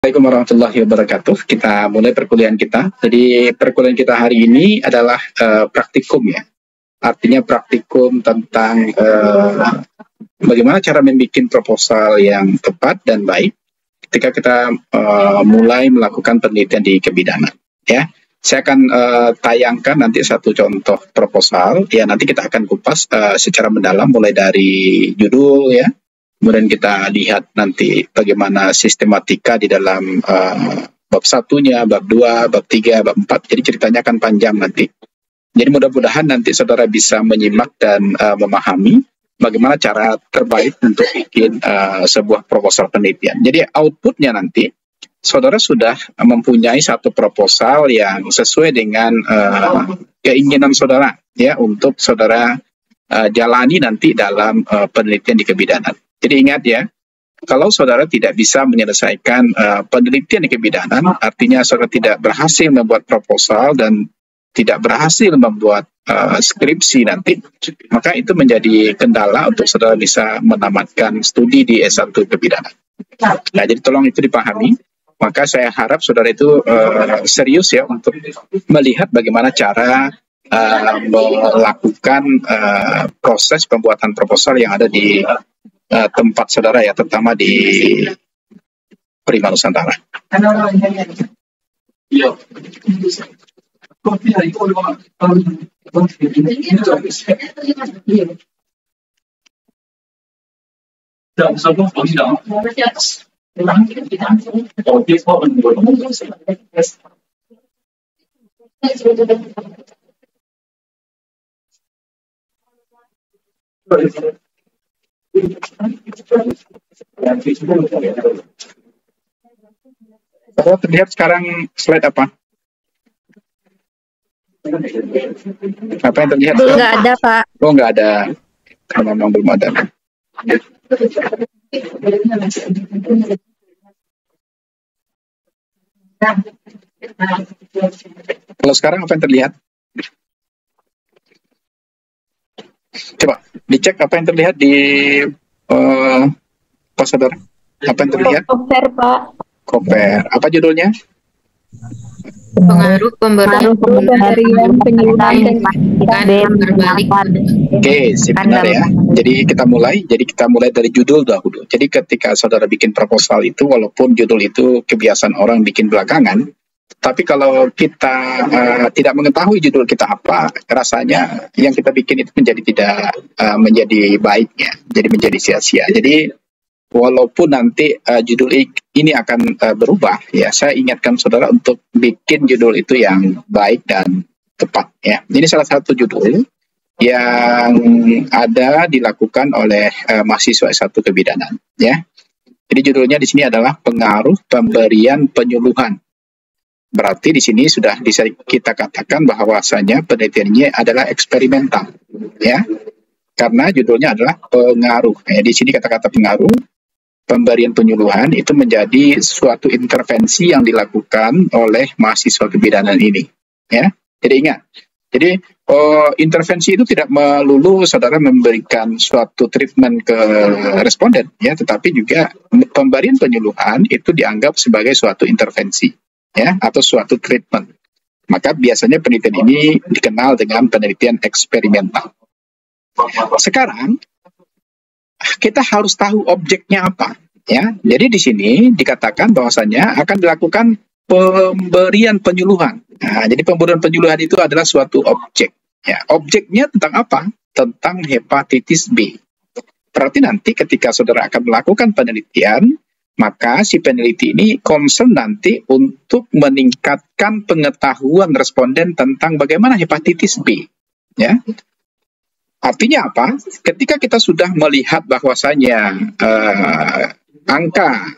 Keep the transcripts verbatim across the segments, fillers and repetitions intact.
Assalamualaikum warahmatullahi wabarakatuh. Kita mulai perkuliahan kita. Jadi perkuliahan kita hari ini adalah uh, praktikum ya. Artinya praktikum tentang uh, bagaimana cara membuat proposal yang tepat dan baik ketika kita uh, mulai melakukan penelitian di kebidanan. Ya, saya akan uh, tayangkan nanti satu contoh proposal. Ya, nanti kita akan kupas uh, secara mendalam mulai dari judul ya. Kemudian kita lihat nanti bagaimana sistematika di dalam uh, bab satunya, bab dua, bab tiga, bab empat. Jadi ceritanya akan panjang nanti. Jadi mudah-mudahan nanti saudara bisa menyimak dan uh, memahami bagaimana cara terbaik untuk bikin uh, sebuah proposal penelitian. Jadi outputnya nanti saudara sudah mempunyai satu proposal yang sesuai dengan uh, keinginan saudara ya untuk saudara uh, jalani nanti dalam uh, penelitian di kebidanan. Jadi ingat ya, kalau saudara tidak bisa menyelesaikan uh, penelitian di kebidanan, artinya saudara tidak berhasil membuat proposal dan tidak berhasil membuat uh, skripsi nanti, maka itu menjadi kendala untuk saudara bisa menamatkan studi di S satu kebidanan. Nah, jadi tolong itu dipahami. Maka saya harap saudara itu uh, serius ya untuk melihat bagaimana cara uh, melakukan uh, proses pembuatan proposal yang ada di Uh, tempat saudara ya, terutama di Prima Nusantara. Kalau terlihat sekarang slide apa? Apa yang terlihat? Nggak ada, Pak. Oh, nggak ada. Karena memang belum ada. Kalau sekarang apa yang terlihat? Coba dicek apa yang terlihat di uh, Pak Saudara. Apa yang terlihat? Koper, Pak. Koper. Apa judulnya? Pengaruh pemberian pemberian penyuluhan dan berbalik. Oke, sebentar ya. Jadi kita mulai. Jadi kita mulai dari judul dahulu. Jadi ketika saudara bikin proposal itu, walaupun judul itu kebiasaan orang bikin belakangan, tapi kalau kita uh, tidak mengetahui judul kita apa, rasanya yang kita bikin itu menjadi tidak uh, menjadi baik ya, jadi menjadi sia-sia. Jadi walaupun nanti uh, judul ini akan uh, berubah, ya saya ingatkan saudara untuk bikin judul itu yang baik dan tepat ya. Ini salah satu judul yang ada dilakukan oleh uh, mahasiswa S satu kebidanan ya. Jadi judulnya di sini adalah pengaruh pemberian penyuluhan. Berarti di sini sudah bisa kita katakan bahwasanya penelitiannya adalah eksperimental, ya, karena judulnya adalah pengaruh. Ya, di sini kata-kata pengaruh, pemberian penyuluhan itu menjadi suatu intervensi yang dilakukan oleh mahasiswa kebidanan ini, ya. Jadi ingat, jadi oh, intervensi itu tidak melulu saudara memberikan suatu treatment ke responden, ya, tetapi juga pemberian penyuluhan itu dianggap sebagai suatu intervensi. Ya, atau suatu treatment. Maka biasanya penelitian ini dikenal dengan penelitian eksperimental. Sekarang kita harus tahu objeknya apa, ya. Jadi di sini dikatakan bahwasanya akan dilakukan pemberian penyuluhan. Nah, jadi pemberian penyuluhan itu adalah suatu objek. Ya, objeknya tentang apa? Tentang hepatitis B. Berarti nanti ketika saudara akan melakukan penelitian, maka si peneliti ini concern nanti untuk meningkatkan pengetahuan responden tentang bagaimana hepatitis B. Ya, artinya apa? Ketika kita sudah melihat bahwasanya uh, angka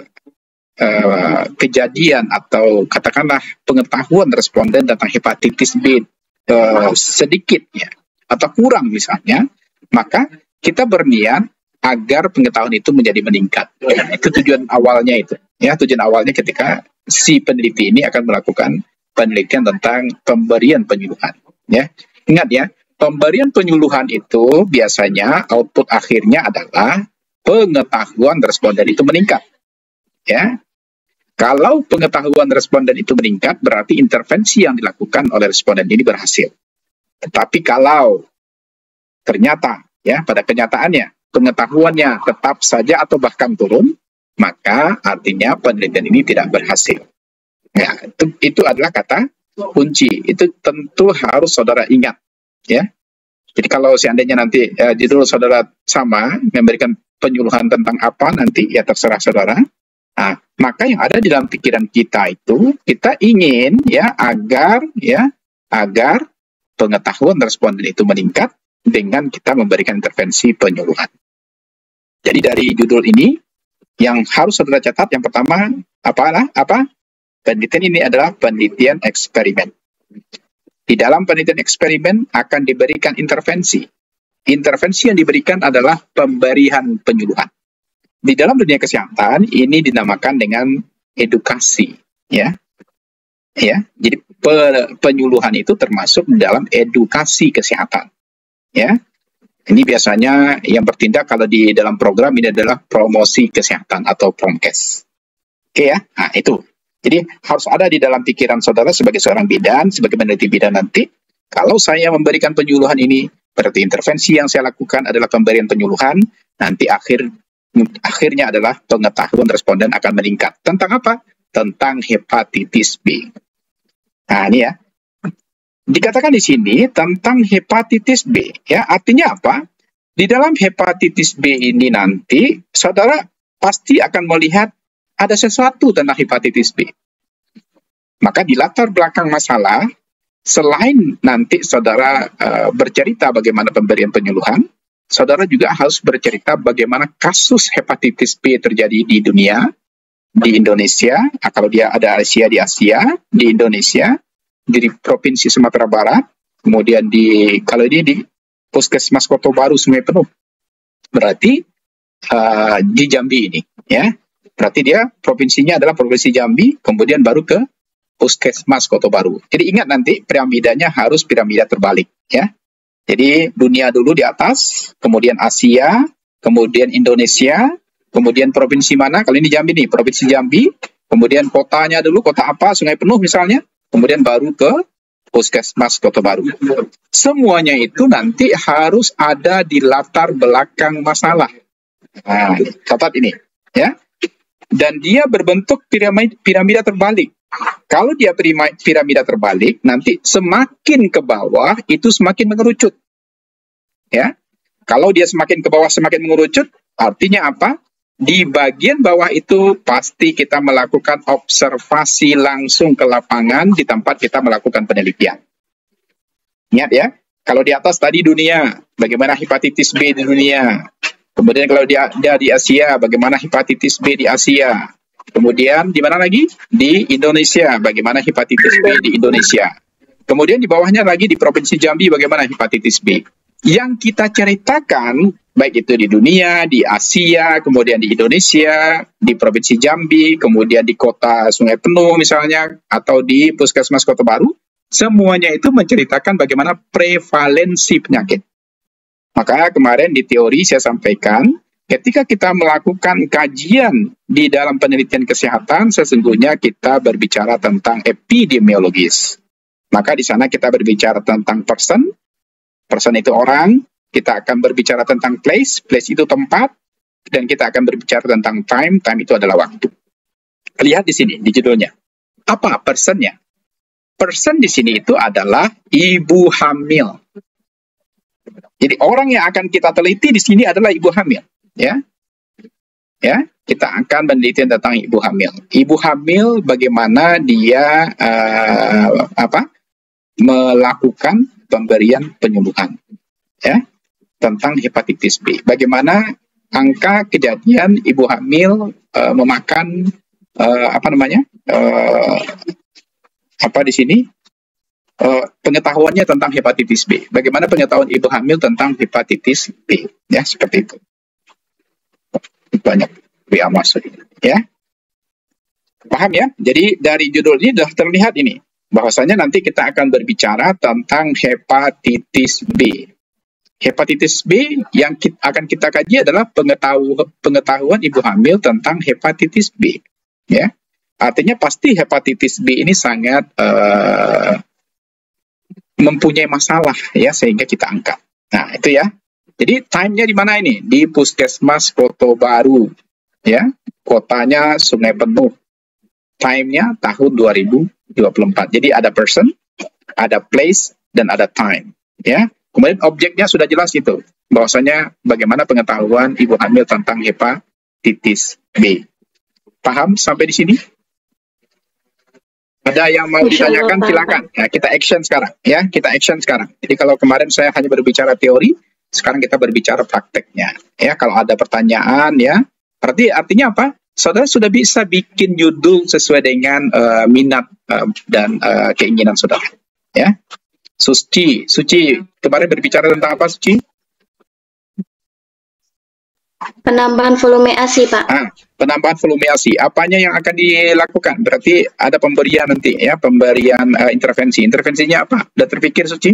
uh, kejadian atau katakanlah pengetahuan responden tentang hepatitis B uh, sedikit ya, atau kurang misalnya, maka kita berniat agar pengetahuan itu menjadi meningkat. Ya, itu tujuan awalnya itu. Ya, tujuan awalnya ketika si peneliti ini akan melakukan penelitian tentang pemberian penyuluhan. Ya, ingat ya, pemberian penyuluhan itu biasanya output akhirnya adalah pengetahuan responden itu meningkat. Ya, Kalau pengetahuan responden itu meningkat, berarti intervensi yang dilakukan oleh responden ini berhasil. Tetapi kalau ternyata, ya, pada kenyataannya, pengetahuannya tetap saja atau bahkan turun, maka artinya penelitian ini tidak berhasil. Ya, itu, itu adalah kata kunci. Itu tentu harus saudara ingat, ya. Jadi kalau seandainya nanti eh, judul saudara sama, memberikan penyuluhan tentang apa nanti, ya terserah saudara. Nah, maka yang ada di dalam pikiran kita itu, kita ingin ya agar ya agar pengetahuan responden itu meningkat dengan kita memberikan intervensi penyuluhan. Jadi dari judul ini yang harus saudara catat, yang pertama apalah apa? Penelitian ini adalah penelitian eksperimen. Di dalam penelitian eksperimen akan diberikan intervensi. Intervensi yang diberikan adalah pemberian penyuluhan. Di dalam dunia kesehatan ini dinamakan dengan edukasi, ya, ya. Jadi pe, penyuluhan itu termasuk dalam edukasi kesehatan, ya. Ini biasanya yang bertindak kalau di dalam program ini adalah promosi kesehatan atau promkes. Oke ya, nah itu. Jadi harus ada di dalam pikiran saudara sebagai seorang bidan, sebagai peneliti bidan nanti. Kalau saya memberikan penyuluhan ini, berarti intervensi yang saya lakukan adalah pemberian penyuluhan. Nanti akhir akhirnya adalah pengetahuan responden akan meningkat. Tentang apa? Tentang hepatitis B. Nah ini ya. Dikatakan di sini tentang hepatitis B. Ya, artinya apa? Di dalam hepatitis B ini nanti, saudara pasti akan melihat ada sesuatu tentang hepatitis B. Maka di latar belakang masalah, selain nanti saudara uh, bercerita bagaimana pemberian penyuluhan, saudara juga harus bercerita bagaimana kasus hepatitis B terjadi di dunia, di Indonesia, nah, kalau dia ada Asia di Asia, di Indonesia, di Provinsi Sumatera Barat, kemudian di, kalau ini di Puskesmas Kota Baru Sungai Penuh, berarti uh, di Jambi ini, ya. Berarti dia provinsinya adalah Provinsi Jambi, kemudian baru ke Puskesmas Kota Baru. Jadi ingat nanti piramidanya harus piramida terbalik, ya. Jadi dunia dulu di atas, kemudian Asia, kemudian Indonesia, kemudian provinsi mana? Kalau ini Jambi nih, Provinsi Jambi, kemudian kotanya dulu, kota apa? Sungai Penuh misalnya, kemudian baru ke Puskesmas Kota Baru. Semuanya itu nanti harus ada di latar belakang masalah. Nah, catat ini, ya. Dan dia berbentuk piramida, piramida terbalik. Kalau dia piramida terbalik, nanti semakin ke bawah itu semakin mengerucut. Ya. Kalau dia semakin ke bawah semakin mengerucut, artinya apa? Di bagian bawah itu pasti kita melakukan observasi langsung ke lapangan di tempat kita melakukan penelitian. Ingat ya, kalau di atas tadi dunia, bagaimana hepatitis B di dunia. Kemudian kalau dia, dia di Asia, bagaimana hepatitis B di Asia. Kemudian di mana lagi? Di Indonesia, bagaimana hepatitis B di Indonesia. Kemudian di bawahnya lagi di Provinsi Jambi, bagaimana hepatitis B. Yang kita ceritakan, baik itu di dunia, di Asia, kemudian di Indonesia, di Provinsi Jambi, kemudian di Kota Sungai Penuh misalnya, atau di Puskesmas Kota Baru, semuanya itu menceritakan bagaimana prevalensi penyakit. Maka kemarin di teori saya sampaikan, ketika kita melakukan kajian di dalam penelitian kesehatan, sesungguhnya kita berbicara tentang epidemiologis. Maka di sana kita berbicara tentang person, person itu orang, kita akan berbicara tentang place, place itu tempat, dan kita akan berbicara tentang time, time itu adalah waktu. Lihat di sini, di judulnya. Apa personnya? Person di sini itu adalah ibu hamil. Jadi orang yang akan kita teliti di sini adalah ibu hamil, ya. Ya, kita akan meneliti tentang ibu hamil. Ibu hamil bagaimana dia uh, apa? melakukan pemberian penyuluhan, ya, tentang hepatitis B. Bagaimana angka kejadian ibu hamil uh, memakan uh, apa namanya? Uh, apa di sini? Uh, pengetahuannya tentang hepatitis B. Bagaimana pengetahuan ibu hamil tentang hepatitis B? Ya, seperti itu. Banyak W A masuk, ya. Paham ya? Jadi dari judul ini sudah terlihat ini, bahwasanya nanti kita akan berbicara tentang hepatitis B. Hepatitis B yang kita, akan kita kaji adalah pengetahuan, pengetahuan ibu hamil tentang hepatitis B. Ya. Artinya pasti hepatitis B ini sangat uh, mempunyai masalah ya, sehingga kita angkat. Nah, itu ya. Jadi time-nya di mana ini? Di Puskesmas Kota Baru ya. Kotanya Sungai Penuh. Time-nya tahun dua ribu dua puluh empat. Jadi ada person, ada place, dan ada time ya. Kemudian objeknya sudah jelas itu, bahwasanya bagaimana pengetahuan ibu hamil tentang hepatitis B. Paham sampai di sini? Ada yang mau ditanyakan, silakan. Ya, kita action sekarang ya, kita action sekarang. Jadi kalau kemarin saya hanya berbicara teori, sekarang kita berbicara prakteknya. Ya, kalau ada pertanyaan ya, berarti artinya apa? Saudara sudah bisa bikin judul sesuai dengan uh, minat uh, dan uh, keinginan saudara. Ya, Suci, Suci kemarin berbicara tentang apa, Suci? Penambahan volume A S I, Pak. Ah, penambahan volume A S I. Apanya yang akan dilakukan? Berarti ada pemberian nanti ya, pemberian uh, intervensi. Intervensinya apa? Sudah terpikir, Suci?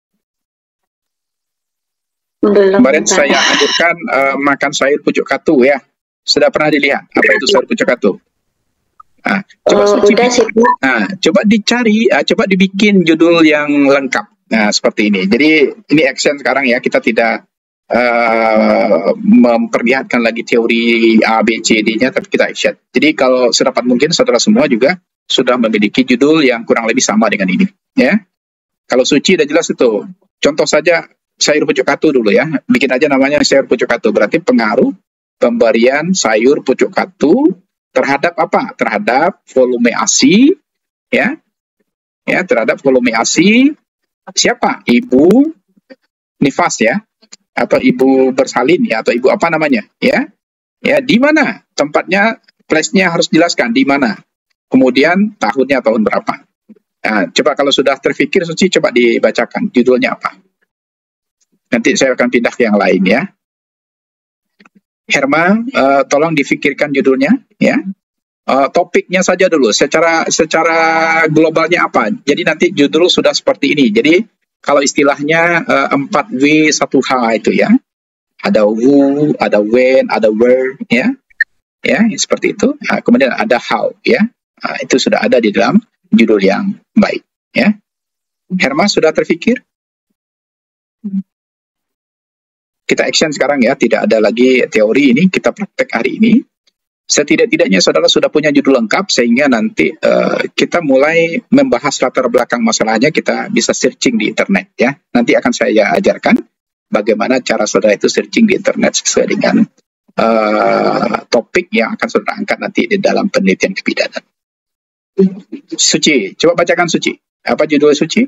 Belum. Kemarin Pak. saya anjurkan uh, makan sayur pucuk katu ya. Sudah pernah dilihat apa itu sayur pucuk katu? Nah, coba Oh, Suci, udah sih, Pak. nah, coba dicari, uh, coba dibikin judul yang lengkap. Nah, seperti ini. Jadi ini action sekarang ya. Kita tidak Uh, memperlihatkan lagi teori A, B, C, D-nya, tapi kita action. Jadi kalau sedapat mungkin saudara semua juga sudah memiliki judul yang kurang lebih sama dengan ini, ya. Kalau Suci udah jelas itu. Contoh saja sayur pucuk katu dulu ya. Bikin aja namanya sayur pucuk katu. Berarti pengaruh pemberian sayur pucuk katu terhadap apa? Terhadap volume A S I, ya. Ya, terhadap volume A S I siapa? Ibu nifas ya. Atau ibu bersalin ya, atau ibu apa namanya ya, ya di mana tempatnya, place-nya harus jelaskan di mana, kemudian tahunnya tahun berapa. Nah, coba kalau sudah terpikir, Suci, coba dibacakan judulnya apa. Nanti saya akan pindah ke yang lain ya. Herma, uh, tolong difikirkan judulnya ya. Uh, topiknya saja dulu, secara secara globalnya apa. Jadi nanti judul sudah seperti ini. Jadi kalau istilahnya uh, empat W satu H itu ya, ada who, ada when, ada where, ya, ya seperti itu. Nah, kemudian ada how, ya, nah, itu sudah ada di dalam judul yang baik, ya. Herma sudah terpikir? Kita action sekarang ya, tidak ada lagi teori ini, kita praktek hari ini. Setidak-tidaknya saudara sudah punya judul lengkap, sehingga nanti uh, kita mulai membahas latar belakang masalahnya, kita bisa searching di internet ya. Nanti akan saya ajarkan bagaimana cara saudara itu searching di internet sesuai dengan uh, topik yang akan saudara angkat nanti di dalam penelitian kebidanan. Suci, coba bacakan Suci. Apa judul Suci?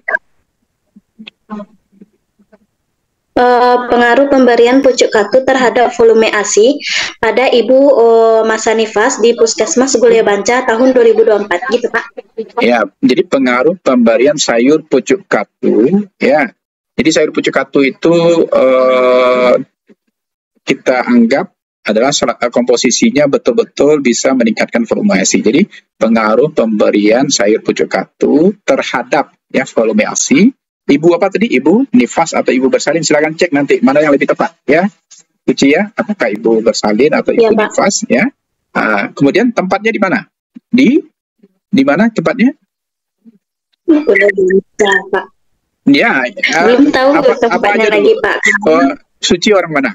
Uh, pengaruh pemberian pucuk katu terhadap volume A S I pada ibu uh, masa nifas di Puskesmas Gulya Banca tahun dua ribu dua puluh empat gitu, Pak. Ya, jadi pengaruh pemberian sayur pucuk katu ya. Jadi sayur pucuk katu itu uh, kita anggap adalah komposisinya betul-betul bisa meningkatkan volume A S I. Jadi pengaruh pemberian sayur pucuk katu terhadap ya volume A S I. Ibu apa tadi? Ibu nifas atau ibu bersalin? Silakan cek nanti mana yang lebih tepat ya. Suci ya, apakah ibu bersalin atau ibu ya, nifas ya. Uh, kemudian tempatnya di mana? Di di mana tempatnya? Udah bisa, Pak. Ya, uh, belum tahu apa, tempatnya apa lagi, Pak. Oh, Suci orang mana?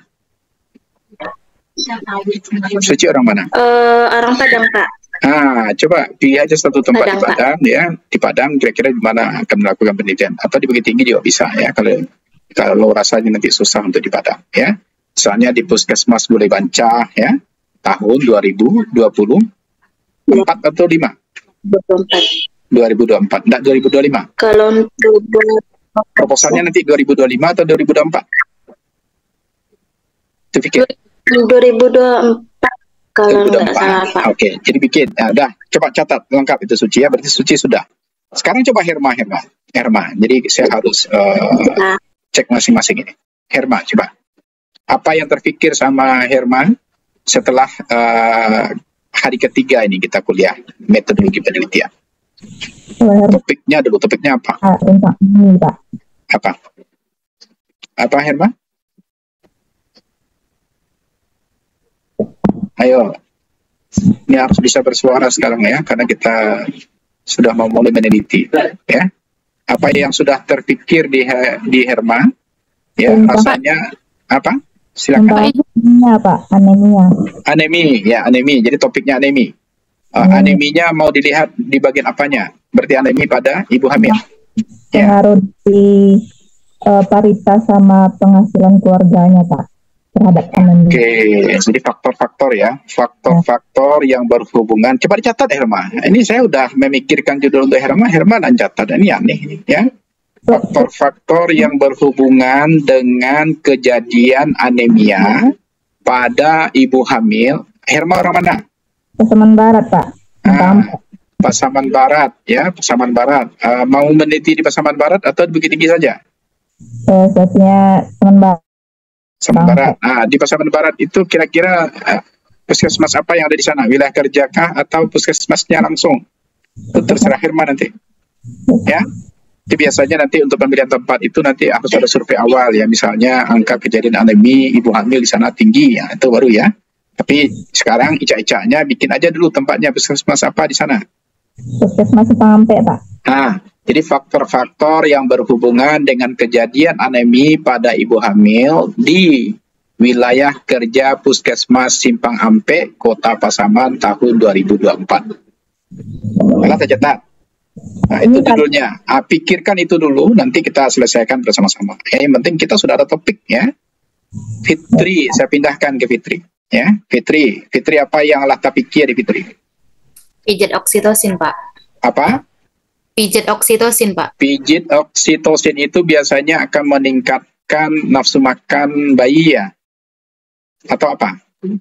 Suci orang mana? Uh, orang Padang, Pak. Ah, coba pilih aja satu tempat Padang, di Padang Pak. Ya, di Padang kira-kira di mana akan melakukan penelitian, atau di Bukit Tinggi juga bisa ya, kalau kalau rasanya nanti susah untuk di Padang ya. Soalnya di Puskesmas Gulya Banca ya, tahun dua ribu dua puluh empat ya. Atau lima? dua ribu dua puluh empat. Enggak dua ribu dua puluh lima. Kalau untuk proposalnya nanti dua ribu dua puluh lima atau dua ribu dua puluh empat? Itu pikir. dua ribu dua puluh empat. Kalau nggak salah, Pak. Oke, okay, jadi bikin. Nah, dah, coba catat lengkap itu Suci ya. Berarti Suci sudah. Sekarang coba Herma, Herma, Herma. Jadi saya harus uh, cek masing-masing ini. Herma, coba. Apa yang terpikir sama Herma setelah uh, hari ketiga ini kita kuliah metodologi penelitian? Topiknya dulu, topiknya apa? Apa? Apa Herma? Ayo, Ini harus bisa bersuara sekarang ya, karena kita sudah mau mulai meneliti ya. Apa yang sudah terpikir di di Herma ya, rasanya apa? Silakan. Anemia, Pak. Anemia. Anemi ya, anemi. Jadi topiknya anemi. Uh, Hmm. Aneminya mau dilihat di bagian apanya? Berarti anemi pada ibu hamil. Ya. Pengaruh di eh, parita sama penghasilan keluarganya, Pak, terhadap anemia. Oke, jadi faktor-faktor ya, faktor-faktor yang berhubungan. Coba dicatat Herma. Ini saya udah memikirkan judul untuk Herma, Herma dan catat. Ini aneh ya. Faktor-faktor yang berhubungan dengan kejadian anemia pada ibu hamil. Herma orang mana? Pasaman Barat, Pak. Ah, Pasaman Barat ya, Pasaman Barat. Ah, mau meneliti di Pasaman Barat atau di Bukit Tinggi saja? Eh, Sesinya Pasaman Barat. Pasaman Barat. Nah, di Pasaman Barat itu kira-kira ah, puskesmas apa yang ada di sana? Wilayah kerja kah atau puskesmasnya langsung? Itu terserah Herma nanti. Ya. Jadi biasanya nanti untuk pemilihan tempat itu nanti harus ada survei awal ya, misalnya angka kejadian anemi ibu hamil di sana tinggi ya, itu baru ya. Tapi sekarang icak-icaknya bikin aja dulu tempatnya, puskesmas apa di sana. Puskesmas Pangampe, Pak. Nah, jadi faktor-faktor yang berhubungan dengan kejadian anemi pada ibu hamil di wilayah kerja Puskesmas Simpang Ampe, Kota Pasaman tahun dua ribu dua puluh empat. Malah tercatat. Nah, itu judulnya. Ah, pikirkan itu dulu, nanti kita selesaikan bersama-sama. Ya, yang penting kita sudah ada topik ya. Fitri, saya pindahkan ke Fitri. Ya, Fitri. Fitri apa yang lah pikir di Fitri? Pijat oksitosin, Pak. Apa? Pijat oksitosin, Pak. Pijit oksitosin itu biasanya akan meningkatkan nafsu makan bayi ya? Atau apa?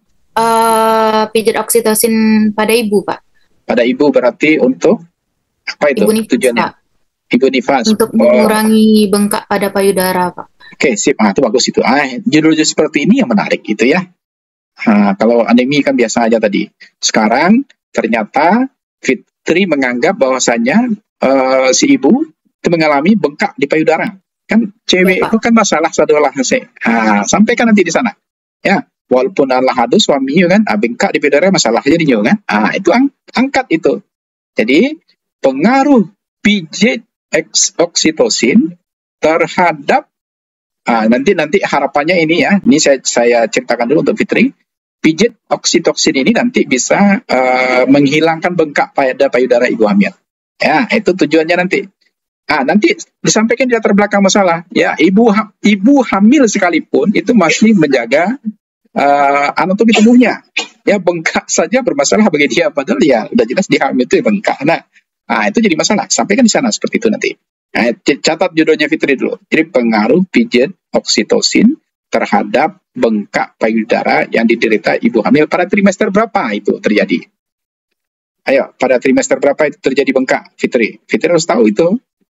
Uh, pijat oksitosin pada ibu, Pak. Pada ibu berarti untuk apa itu Ibu nifas, tujuannya? Pak. Ibu nifas. Untuk Oh, mengurangi bengkak pada payudara, Pak. Oke, sip. Ah, itu bagus itu. Ah, judul-judul seperti ini yang menarik gitu ya. Nah, kalau anemi kan biasa aja tadi. Sekarang ternyata Fitri menganggap bahwasanya uh, si ibu itu mengalami bengkak di payudara. Kan cewek Ya, Pak. itu kan masalah sadolah sih. Nah, sampaikan nanti di sana. Ya, walaupun Allah adu suami kan, ah, bengkak di payudara masalah jadinya kan. Ah, itu ang angkat itu. Jadi pengaruh pijit oksitosin terhadap ah, nanti nanti harapannya ini ya. Ini saya saya ceritakan dulu untuk Fitri. Pijit oksitosin ini nanti bisa uh, menghilangkan bengkak pada payudara ibu hamil. Ya, itu tujuannya nanti. Ah, nanti disampaikan di latar belakang masalah. Ya, ibu ha ibu hamil sekalipun itu masih menjaga uh, anatomi tubuhnya. Ya, bengkak saja bermasalah bagi dia, padahal ya udah jelas dia hamil itu bengkak. Nah, ah, itu jadi masalah. Sampaikan di sana seperti itu nanti. Nah, catat judulnya Fitri dulu. Jadi pengaruh pijit oksitosin terhadap bengkak payudara yang diderita ibu hamil pada trimester berapa itu terjadi? Ayo, pada trimester berapa itu terjadi bengkak, Fitri? Fitri harus tahu itu.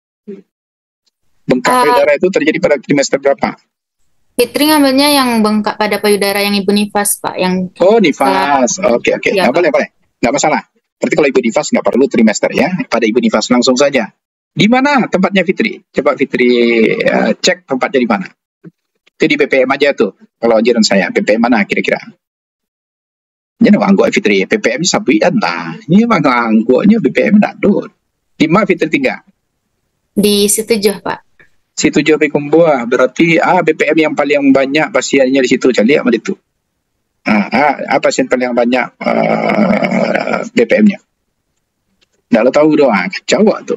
Bengkak Uh, payudara itu terjadi pada trimester berapa? Fitri ngambilnya yang bengkak pada payudara yang ibu nifas, Pak. Yang Oh, nifas. Oke, oke. Ya, Nggak Pak. boleh, boleh. Nggak masalah. Berarti kalau ibu nifas nggak perlu trimester ya. Pada ibu nifas langsung saja. Di mana tempatnya Fitri? Coba Fitri uh, cek tempatnya di mana. Itu di B P M aja tuh. Kalau ajaran saya, B P M mana kira-kira? Ini angguk Fitri, B P M sabian lah. Ini memang angguknya B P M tak ada. Di mana Fitri tinggal? di Situjoh, Pak. Situ Jobe Kumbuah. Berarti ah B P M yang paling banyak pasiennya di situ. Cari apa itu? Ah, ah, apa pasien paling banyak uh, B P M-nya? Nggak lo tahu doang. Kacau tuh.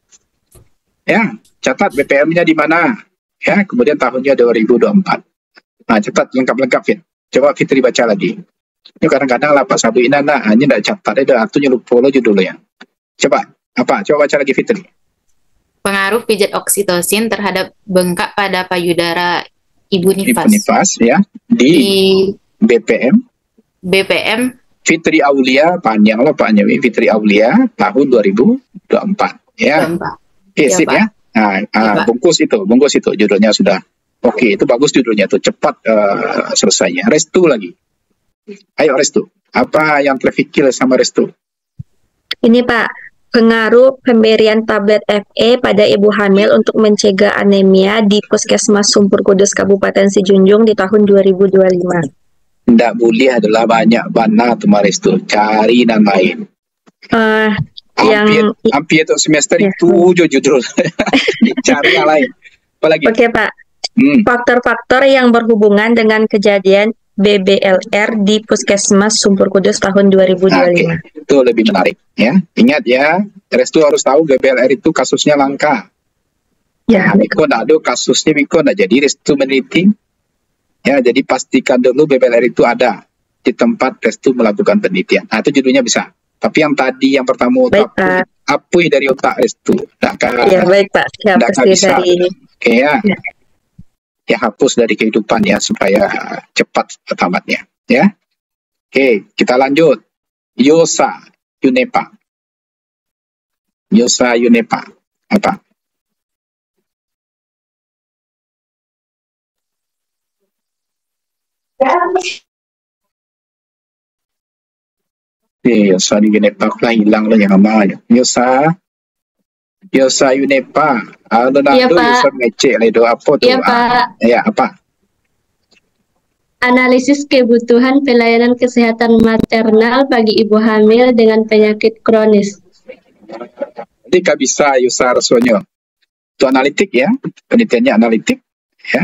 Ya, catat B P M-nya di mana? Ya, kemudian tahunnya dua ribu dua puluh empat. Nah, catat lengkap-lengkap, Fit. Coba Fitri baca lagi. Ini kadang-kadang lah Pak Sabu Ina, nah, hanya tidak catat, ada artinya lupa lo judulnya. Coba, apa? Coba baca lagi Fitri. Pengaruh pijat oksitosin terhadap bengkak pada payudara ibu Ibu nifas. nifas, ya. Di, Di B P M. B P M Fitri Aulia, panjang lah Pak Nyawi. Fitri Aulia, tahun dua ribu dua puluh empat. Ya. Pak. Oke, Ya, sip Pak. ya. Nah, Ya, ah, Pak. bungkus itu, bungkus itu judulnya sudah. Oke, itu bagus judulnya tuh, cepat uh, selesainya. Restu lagi. Ayo Restu, apa yang terfikir sama Restu? Ini Pak, pengaruh pemberian tablet F E pada ibu hamil untuk mencegah anemia di Puskesmas Sumpur Kudus Kabupaten Sijunjung di tahun dua ribu dua puluh lima. Nggak boleh adalah banyak bana tumaris tuh. Cari yang lain. Eh, Hampir, yang hampir tuh semester ya. itu jujur. Cari yang lain. Apa lagi? Oke, Pak. Hmm. Faktor-faktor yang berhubungan dengan kejadian B B L R di Puskesmas Sumpur Kudus tahun dua ribu dua puluh lima. Oke, itu lebih menarik ya. Ingat ya, Restu harus tahu B B L R itu kasusnya langka. Ya, Nah, Biko nggak ada kasusnya, Biko nggak jadi Restu meneliti. Ya, jadi pastikan dulu B B L R itu ada di tempat Restu melakukan penelitian. Nah, itu judulnya bisa. Tapi yang tadi yang pertama baik, otak, Pak. apui dari otak Restu. Nah, Ya, baik, Pak. Siap nggak pasti bisa. dari ini. Oke ya. Ya. Ya, hapus dari kehidupan ya supaya cepat tamatnya. Ya. Oke, kita lanjut. Yosa Yunepa. Yosa Yunepa. Apa? Oke, Yosa Yunepa lah hilang lah yang namanya. Yosa Yosa Yunepa. Ano na Iya, do Pak. Yosa ngecek lah itu apa tuh? Iya, Pak. Ya, apa? Analisis kebutuhan pelayanan kesehatan maternal bagi ibu hamil dengan penyakit kronis. Jadi nggak bisa Yosa rasanya. Itu analitik ya, penelitiannya analitik ya.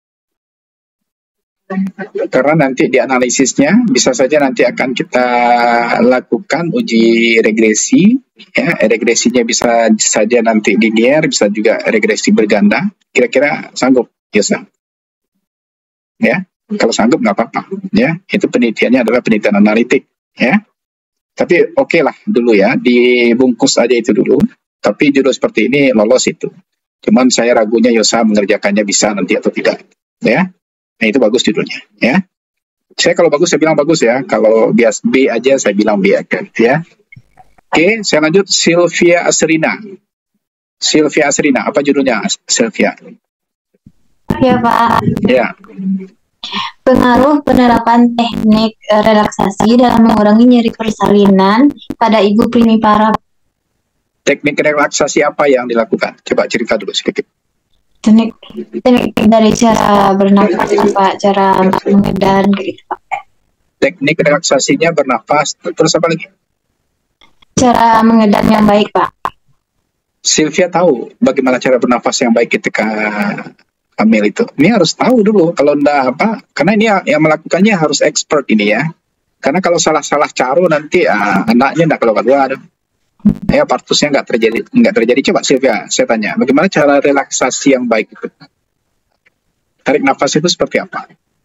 Karena nanti di analisisnya bisa saja nanti akan kita lakukan uji regresi ya, regresinya bisa saja nanti linear, bisa juga regresi berganda. Kira-kira sanggup Yosa? Ya, kalau sanggup nggak apa-apa ya. Itu penelitiannya adalah penelitian analitik ya. Tapi oke okay lah dulu ya, dibungkus aja itu dulu. Tapi judul seperti ini lolos itu. Cuman saya ragunya Yosa mengerjakannya bisa nanti atau tidak ya. Nah, itu bagus judulnya ya. Saya kalau bagus saya bilang bagus ya. Kalau bias B aja saya bilang B aja ya. Oke, saya lanjut. Sylvia Asrina. Sylvia Asrina, apa judulnya Sylvia? Ya, Pak. Ya. Pengaruh penerapan teknik eh, relaksasi dalam mengurangi nyeri persalinan pada ibu primipara. Teknik relaksasi apa yang dilakukan? Coba cerita dulu sedikit. Teknik, teknik dari cara bernafas, apa cara mengedan gitu, Pak. Teknik relaksasinya bernafas. Terus apa lagi? Cara mengedan yang baik, Pak. Sylvia tahu bagaimana cara bernafas yang baik ketika hamil itu. Ini harus tahu dulu. Kalau enggak apa, karena ini yang melakukannya harus expert ini ya. Karena kalau salah-salah cara nanti ah, anaknya enggak keluar-keluar. Ya, partusnya nggak terjadi, nggak terjadi. Coba Sylvia, saya tanya, bagaimana cara relaksasi yang baik itu? Tarik nafas itu seperti apa?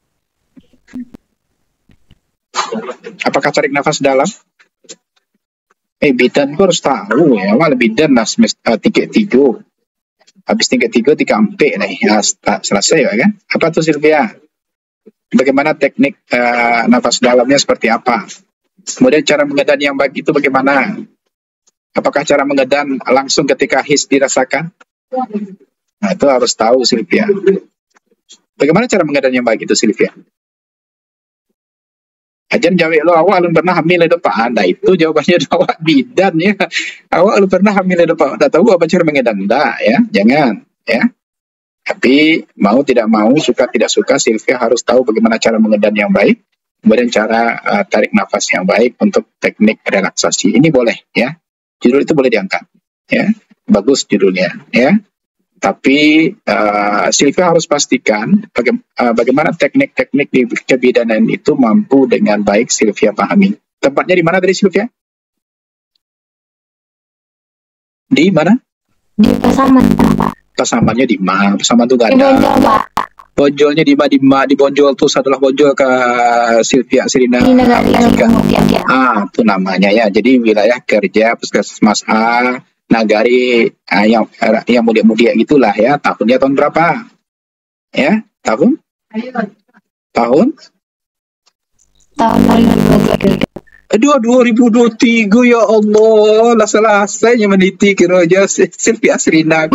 Apakah tarik nafas dalam? Eh, bidan harus tahu ya, malah bidan lah semester tiga tiga. Habis tiga tiga tiga empat nih, ya, selesai ya kan? Apa tuh Sylvia? Bagaimana teknik uh, nafas dalamnya seperti apa? Kemudian cara mengedan yang baik itu bagaimana? Apakah cara mengedan langsung ketika his dirasakan? Nah, itu harus tahu Sylvia. Bagaimana cara mengedan yang baik itu Sylvia? Ajan jawab lo, awak lu pernah hamil itu Pak Anda itu jawabannya awak bidan ya. Awak lu pernah hamil itu Pak. Udah tahu apa cara mengedan? Enggak ya, jangan ya. Tapi mau tidak mau, suka tidak suka, Sylvia harus tahu bagaimana cara mengedan yang baik. Kemudian cara uh, tarik nafas yang baik untuk teknik relaksasi. Ini boleh ya. Judul itu boleh diangkat, ya, bagus judulnya, ya. Tapi uh, Sylvia harus pastikan baga uh, bagaimana teknik-teknik di kebidanan itu mampu dengan baik Sylvia pahami. Tempatnya di mana tadi Sylvia? Di mana? Di Pasaman, Pak. Pasamannya di mana? Pasaman itu gak Di ada. Bonjol, Pak. Bonjolnya di mana? Di, ma di Bonjol tuh adalah Bonjol ke Sylvia Asrina. Di Negari Kemudian, ya. Ah, itu namanya ya. Jadi wilayah kerja Puskesmas A, Nagari ah, yang yang muda-muda gitulah ya. Tahunnya tahun berapa? Ya, tahun? Tahun? Tahun dua ribu dua puluh tiga. Aduh, dua ribu dua puluh tiga ya Allah. Lah selesainya meniti kira aja Sylvia Asrina.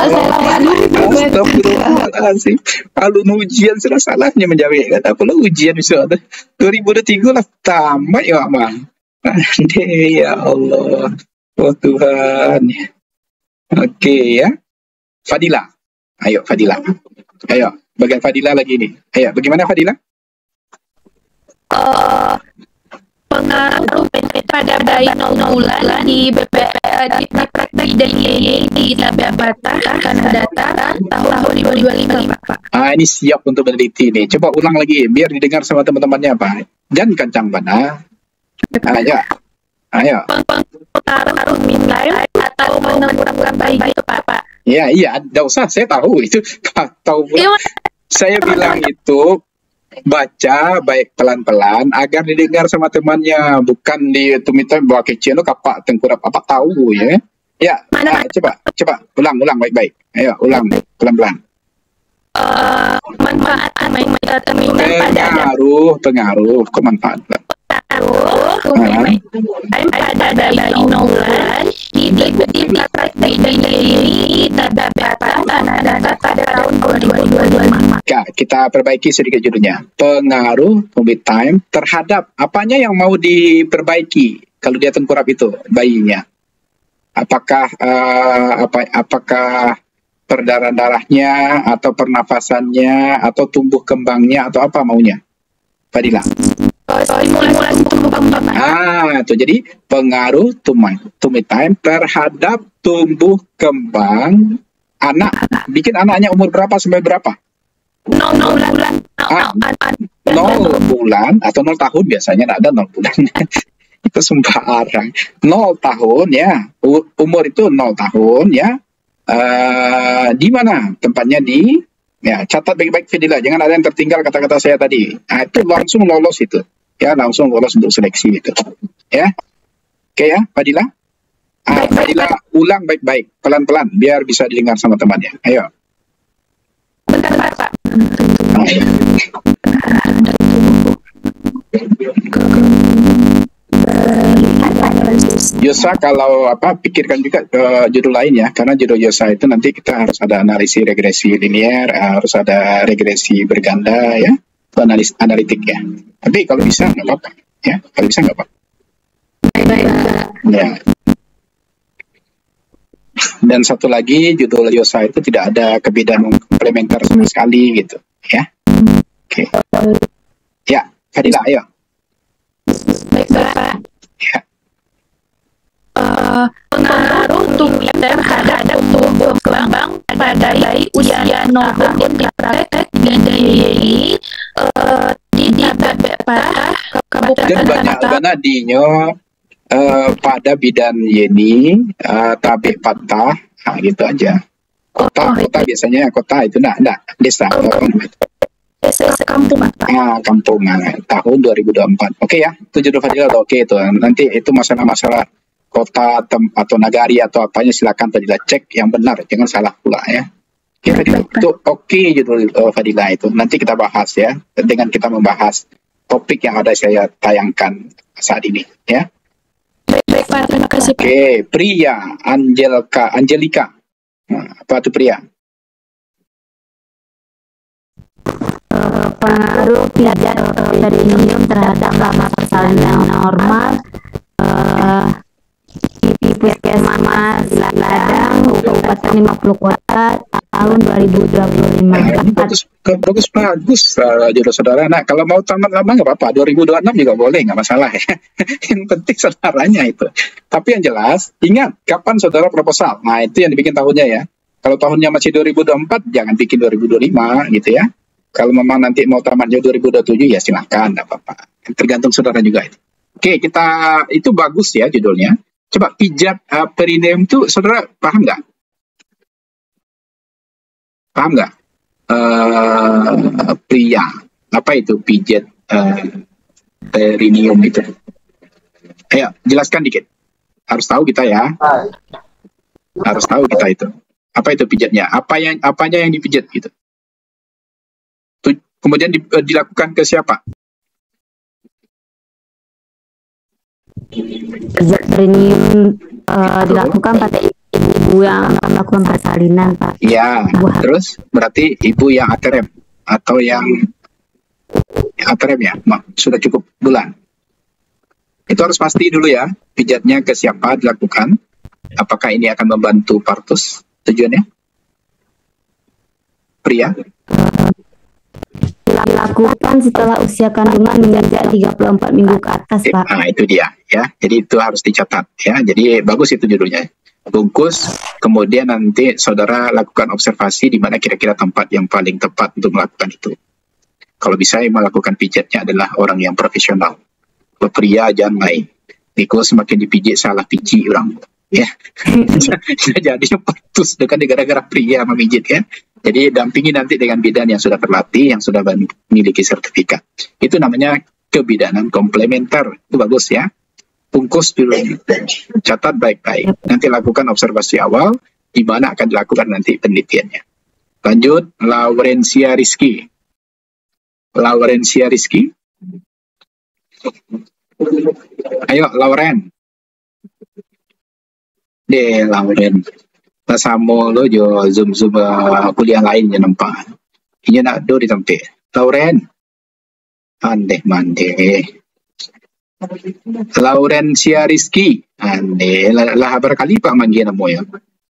Astagfirullahaladzim. Kalau ujian sudah salahnya menjawab. Kata apa ujian bisa ada. dua ribu dua puluh tiga lah tamat ya Mama. Andai ya Allah. Oh Tuhan. Oke ya. Fadila. Ayo Fadila. Ayo. Bagian Fadila lagi nih. Ayo. Bagaimana Fadila? uh, pengaruh pada bayi nol bulan di B P di praktek dan di tabel batas karena data tahun dua ribu dua puluh lima, Pak. Ah, ini siap untuk meneliti nih. Coba ulang lagi biar didengar sama teman-temannya, Pak. Dan kencang mana? Ayo, ayo. Pengaruh nilai atau menentukan bayi itu, Pak. Ya, iya, tidak usah. Saya tahu itu. Tahu pula. Saya bilang itu baca baik pelan-pelan agar didengar sama temannya, bukan di tumitan bawa kecil kapak tengkurap apa tahu ya. Ya, nah, coba coba ulang ulang baik-baik. Ayo ulang pelan-pelan. Uh, manfaat pengaruh pengaruh kok manfaat pengaruh pada bayi nol bulan di praktek dan di tabel batas karena data pada tahun dua ribu dua puluh lima. Kita perbaiki sedikit judulnya. Pengaruh tumbuh time terhadap apanya yang mau diperbaiki kalau dia tengkurap itu bayinya. Apakah uh, apa apakah perdarah-darahnya atau pernafasannya atau tumbuh kembangnya atau apa maunya? Fadila. Stimulasi tumbuh kembang. Ah, itu jadi pengaruh tumbuh tumbuh time terhadap tumbuh kembang anak. Bikin anaknya umur berapa sampai berapa? Nol bulan. Ah, nol bulan atau nol tahun biasanya nggak ada nol bulan. Itu sembarang. Nol tahun ya. Umur itu nol tahun ya. Uh, di mana tempatnya di? Ya, catat baik-baik Fadila. Jangan ada yang tertinggal kata-kata saya tadi. Nah, itu langsung lolos itu. Ya, langsung lolos untuk seleksi itu. Ya. Oke ya, Fadila. Ah, Fadila ulang baik-baik, pelan-pelan biar bisa didengar sama temannya. Ayo. Bentar, Pak. Yosa kalau apa pikirkan juga ke judul lain ya, karena judul Yosa itu nanti kita harus ada analisis regresi linier, harus ada regresi berganda ya, itu analis analitik ya. Tapi kalau bisa nggak apa-apa ya, kalau bisa nggak apa-apa. Ya. Dan satu lagi judul Yosa itu tidak ada kebidaan komplementer sama sekali gitu ya. Oke. Okay. Ya, Fadila ayo. Baik, Pak. Ya. Uh, pengaruh tumbuh terhadap tumbuh kembang pada bayi usia nol tahun di praktek di uh, di tabel patah Dan Kabupaten banyak karena dinyo uh, pada bidan Yeni uh, tabe patah, nah, gitu aja. Kota, kota biasanya kota itu enggak, enggak desa. Desa kampung, Pak. Ah, kampung nah, tahun dua ribu dua puluh empat. Oke ya, itu judul Fadila oke okay, itu. Nanti itu masalah-masalah kota tem atau nagari atau apanya silakan Fadila cek yang benar, jangan salah pula ya. Oke, Fadila. Itu oke okay, judul uh, Fadila itu. Nanti kita bahas ya dengan kita membahas topik yang ada saya tayangkan saat ini ya. Baik, Pak. Terima kasih, Pak. Oke, okay, Pria Angelika Angelika. Nah, apa itu Pria? Pengaruh pijat perineum terhadap lama persalinan normal uh, di Puskesmas Ladang Kabupaten lima puluh Kota tahun dua ribu dua puluh lima. Bagus, bagus, bagus uh, jodoh saudara. Nah, kalau mau tamat lama nggak apa-apa, dua ribu dua puluh enam juga boleh, nggak masalah ya. Yang penting saudaranya itu. Tapi yang jelas, ingat kapan saudara proposal. Nah, itu yang dibikin tahunnya ya. Kalau tahunnya masih dua ribu dua puluh empat, jangan bikin dua ribu dua puluh lima gitu ya. Kalau memang nanti mau tamatnya dua ribu dua puluh tujuh, ya silahkan, nggak apa-apa. Tergantung saudara juga itu. Oke, kita itu bagus ya judulnya. Coba pijat uh, perineum itu saudara paham nggak? Paham nggak? Uh, pria, apa itu pijat uh, perineum itu? Ayo, jelaskan dikit. Harus tahu kita ya. Harus tahu kita itu. Apa itu pijatnya? Apa yang apanya yang dipijat gitu? Kemudian di, uh, dilakukan ke siapa? Pijat perineum uh, dilakukan pada ibu yang melakukan persalinan, Pak. Ya, terus berarti ibu yang aterem atau yang, yang aterem ya, Mak, sudah cukup bulan. Itu harus pasti dulu ya, pijatnya ke siapa dilakukan. Apakah ini akan membantu partus tujuannya? Pria? dilakukan setelah usia kandungan menginjak tiga puluh empat minggu ke atas, Pak. Nah, itu dia ya. Jadi itu harus dicatat ya. Jadi bagus itu judulnya. Bungkus, kemudian nanti saudara lakukan observasi di mana kira-kira tempat yang paling tepat untuk melakukan itu. Kalau bisa yang melakukan pijatnya adalah orang yang profesional. Kalau pria jangan main. Because semakin dipijit salah pijit orang. Ya. Jadi putus dengan gara-gara pria memijit ya. Jadi dampingi nanti dengan bidan yang sudah terlatih, yang sudah memiliki sertifikat. Itu namanya kebidanan komplementer. Itu bagus ya. Bungkus dulu. Catat baik-baik. Nanti lakukan observasi awal, di mana akan dilakukan nanti penelitiannya. Lanjut, Laurencia Rizky. Laurencia Rizky. Ayo, Lauren. Deh, Lauren. Sama lo jo zoom zoom uh, kuliah lain je nampak. Ini nak do di tempat. Lauren. Andeh mande. Laurencia Rizky. Andeh lah, lah berkali Pak manggil nama ya.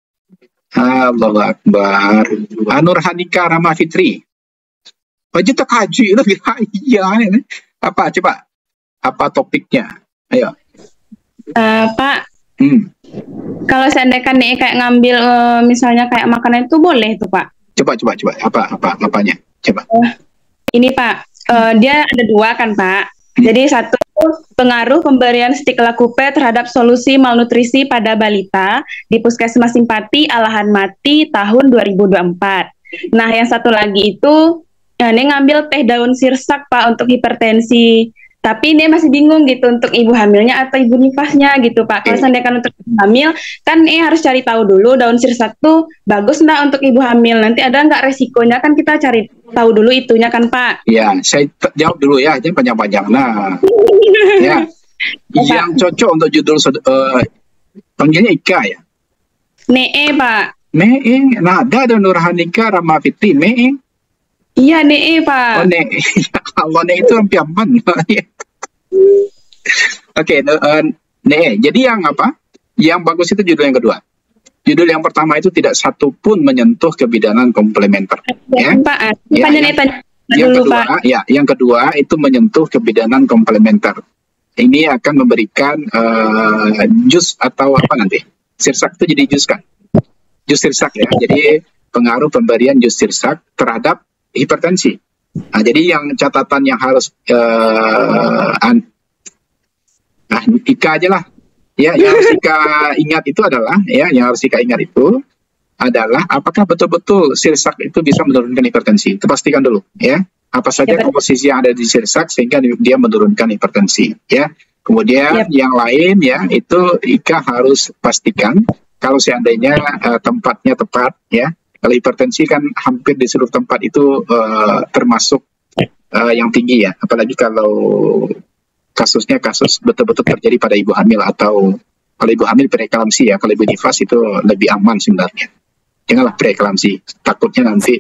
Allahu Akbar. Anur Hanika Rama Fitri. Baju tak kaji lagi. Iya. Apa coba? Apa topiknya? Ayo. Uh, Pak. Hmm. Kalau seandainya nih kayak ngambil uh, misalnya kayak makanan itu boleh tuh Pak? Coba coba coba apa apa apanya? Coba. Uh, ini Pak, uh, dia ada dua kan Pak. Hmm. Jadi satu pengaruh pemberian stik lakupe terhadap solusi malnutrisi pada balita di Puskesmas Simpati Alahan Mati tahun dua ribu dua puluh empat. Nah yang satu lagi itu ya, ini ngambil teh daun sirsak Pak untuk hipertensi. Tapi dia masih bingung gitu untuk ibu hamilnya atau ibu nifasnya gitu Pak. Kalau seandainya untuk ibu hamil, kan eh harus cari tahu dulu daun sirsak tuh bagus nggak untuk ibu hamil. Nanti ada nggak resikonya kan kita cari tahu dulu itunya kan Pak. Iya, saya jawab dulu ya, jangan panjang-panjang. Nah, ya, yang cocok untuk judul uh, panggilnya Ika ya. Nee Pak. Nee, nah ada ada Nurhanika Rama Fitri, Nee. Iya Nee Pak. Oh Nee, kalau Nee itu hampir aman. Oke, okay, uh, nih, jadi yang apa? Yang bagus itu judul yang kedua. Judul yang pertama itu tidak satu pun menyentuh kebidanan komplementer. Ya, Pak. Ya, yang, yang dulu, kedua, Pak. ya, yang kedua itu menyentuh kebidanan komplementer. Ini akan memberikan uh, jus atau apa nanti? Sirsak itu jadi jus kan? Jus sirsak ya. Jadi pengaruh pemberian jus sirsak terhadap hipertensi. Nah, jadi yang catatan yang harus uh, an, nah, Ika aja lah. Ya, yang harus Ika ingat itu adalah ya, yang harus Ika ingat itu adalah apakah betul-betul sirsak itu bisa menurunkan hipertensi. Itu pastikan dulu ya. Apa saja komposisi yang ada di sirsak sehingga dia menurunkan hipertensi ya. Kemudian yep. yang lain ya, itu Ika harus pastikan kalau seandainya uh, tempatnya tepat ya. Kalau hipertensi kan hampir di seluruh tempat itu uh, termasuk uh, yang tinggi ya. Apalagi kalau kasusnya kasus betul-betul terjadi pada ibu hamil atau kalau ibu hamil preeklamsi ya. Kalau ibu nifas itu lebih aman sebenarnya. Janganlah preeklamsi. Takutnya nanti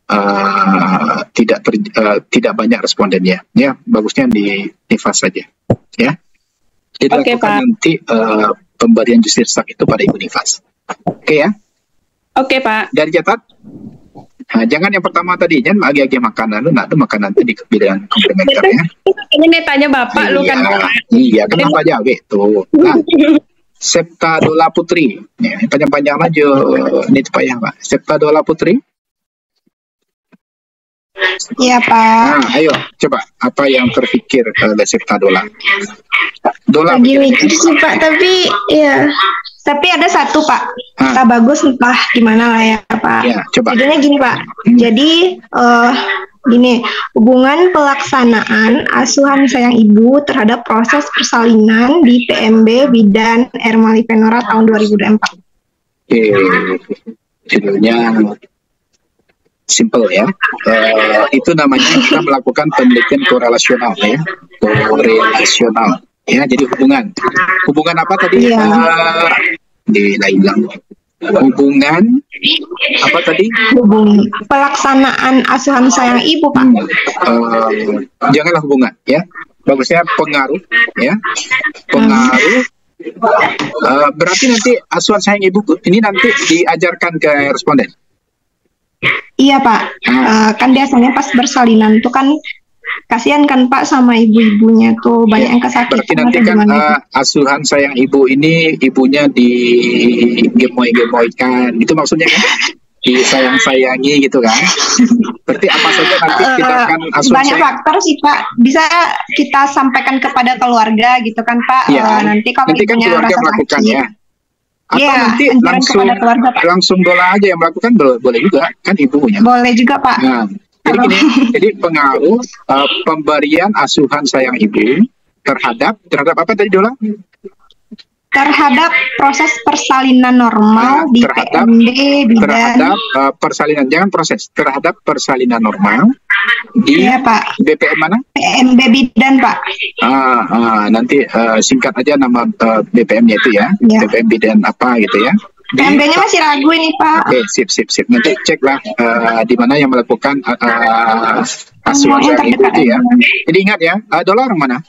uh, tidak ter, uh, tidak banyak respondennya. Ya, bagusnya di nifas saja. Ya. Jadi okay, lakukan Pak. Nanti uh, pemberian jus sirsak itu pada ibu nifas. Oke okay, ya. Oke Pak. Dari catat. Nah, jangan yang pertama tadi, jangan agi-agi makanan lu, nak tuh makanan itu di kebidanan komplementer ya. Ini netanya Bapak iya, lu kan. Iya, kenapa aja tuh. Nah, Septadola Putri. Ya, panjang-panjang aja ini payah Pak. Septadola Putri. Iya Pak. Nah, ayo coba apa yang terpikir oleh Septadola? Dola lagi mikir sih Pak, tapi ya. Tapi ada satu Pak, tak bagus entah gimana lah ya Pak. Ya, coba. Jadinya gini Pak, hmm. jadi uh, gini, hubungan pelaksanaan asuhan sayang ibu terhadap proses persalinan di P M B Bidan Ermali Penora tahun dua ribu dua puluh empat. Oke, judulnya simple ya. Uh, itu namanya kita melakukan penelitian korelasional ya, korelasional. Ya, jadi hubungan. Hubungan apa tadi? Iya. Uh, di hilang. Hubungan apa tadi? Hubungan pelaksanaan asuhan sayang ibu, Pak. Uh, janganlah hubungan, ya. Bagusnya pengaruh, ya. Pengaruh. Uh, berarti nanti asuhan sayang ibu ini nanti diajarkan ke responden. Iya Pak, uh, kan biasanya pas bersalinan itu kan kasihan kan Pak sama ibu-ibunya tuh banyak yang kesakitan. Berarti nanti kan uh, asuhan sayang ibu ini ibunya di gemoy-gemoykan, itu maksudnya kan? Disayang-sayangi gitu kan? Berarti apa saja nanti kita akan asuhan banyak sayang? faktor sih Pak, bisa kita sampaikan kepada keluarga gitu kan Pak. Ya, uh, nanti kalau nanti kan ibunya keluarga rasa melakukan sakit, ya. Atau ya, nanti anjuran langsung kepada keluarga Pak. langsung Dola aja yang melakukan, boleh, boleh juga kan ibunya. Boleh juga Pak. Nah, jadi gini, jadi pengaruh uh, pemberian asuhan sayang ibu terhadap terhadap apa tadi Dola? Terhadap proses persalinan normal Nah, di terhadap P M B bidang terhadap uh, persalinan, jangan proses, terhadap persalinan normal di ya Pak, B P M mana? P M B bidan Pak. Ah, ah, nanti uh, singkat aja nama uh, B P M-nya itu ya, Ya. B P M bidan apa gitu ya. P M B-nya masih ragu ini Pak. Oke, sip, sip, sip. Nanti ceklah uh, di mana yang melakukan uh, uh, asuhan yang sayang ibu terdekat itu ya. aja. Jadi ingat ya, uh, Dola orang mana?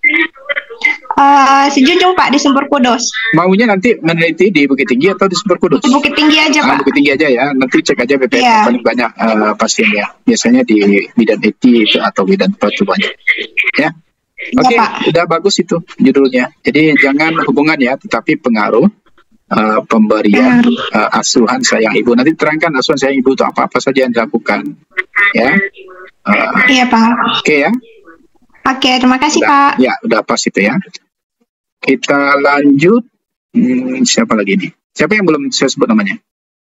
Uh, si Junjung Pak di Sumber Kudus. Maunya nanti meneliti di Bukit Tinggi atau di Sumber Kudus? Di Bukit Tinggi aja Ah, Pak. Bukit Tinggi aja ya. Nanti cek aja B P M Iya. yang paling banyak uh, pasiennya. Biasanya di bidan eti itu atau bidan pertubuhannya. Ya. Oke, Pak. udah bagus itu judulnya. Jadi jangan hubungan ya, tetapi pengaruh uh, pemberian uh, asuhan sayang ibu. Nanti terangkan asuhan sayang ibu itu apa-apa saja yang dilakukan. Ya. Uh, Iya Pak. Oke ya. Oke, terima kasih Udah, Pak. ya, udah pas itu ya. Kita lanjut. Hmm, siapa lagi nih? Siapa yang belum saya sebut namanya?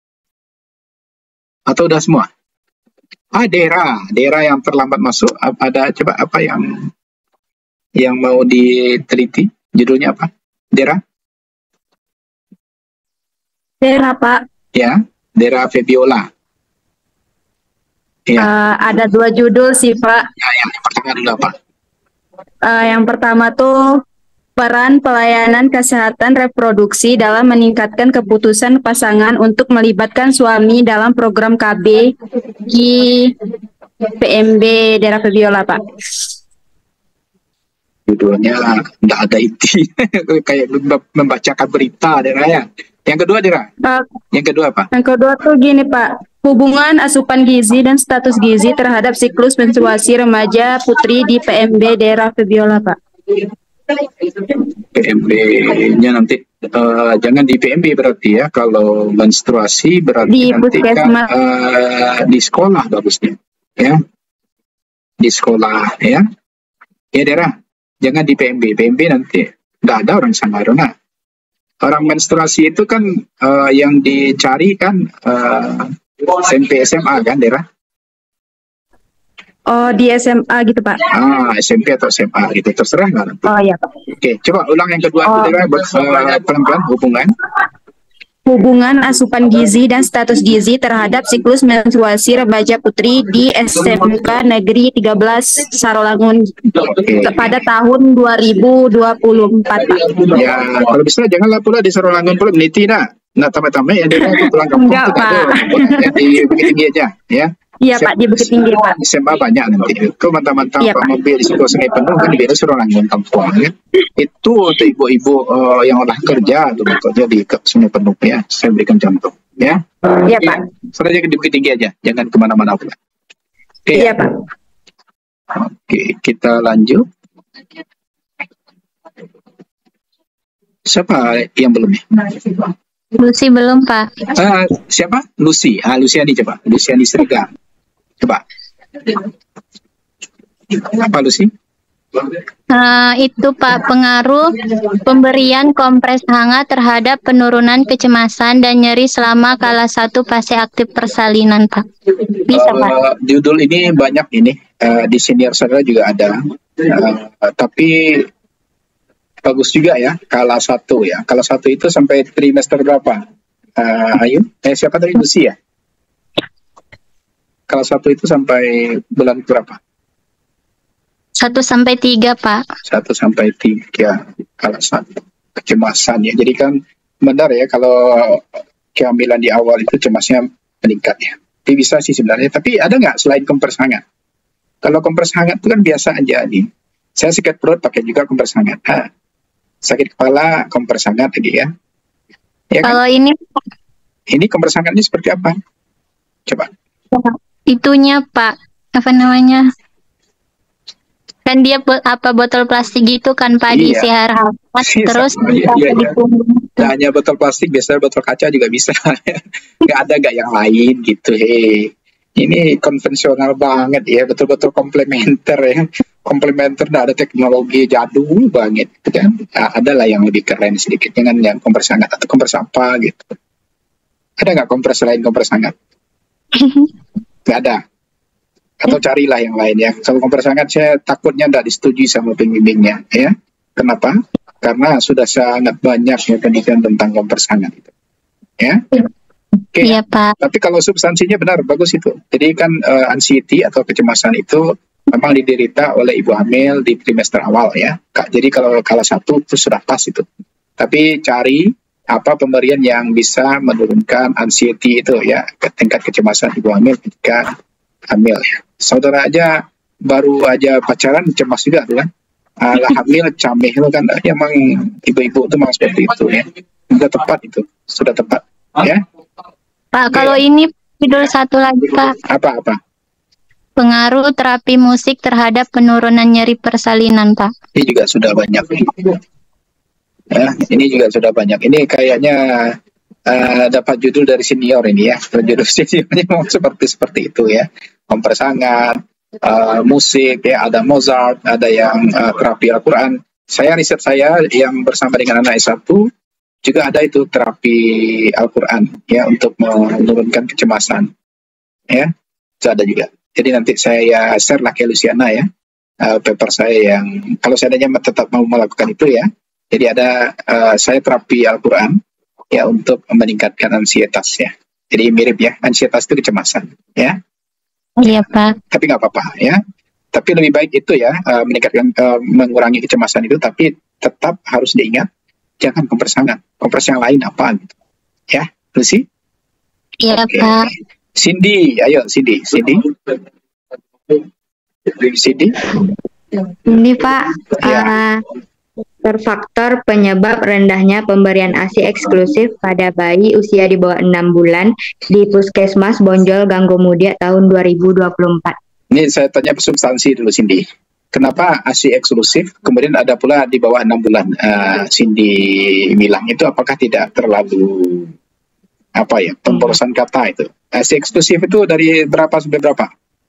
Atau udah semua? Ah, Dera. Dera yang terlambat masuk. A- Ada coba apa yang yang mau diteliti? Judulnya apa? Dera? Dera, Pak. Ya, Dera Febiola. Ya, Eh, ada dua judul sih, Pak. ya yang pertama dulu apa? Eh, yang pertama tuh peran pelayanan kesehatan reproduksi dalam meningkatkan keputusan pasangan untuk melibatkan suami dalam program K B di P M B Daerah Febiola, Pak. Judulnya nggak ada inti. Kayak mem- membacakan berita, Dera ya. Yang kedua, Dera. Eh, Yang kedua apa? yang kedua tuh gini, Pak. Hubungan asupan gizi dan status gizi terhadap siklus menstruasi remaja putri di P M B Daerah Febiola, Pak. P M B-nya nanti eh, jangan di P M B berarti ya. Kalau menstruasi berarti Di nanti kan puskesmas. eh, di sekolah bagusnya, ya. Di sekolah ya. Ya Dera, jangan di P M B. P M B nanti nggak ada orang Sangarona. Orang menstruasi itu kan eh, yang dicari kan eh, S M P S M A kan Dera? Oh, di S M A gitu, Pak. Ah, S M P atau S M A gitu, terserah nggak nanti. Oh iya, Pak. Oke, coba ulang yang kedua Oh. Dera, buat, eh, pelan-pelan hubungan. Hubungan asupan gizi dan status gizi terhadap siklus menstruasi remaja putri di S M K Negeri tiga belas Sarolangun Oke. pada tahun dua ribu dua puluh empat, Pak. Ya, kalau bisa janganlah pula di Sarolangun pula meniti nak. Nak tamat-tamat yang dia itu pulang kampung Enggak, itu tak ada Pak. orang pula. Yang di Bukit Tinggi aja, ya. Iya, Pak, di Bukit Tinggi, Pak. S M A banyak nanti. Kau mantap-mantap Iya, Pak Pak. mobil di sebuah sungai penuh kan di Sarolangun kampung kan. Itu untuk ibu-ibu eh, yang olah kerja itu bekerja di ke- sungai penuh ya. Saya berikan contoh, ya. Iya, Pak. Saudara jangan di Bukit Tinggi aja, jangan kemana-mana pula. Oke, Iya, Pak. oke, kita lanjut. Siapa yang belum nih? Lucy belum, Pak. Ah, siapa? Lucy. Ah, Luciani coba. Luciani Serga. Coba. Apa Lucy? Eh, itu Pak, pengaruh pemberian kompres hangat terhadap penurunan kecemasan dan nyeri selama kala satu fase aktif persalinan, Pak. Bisa, Pak. Eh, judul ini banyak ini. Eh, di senior saudara juga ada. Eh, tapi bagus juga ya. Kala satu ya. Kala satu itu sampai trimester berapa? Eh, Ayu? Eh, siapa tadi? Lucy ya? Kala satu itu sampai bulan berapa? Satu sampai tiga, Pak. Satu sampai tiga kala satu kecemasan ya. Jadi kan benar ya kalau kehamilan di awal itu cemasnya meningkat ya. Tapi bisa sih sebenarnya. Tapi ada nggak selain kompres hangat? Kalau kompres hangat itu kan biasa aja nih. Saya sakit perut pakai juga kompres hangat. Ah, sakit kepala kompres hangat lagi ya. Ya kan? Kalau ini Ini kompres hangatnya seperti apa? Coba. itunya, Pak, apa namanya? Kan dia bo- apa botol plastik gitu kan Pak, Iya. diisi air hangat Iya, terus sama, iya, ditaruh iya, di iya. punggung. Nggak hanya botol plastik, biasanya botol kaca juga bisa. Nggak ada nggak yang lain gitu. Hei, ini konvensional banget ya, betul-betul komplementer ya. Komplementer, nggak ada teknologi jadul banget. Gitu kan. Nah, ada lah yang lebih keren sedikit dengan yang kompres hangat atau kompres apa gitu. Ada nggak kompres lain kompres hangat? Nggak ada. Atau carilah yang lain ya. Kalau kompres hangat saya takutnya tidak disetujui sama pembimbingnya ya. Kenapa? Karena sudah sangat banyak ya pendidikan tentang kompres hangat itu. Ya. Oke. Iya Pak. Tapi kalau substansinya benar bagus itu. Jadi kan uh, anxiety atau kecemasan itu memang diderita oleh ibu hamil di trimester awal ya. Kak, jadi kalau kalah satu itu sudah pas itu. Tapi cari apa pemberian yang bisa menurunkan anxiety itu ya, ke tingkat kecemasan ibu hamil ketika hamil ya. Saudara aja baru aja pacaran cemas juga tuh kan. Alah hamil cameh itu kan ya, emang ibu-ibu itu memang seperti itu ya. Sudah tepat itu, sudah tepat ya. Pak, kalau ini judul satu lagi Pak. Apa-apa? Pengaruh terapi musik terhadap penurunan nyeri persalinan Pak. Ini juga sudah banyak nih. Ya, ini juga sudah banyak. Ini kayaknya uh, dapat judul dari senior ini ya. Judul seniornya memang seperti seperti itu ya. Kompres hangat, uh, musik ya, ada Mozart, ada yang uh, terapi Al-Quran. Saya riset saya yang bersama dengan anak S satu juga ada itu terapi Al-Quran ya untuk menurunkan kecemasan. Ya, itu ada juga. Jadi nanti saya share lah ke Luciana ya, uh, paper saya yang kalau seandainya tetap mau melakukan itu ya. Jadi ada uh, saya terapi Al-Quran ya untuk meningkatkan ansietas ya. Jadi mirip ya, ansietas itu kecemasan ya. Iya Pak. Tapi nggak apa-apa ya. Tapi lebih baik itu ya uh, meningkatkan, uh, mengurangi kecemasan itu. Tapi tetap harus diingat jangan kompres hangat. Kompres yang lain apa gitu. Ya, Lucy? Iya Oke. Pak. Cindy, ayo Cindy, Cindy. Cindy. Ini Pak, Ya. eh, faktor penyebab rendahnya pemberian ASI eksklusif pada bayi usia di bawah enam bulan di Puskesmas Bonjol Ganggomudia tahun dua ribu dua puluh empat. Ini saya tanya substansi dulu Cindy. Kenapa ASI eksklusif? Kemudian ada pula di bawah enam bulan. Uh, Cindy bilang itu apakah tidak terlalu apa ya pemborosan kata itu? ASI eksklusif itu dari berapa sampai berapa?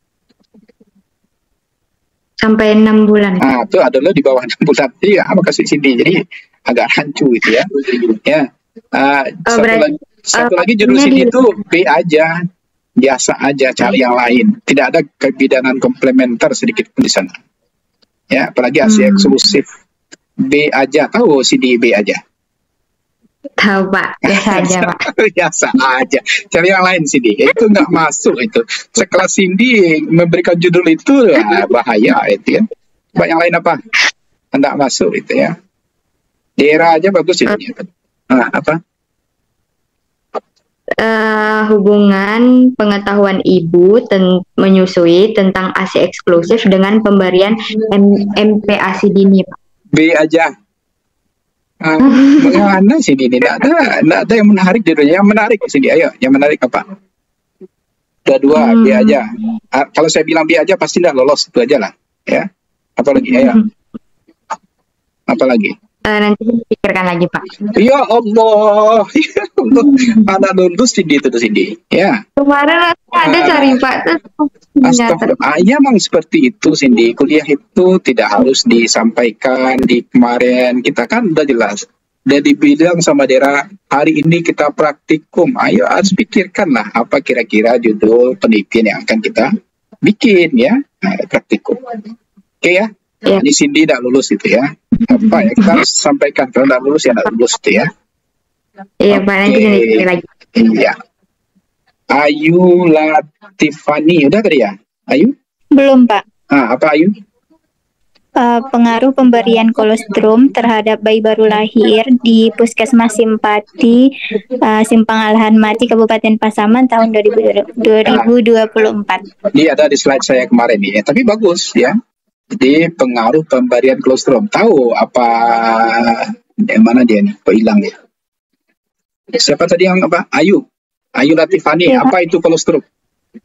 Sampai enam bulan. Ah, itu adalah di bawah enam bulan. Iya, apa kasih Cindy? Jadi agak rancu itu ya. Ya. Uh, Oh, satu berarti, lagi, satu uh, lagi judul ini Cindy di- itu B aja, biasa aja, cari yang lain. Tidak ada kebidanan komplementer sedikit pun di sana. Ya, apalagi ASI Hmm. eksklusif. B aja, tahu Cindy B aja. Tahu Pak, biasa aja Pak. Biasa aja. Cari yang lain Cindy. Itu nggak masuk itu. Sekelas Cindy memberikan judul itu ya, bahaya itu ya. Coba yang lain apa? Nggak masuk itu ya. Daerah aja bagus itu. Nah, apa? Eh, hubungan pengetahuan ibu ten- menyusui tentang ASI eksklusif dengan pemberian M- MPASI dini Pak. B aja. Ah, mana sih ini? Nggak ada, nggak ada yang menarik judulnya. Yang menarik sini, ayo. Yang menarik apa? Udah dua, Hmm. B aja. Ah, kalau saya bilang B aja pasti nggak lolos, itu aja lah. Ya. Apalagi, ayo. Apalagi? Eh, nanti pikirkan lagi Pak. Ya Allah, ya Allah. Anak lulus Cindy itu tuh Cindy. Ya. Kemarin ada cari Pak. Terus Astagfirullah. Ah, ya memang seperti itu Cindy. Kuliah itu tidak harus disampaikan di kemarin. Kita kan udah jelas. Dan dibilang sama Dera, hari ini kita praktikum. Ayo harus pikirkan lah apa kira-kira judul penelitian yang akan kita bikin ya. Nah, praktikum. Oke ya. Ya. Ini Cindy tidak lulus itu ya. Apa ya kita harus sampaikan kalau tidak lulus ya tidak lulus itu ya. Iya Pak, nanti Oke. nanti lagi. Iya. Ayu Latifani udah tadi ya? Ayu? Belum, Pak. Ah, apa Ayu? Uh, pengaruh pemberian kolostrum terhadap bayi baru lahir di Puskesmas Simpati uh, Simpang Alahan Mati Kabupaten Pasaman tahun dua ribu dua puluh empat. Ini ada di slide saya kemarin nih, tapi bagus ya. Jadi pengaruh pemberian kolostrum. Tahu apa yang mana dia nih? Kok hilang ya? Siapa tadi yang apa? Ayu. Ayu Latifani. Ya. Apa itu kolostrum?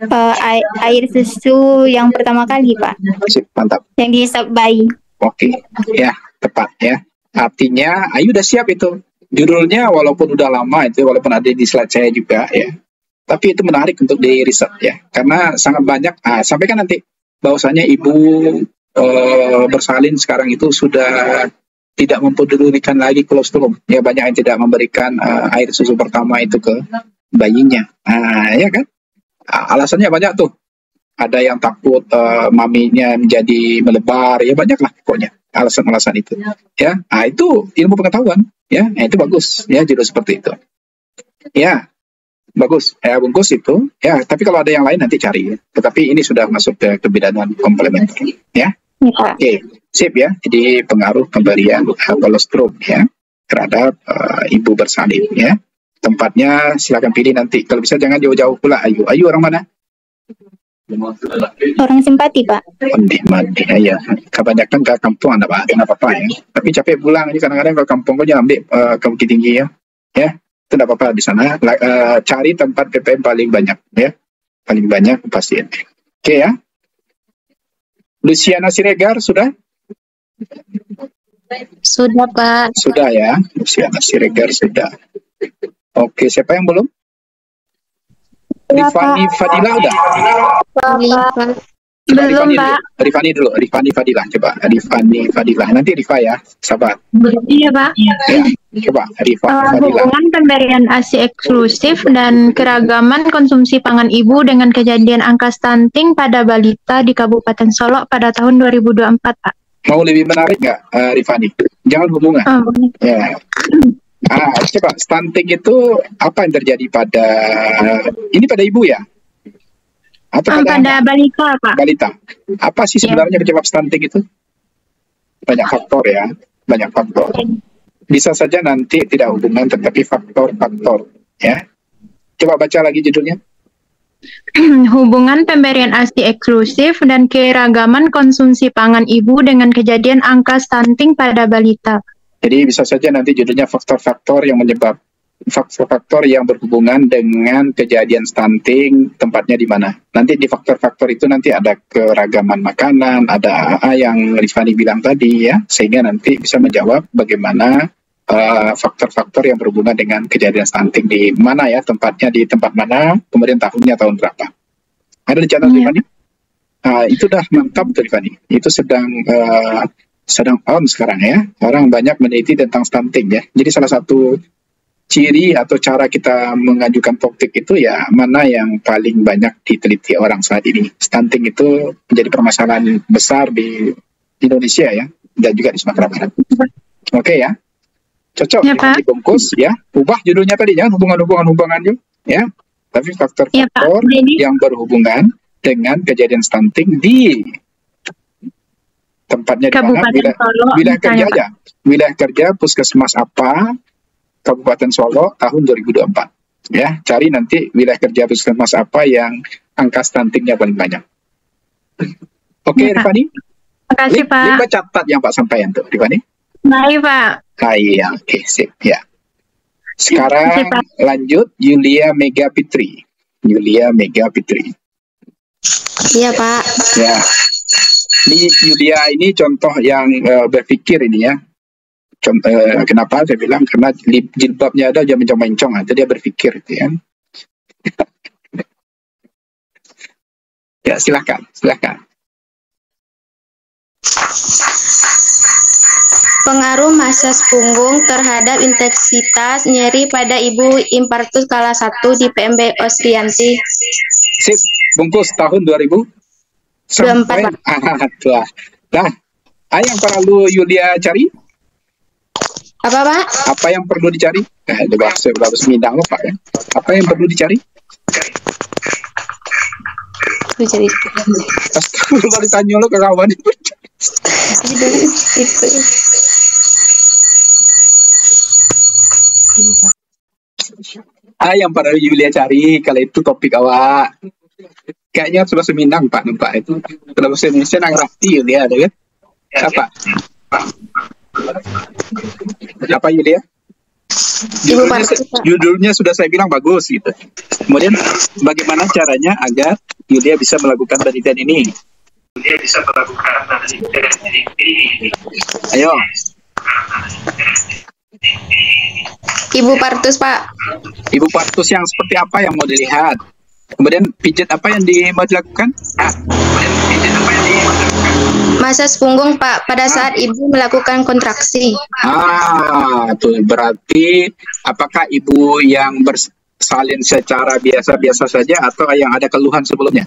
Uh, air, air susu yang pertama kali, Pak. Sip, mantap. Yang dihisap bayi. Oke, ya tepat ya. Artinya Ayu udah siap itu. Judulnya walaupun udah lama itu, walaupun ada di slide saya juga ya. Tapi itu menarik untuk di riset ya, karena sangat banyak. Ah, sampaikan nanti bahwasanya ibu uh, bersalin sekarang itu sudah tidak mempedulikan lagi kolostrum. Ya, banyak yang tidak memberikan uh, air susu pertama itu ke bayinya. Ah, ya kan? Alasannya banyak tuh. Ada yang takut uh, maminya menjadi melebar, ya banyak lah pokoknya alasan-alasan itu. Ya, nah, itu ilmu pengetahuan. Ya, nah, itu bagus. Ya, judul seperti itu. Ya, bagus. Ya, bungkus itu. Ya, tapi kalau ada yang lain nanti cari. Tetapi ini sudah masuk ke kebidanan komplementer. Ya, oke, okay. Sip ya. Jadi pengaruh pemberian kolostrum ya terhadap uh, ibu bersalin ya. Tempatnya silakan pilih nanti. Kalau bisa jangan jauh-jauh pula. Ayu, Ayu orang mana? Orang Simpati, Pak. Mandi, mandi, ya. Kebanyakan ke kampung anda Pak, kenapa apa ya? Tapi capek pulang, jadi kadang-kadang ke kampung kau jangan ambil uh, ke Bukit Tinggi ya, ya. Itu tidak apa-apa di sana. Uh, cari tempat P P M paling banyak, ya, paling banyak pasien. Oke okay, ya. Luciana Siregar sudah? Sudah, Pak. Sudah ya, Luciana Siregar sudah. Oke, okay, siapa yang belum? Rifani Fadila udah? Belum, Pak. Rifani dulu, Rifani Fadila, coba. Rifani Fadila, nanti Rifa ya, sahabat. Iya, Pak. Ya, coba, Rifa uh, Fadila. Hubungan pemberian ASI eksklusif dan keragaman konsumsi pangan ibu dengan kejadian angka stunting pada balita di Kabupaten Solok pada tahun dua ribu dua puluh empat, Pak. Mau lebih menarik nggak, uh, Rifani? Jangan hubungan. Oh, ya. Ah, coba stunting itu apa yang terjadi pada ini pada ibu ya? Atau pada, pada balita, Pak? Balita. Apa sih sebenarnya penyebab stunting itu? Banyak faktor ya, banyak faktor. Bisa saja nanti tidak hubungan, tetapi faktor-faktor ya. Coba baca lagi judulnya. Hubungan pemberian ASI eksklusif dan keragaman konsumsi pangan ibu dengan kejadian angka stunting pada balita. Jadi bisa saja nanti judulnya faktor-faktor yang menyebab faktor-faktor yang berhubungan dengan kejadian stunting, tempatnya di mana. Nanti di faktor-faktor itu nanti ada keragaman makanan, ada A A yang Rifani bilang tadi ya, sehingga nanti bisa menjawab bagaimana uh, faktor-faktor yang berhubungan dengan kejadian stunting di mana ya, tempatnya di tempat mana, kemudian tahunnya tahun berapa. Ada di channel Rifani? Uh, itu dah mantap tuh Rifani. Itu sedang uh, sedang on sekarang ya. Orang banyak meneliti tentang stunting ya. Jadi salah satu ciri atau cara kita mengajukan topik itu ya mana yang paling banyak diteliti orang saat ini. Stunting itu menjadi permasalahan besar di Indonesia ya, dan juga di Sumatera Barat. Oke okay, ya. Cocok ya, Pak. Dibungkus ya. Ubah judulnya tadi jangan hubungan-hubungan hubungannya ya. Tapi faktor-faktor ya, yang berhubungan dengan kejadian stunting di tempatnya di mana, wilayah, wilayah kerja aja, wilayah kerja puskesmas apa, Kabupaten Solo tahun dua ribu dua puluh empat. Ya, cari nanti wilayah kerja puskesmas apa yang angka stuntingnya paling banyak. Oke, okay, ya, Rifani. Terima kasih, Pak. Lima catat yang Pak sampaikan tuh, Rifani. Baik, Pak. Iya, oke, okay, sip, ya. Sekarang Sip, Pak. Lanjut Yulia Mega Fitri. Yulia Mega Fitri. Iya, Pak. Ya. Ini Yulia ini contoh yang uh, berpikir ini ya. Contoh, uh, kenapa saya bilang karena jilbabnya ada dia mencong-mencong aja dia berpikir itu ya. Ya silakan, silakan. Pengaruh masas punggung terhadap intensitas nyeri pada ibu infarktus skala satu di P M B Osrianti. Sip, bungkus tahun dua ribu sampai ah, tuh. Nah, apa yang perlu Yulia cari? Apa, Pak? Apa yang perlu dicari? Eh, udah bahasa udah semindang loh, Pak ya. Apa yang perlu dicari? Dicari. Pas kamu baru tanya lo ke kawan itu. Itu. Ah, yang perlu Yulia cari kalau itu topik awak. Kayaknya sudah seminang Pak nampak itu. Kalau bahasa Indonesia nang rapi Yulia ada kan? Apa? Apa Yulia? Ibu Judulnya, Partus, Pak. judulnya sudah saya bilang bagus gitu. Kemudian bagaimana caranya agar Yulia bisa melakukan penelitian ini? Yulia bisa melakukan penelitian ini. Ayo. Ibu Partus, Pak. Ibu Partus yang seperti apa yang mau dilihat? Kemudian pijat apa yang di, mau dilakukan? Ah, kemudian pijat apa yang di, mau dilakukan? Masas punggung, Pak, pada saat ibu melakukan kontraksi. Ah, tuh berarti apakah ibu yang bersalin secara biasa-biasa saja atau yang ada keluhan sebelumnya?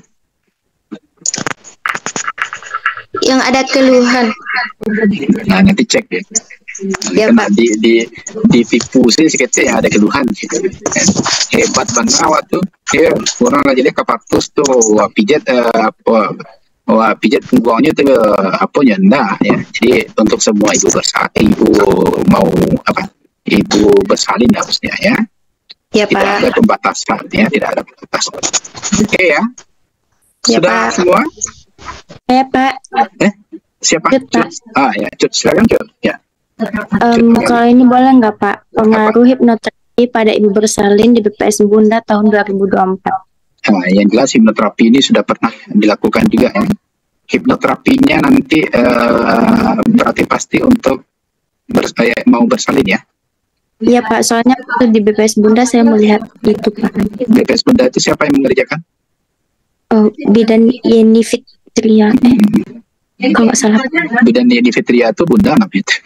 Yang ada keluhan. Nah, nanti cek ya. Ya, Karena Pak. di di di tipu sih sedikit ya ada keluhan gitu. Hebat banget awak tuh. Ya, kurang aja deh ke Partus tuh wah, pijat eh, apa wah pijat punggungnya tuh eh, apa nyenda ya. Jadi untuk semua ibu bersalin, ibu mau apa? Ibu bersalin harusnya ya. Ya, Tidak Pak. ada pembatasan ya, tidak ada pembatasan. Oke ya. Ya, Sudah Pak. semua? Saya Pak, Eh, siapa? Cut, Pak. Ah ya, Cut, silakan Cut. Ya. Em, kalau ini boleh nggak Pak, pengaruh hipnoterapi pada ibu bersalin di B P S Bunda tahun dua ribu dua puluh empat? Nah, yang jelas hipnoterapi ini sudah pernah dilakukan juga ya. Hipnoterapinya nanti eh, berarti pasti untuk bers eh, mau bersalin ya. Iya Pak, soalnya waktu di B P S Bunda saya melihat itu Pak. B P S Bunda itu siapa yang mengerjakan? Oh, bidan Yeni Fitria, eh, kalau nggak salah. Bidan Yeni Fitria itu Bunda namanya itu.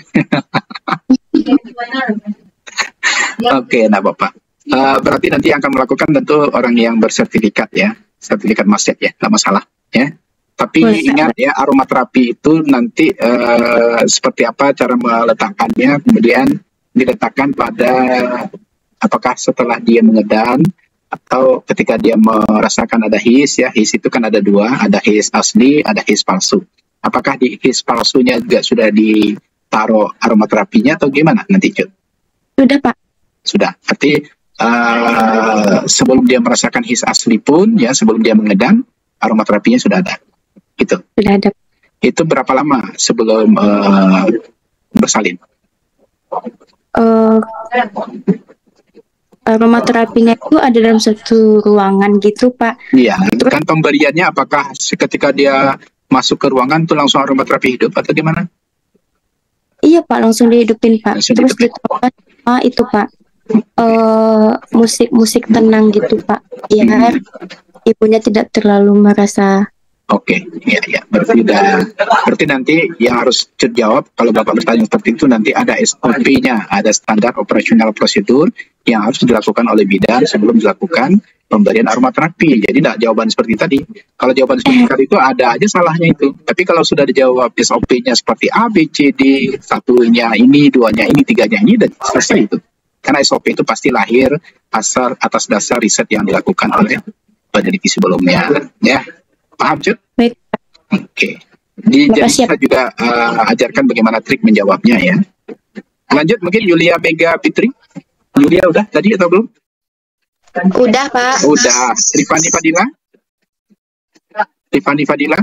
Oke, nah Bapak. Eh, berarti nanti yang akan melakukan tentu orang yang bersertifikat ya, sertifikat masjid ya, nggak masalah ya. Tapi Boleh, ingat ya, aromaterapi itu nanti eh, seperti apa cara meletakkannya, kemudian diletakkan pada apakah setelah dia mengedam atau ketika dia merasakan ada his ya. His itu kan ada dua, ada his asli, ada his palsu. Apakah di his palsunya juga sudah ditaruh aromaterapinya atau gimana nanti Cut? Sudah Pak. Sudah. Berarti uh, sebelum dia merasakan his asli pun ya, sebelum dia mengedam, aromaterapinya sudah ada. Gitu. Sudah ada. Itu berapa lama sebelum uh, bersalin? Uh, aromaterapinya itu ada dalam satu ruangan gitu Pak. Iya, kan pemberiannya apakah ketika dia masuk ke ruangan itu langsung aromaterapi hidup atau gimana? Iya Pak, langsung dihidupin Pak. Langsung Terus dihidupin. ditambah sama itu Pak, uh, musik-musik tenang gitu Pak, biar ibunya tidak terlalu merasa. Oke, ya ya. Berarti udah, berarti nanti yang harus jawab kalau Bapak bertanya seperti itu nanti ada S O P-nya, ada standar operasional prosedur yang harus dilakukan oleh bidan sebelum dilakukan pemberian aromaterapi. Jadi tidak jawaban seperti tadi. Kalau jawaban seperti tadi itu ada aja salahnya itu. Tapi kalau sudah dijawab S O P-nya seperti A, B, C, D, satunya ini, duanya ini, tiganya ini, dan selesai itu. Karena S O P itu pasti lahir asal atas dasar riset yang dilakukan oleh peneliti sebelumnya. Ya. Paham, Cut? Baik. Oke. Di jadi kita juga uh, ajarkan bagaimana trik menjawabnya ya. Lanjut mungkin Yulia Mega Fitri. Yulia udah tadi atau belum? Udah, Pak. Udah. Rifani Fadila? Rifani Fadila?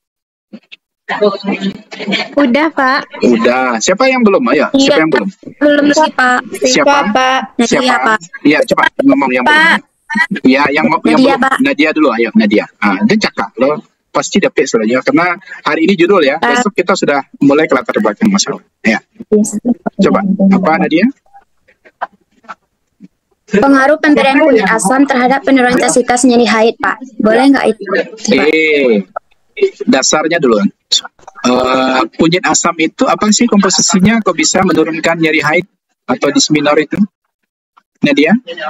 Udah, Pak. Udah. Siapa yang belum? Ayo, siapa yang belum? Belum sih, Pak. Siapa? Pak. Siapa? Iya, coba ngomong yang belum. Ya, yang yang Nadia, belum. Pak. Nadia dulu, ayo Nadia. Ah, dan cakap lo pasti dapat sebenarnya karena hari ini judul ya. Besok kita sudah mulai ke latar belakang masalah. Ya. Coba apa Nadia? Pengaruh pemberian kunyit asam terhadap penurunan intensitas nyeri haid, Pak. Boleh nggak itu? Eh, dasarnya dulu. Uh, kunyit asam itu apa sih komposisinya? Kok bisa menurunkan nyeri haid atau disminor itu? Nadia?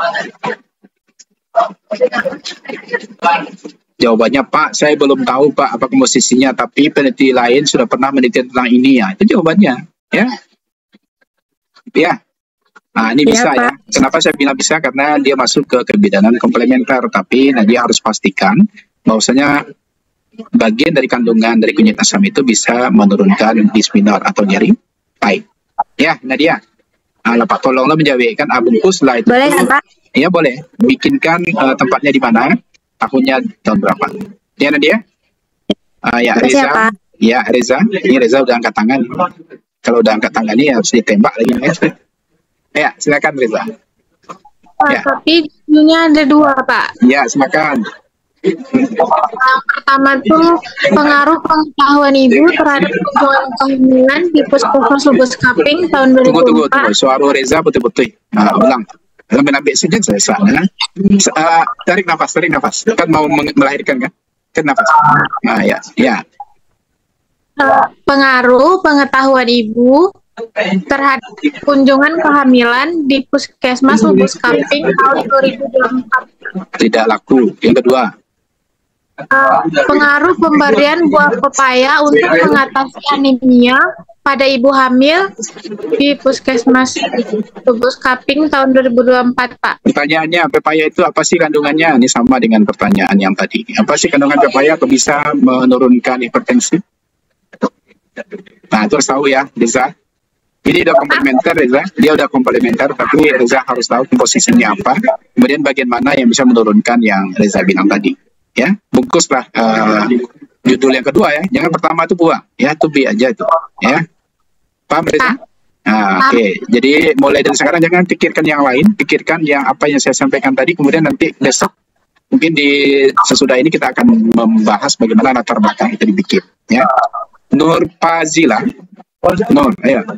Jawabannya Pak, saya belum tahu Pak apa komposisinya, tapi peneliti lain sudah pernah meneliti tentang ini ya. Itu jawabannya, ya. Ya. Nah, ini Ya, bisa ya. Pak. Kenapa saya bilang bisa? Karena dia masuk ke kebidanan komplementer, tapi Nadia harus pastikan bahwasanya bagian dari kandungan dari kunyit asam itu bisa menurunkan disminor atau nyeri haid. Ya, Nadia. Nah, Pak tolonglah menjawabkan ah, bungkus lah itu. Boleh, Pak? Iya boleh. Bikinkan uh, tempatnya di mana, tahunnya tahun berapa. Ya Nadia? Uh, ya Terima kasih, Reza. Pak. Ya Reza. Ini Reza udah angkat tangan. Kalau udah angkat tangan ini harus ditembak lagi. Ya. Ya, silakan Reza. Pak, Ya. tapi judulnya ada dua, Pak. Ya, silakan. Yang pertama tuh pengaruh pengetahuan ibu terhadap perjuangan kehamilan di Puskesmas Lubus Kaping tahun dua ribu empat. Tunggu, tunggu, tunggu. Suara Reza betul-betul. Nah, ulang. Dalam ambil sejak selesai. Uh, tarik nafas, tarik nafas. Kan mau melahirkan kan? Kan nafas. Nah, ya, ya. Uh, pengaruh pengetahuan ibu terhadap kunjungan kehamilan di Puskesmas Lubus Kaping tahun dua ribu empat. Tidak laku. Yang kedua. Uh, pengaruh pemberian buah pepaya untuk mengatasi anemia pada ibu hamil di Puskesmas Lubus Kaping tahun dua ribu dua puluh empat, Pak. Pertanyaannya, pepaya itu apa sih kandungannya? Ini sama dengan pertanyaan yang tadi. Apa sih kandungan pepaya kok bisa menurunkan hipertensi? Nah, itu harus tahu ya, Reza. Ini udah komplementer, Reza. Dia udah komplementer, tapi Reza harus tahu komposisinya apa. Kemudian bagian mana yang bisa menurunkan yang Reza bilang tadi. Ya, bungkuslah uh, judul yang kedua ya. Jangan pertama itu buang, ya itu B aja itu. Ya, paham Reza? Nah, oke. Okay. Jadi mulai dari sekarang jangan pikirkan yang lain, pikirkan yang apa yang saya sampaikan tadi. Kemudian nanti besok mungkin di sesudah ini kita akan membahas bagaimana latar belakang itu dibikin. Ya, Nur Fazila, Nur, ayo.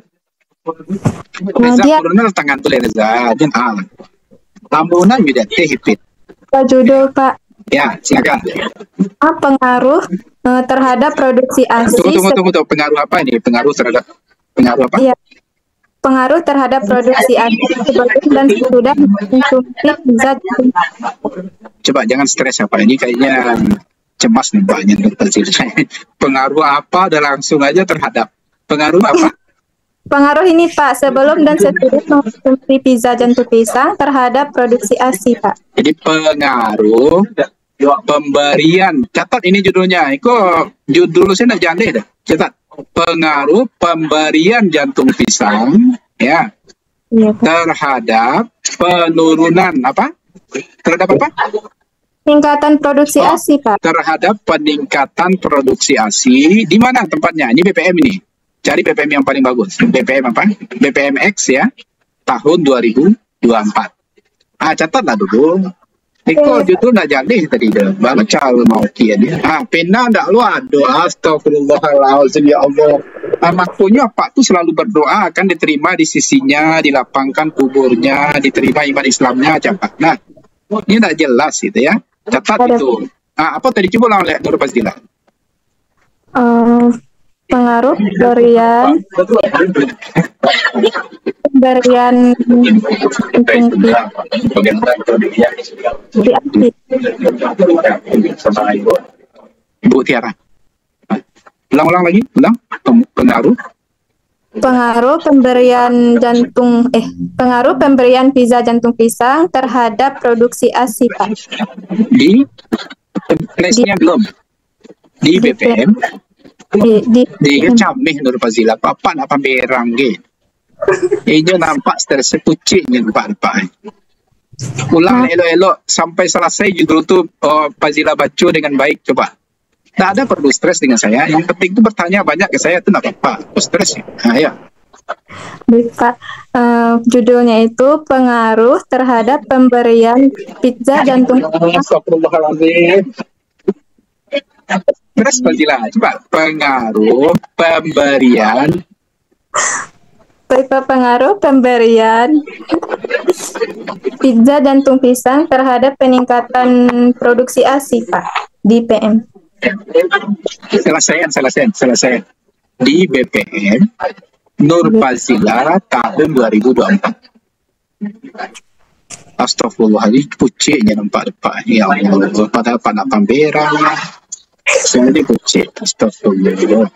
Reza, turunnya tangan tuh Reza, jangan. Lamunan juga teh hipit. Judul Pak. Ya, silakan. Pengaruh uh, terhadap produksi A S I. Tunggu, tunggu, tunggu, tunggu. Pengaruh apa ini? Pengaruh terhadap pengaruh apa? Iya. Pengaruh terhadap produksi A S I sebelum dan sesudah mengkonsumsi zat. Coba jangan stres apa ini kayaknya cemas nih banyak pengaruh apa? Udah langsung aja terhadap pengaruh apa? Pengaruh ini Pak sebelum dan sesudah mengkonsumsi pizza jantung pisang terhadap produksi A S I Pak. Jadi pengaruh pemberian, catat ini judulnya. Iko judul saya nak jandeh dah. Catat. Pengaruh pemberian jantung pisang ya. Iya, terhadap penurunan apa? Terhadap apa? Peningkatan produksi oh, A S I Pak. Terhadap peningkatan produksi A S I di mana tempatnya? Ini B P M ini. Cari B P M yang paling bagus. B P M apa? B P M X ya. Tahun dua ribu dua puluh empat. Ah, catatlah dulu. Niko judul nak jadi tadi dah. Baca mau kian dia. Ah, pena ndak lu doa astagfirullahaladzim ya Allah. Ah, makanya Pak tuh selalu berdoa akan diterima di sisinya, dilapangkan kuburnya, diterima iman Islamnya catat. Nah, ini tak jelas itu ya. Catat itu. Ah, apa tadi coba ulang lihat Nur Fazila. Uh, pengaruh pemberian pemberian Bu Tiara, ulang-ulang lagi, ulang pengaruh pengaruh pemberian jantung eh pengaruh pemberian pizza jantung pisang terhadap produksi A S I Pak. Di place-nya belum di B P M. Di di di camih Nur Fazila papa nak pamberang ge. Ini nampak stres puciknya nampak-nampak. Ulang elok-elok sampai selesai judul tu oh, Fazila baca dengan baik coba. Tak ada perlu stres dengan saya. Yang penting tu bertanya banyak ke saya tu nak apa? Aku stres ya. Ha ya. Baik Pak, uh, judulnya itu pengaruh terhadap pemberian pizza jantung. Astagfirullahaladzim. Terus Fazila, coba pengaruh pemberian. Baik Pak, pengaruh pemberian pizza jantung pisang terhadap peningkatan produksi A S I Pak di P M. Selesai, selesai, selesai. Di B P M Nur Fazila tahun dua ribu dua puluh empat. Astagfirullahaladzim, puciknya nampak-nampak. Ya Allah, padahal panak pamberang. Saya ini pucik. Astagfirullah.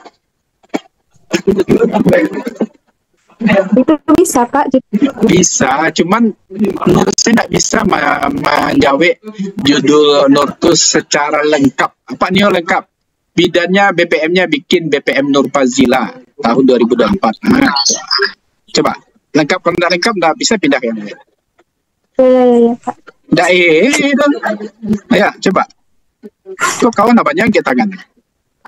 Itu bisa Pak? Bisa, cuman menurut saya tidak bisa menjawab judul Nurtus secara lengkap. Apa nih lengkap? Bidannya B P M-nya bikin B P M Nur Fazila tahun dua ribu dua puluh empat. Nah, coba lengkap, kalau tidak lengkap tidak bisa pindah yang lain. Ya, ya, ya Pak. Tidak eh, ayo coba. Kok kawan apa banyak ke tangan?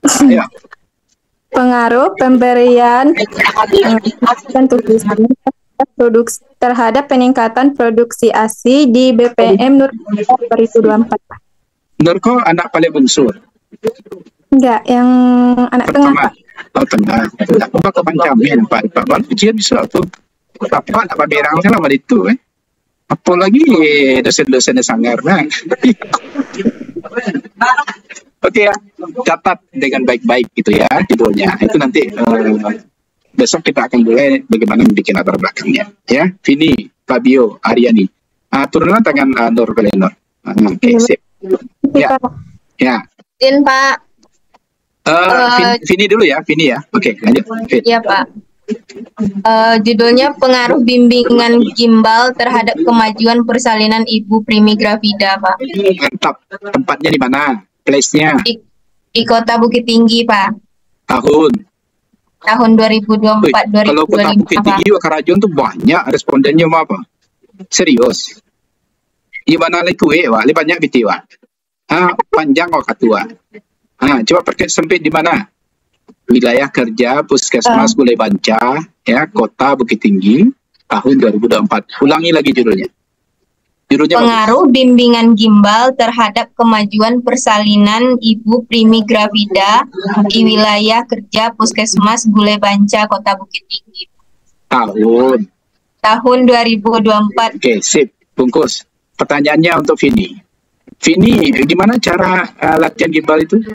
Ayo. Pengaruh pemberian jantung pisang produksi terhadap peningkatan produksi A S I di B P M Nurko dua ribu dua puluh empat. Nurko anak paling bungsu. Enggak, yang anak tengah, Pak. Oh, tengah. Tak apa kau pancamin, Pak. Pak Bal ujian bisa tuh. Apa nak berang selama itu, eh? Apalagi dosen-dosen sangar, nah. Oke ya, catat dengan baik-baik gitu ya judulnya. Itu nanti uh, besok kita akan mulai bagaimana bikin latar belakangnya. Ya, Vini, Fabio, Aryani. Uh, turunlah tangan uh, Nur Belenor. Uh, Oke, okay, sip. Ya, ya. Izin Pak. Uh, uh, Vini dulu ya, Vini ya. Oke, okay, lanjut. Iya Pak. Uh, judulnya pengaruh bimbingan gimbal terhadap kemajuan persalinan ibu primi gravida, Pak. Mantap. Tempatnya di mana? Place-nya? Di, di Kota Bukit Tinggi, Pak. Tahun? Tahun dua ribu dua puluh empat dua ribu dua puluh lima. Kalau Kota Bukit Tinggi, Wakarajon tuh banyak respondennya mau apa? Serius? Di mana lagi kue, Wak? Lebih banyak biti, Wak. Ah, panjang Wak Katua. Ah, coba pergi sempit di mana? Wilayah kerja Puskesmas uh. Gulai Banca, ya, Kota Bukit Tinggi, tahun dua ribu dua puluh empat. Ulangi lagi judulnya. Judulnya pengaruh bagus. Bimbingan gimbal terhadap kemajuan persalinan ibu primi gravida di wilayah kerja Puskesmas Gulai Banca, Kota Bukit Tinggi. Tahun. Tahun dua ribu dua puluh empat. Oke, sip. Bungkus. Pertanyaannya untuk Vini. Vini, gimana cara uh, latihan gimbal itu?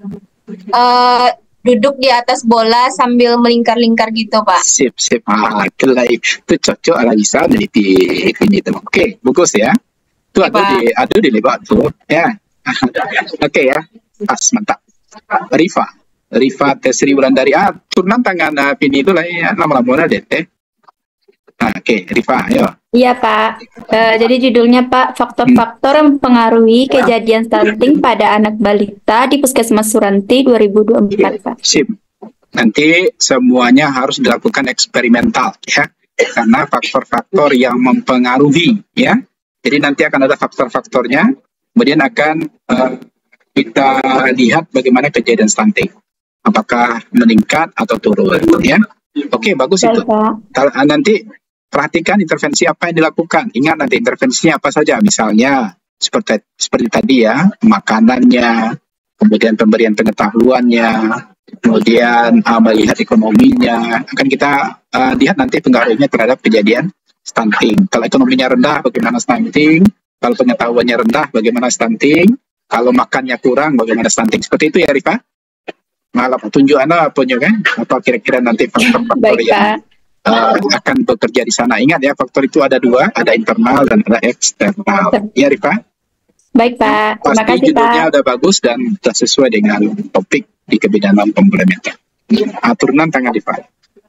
Uh, duduk di atas bola sambil melingkar-lingkar gitu, Pak. Sip, sip. Ah, itu itu cocok ala bisa meneliti ini itu. Oke, bagus ya. Tuh ada di ada di lebat tuh, ya. Oke ya, pas mantap. Rifa, Rifa Tesri Wulandari. Ah, turunan tangan uh, Vini itu lah ya, lama-lama deh teh. Nah, oke, Rifa, ayo. Iya Pak, uh, jadi judulnya Pak, faktor-faktor yang mempengaruhi kejadian stunting pada anak balita di Puskesmas Suranti dua ribu dua puluh empat Pak. Sip, nanti semuanya harus dilakukan eksperimental ya, karena faktor-faktor yang mempengaruhi ya. Jadi nanti akan ada faktor-faktornya, kemudian akan uh, kita lihat bagaimana kejadian stunting, apakah meningkat atau turun ya. Oke, bagus itu. Kalau nanti perhatikan intervensi apa yang dilakukan. Ingat nanti intervensinya apa saja. Misalnya seperti seperti tadi ya, makanannya, kemudian pemberian pengetahuannya, kemudian uh, melihat ekonominya. Akan kita uh, lihat nanti pengaruhnya terhadap kejadian stunting. Kalau ekonominya rendah, bagaimana stunting? Kalau pengetahuannya rendah, bagaimana stunting? Kalau makannya kurang, bagaimana stunting? Seperti itu ya, Rifa? Malah petunjuk Anda punya kan? Apa kira-kira nanti faktor-faktor yang Uh, akan bekerja di sana. Ingat ya, faktor itu ada dua, ada internal dan ada eksternal. Ya, Rifa? Baik, Pak. Terima Pasti kasih, judulnya Pak. udah bagus dan sudah sesuai dengan topik di kebidanan komplementer. Aturan tangan Rifa.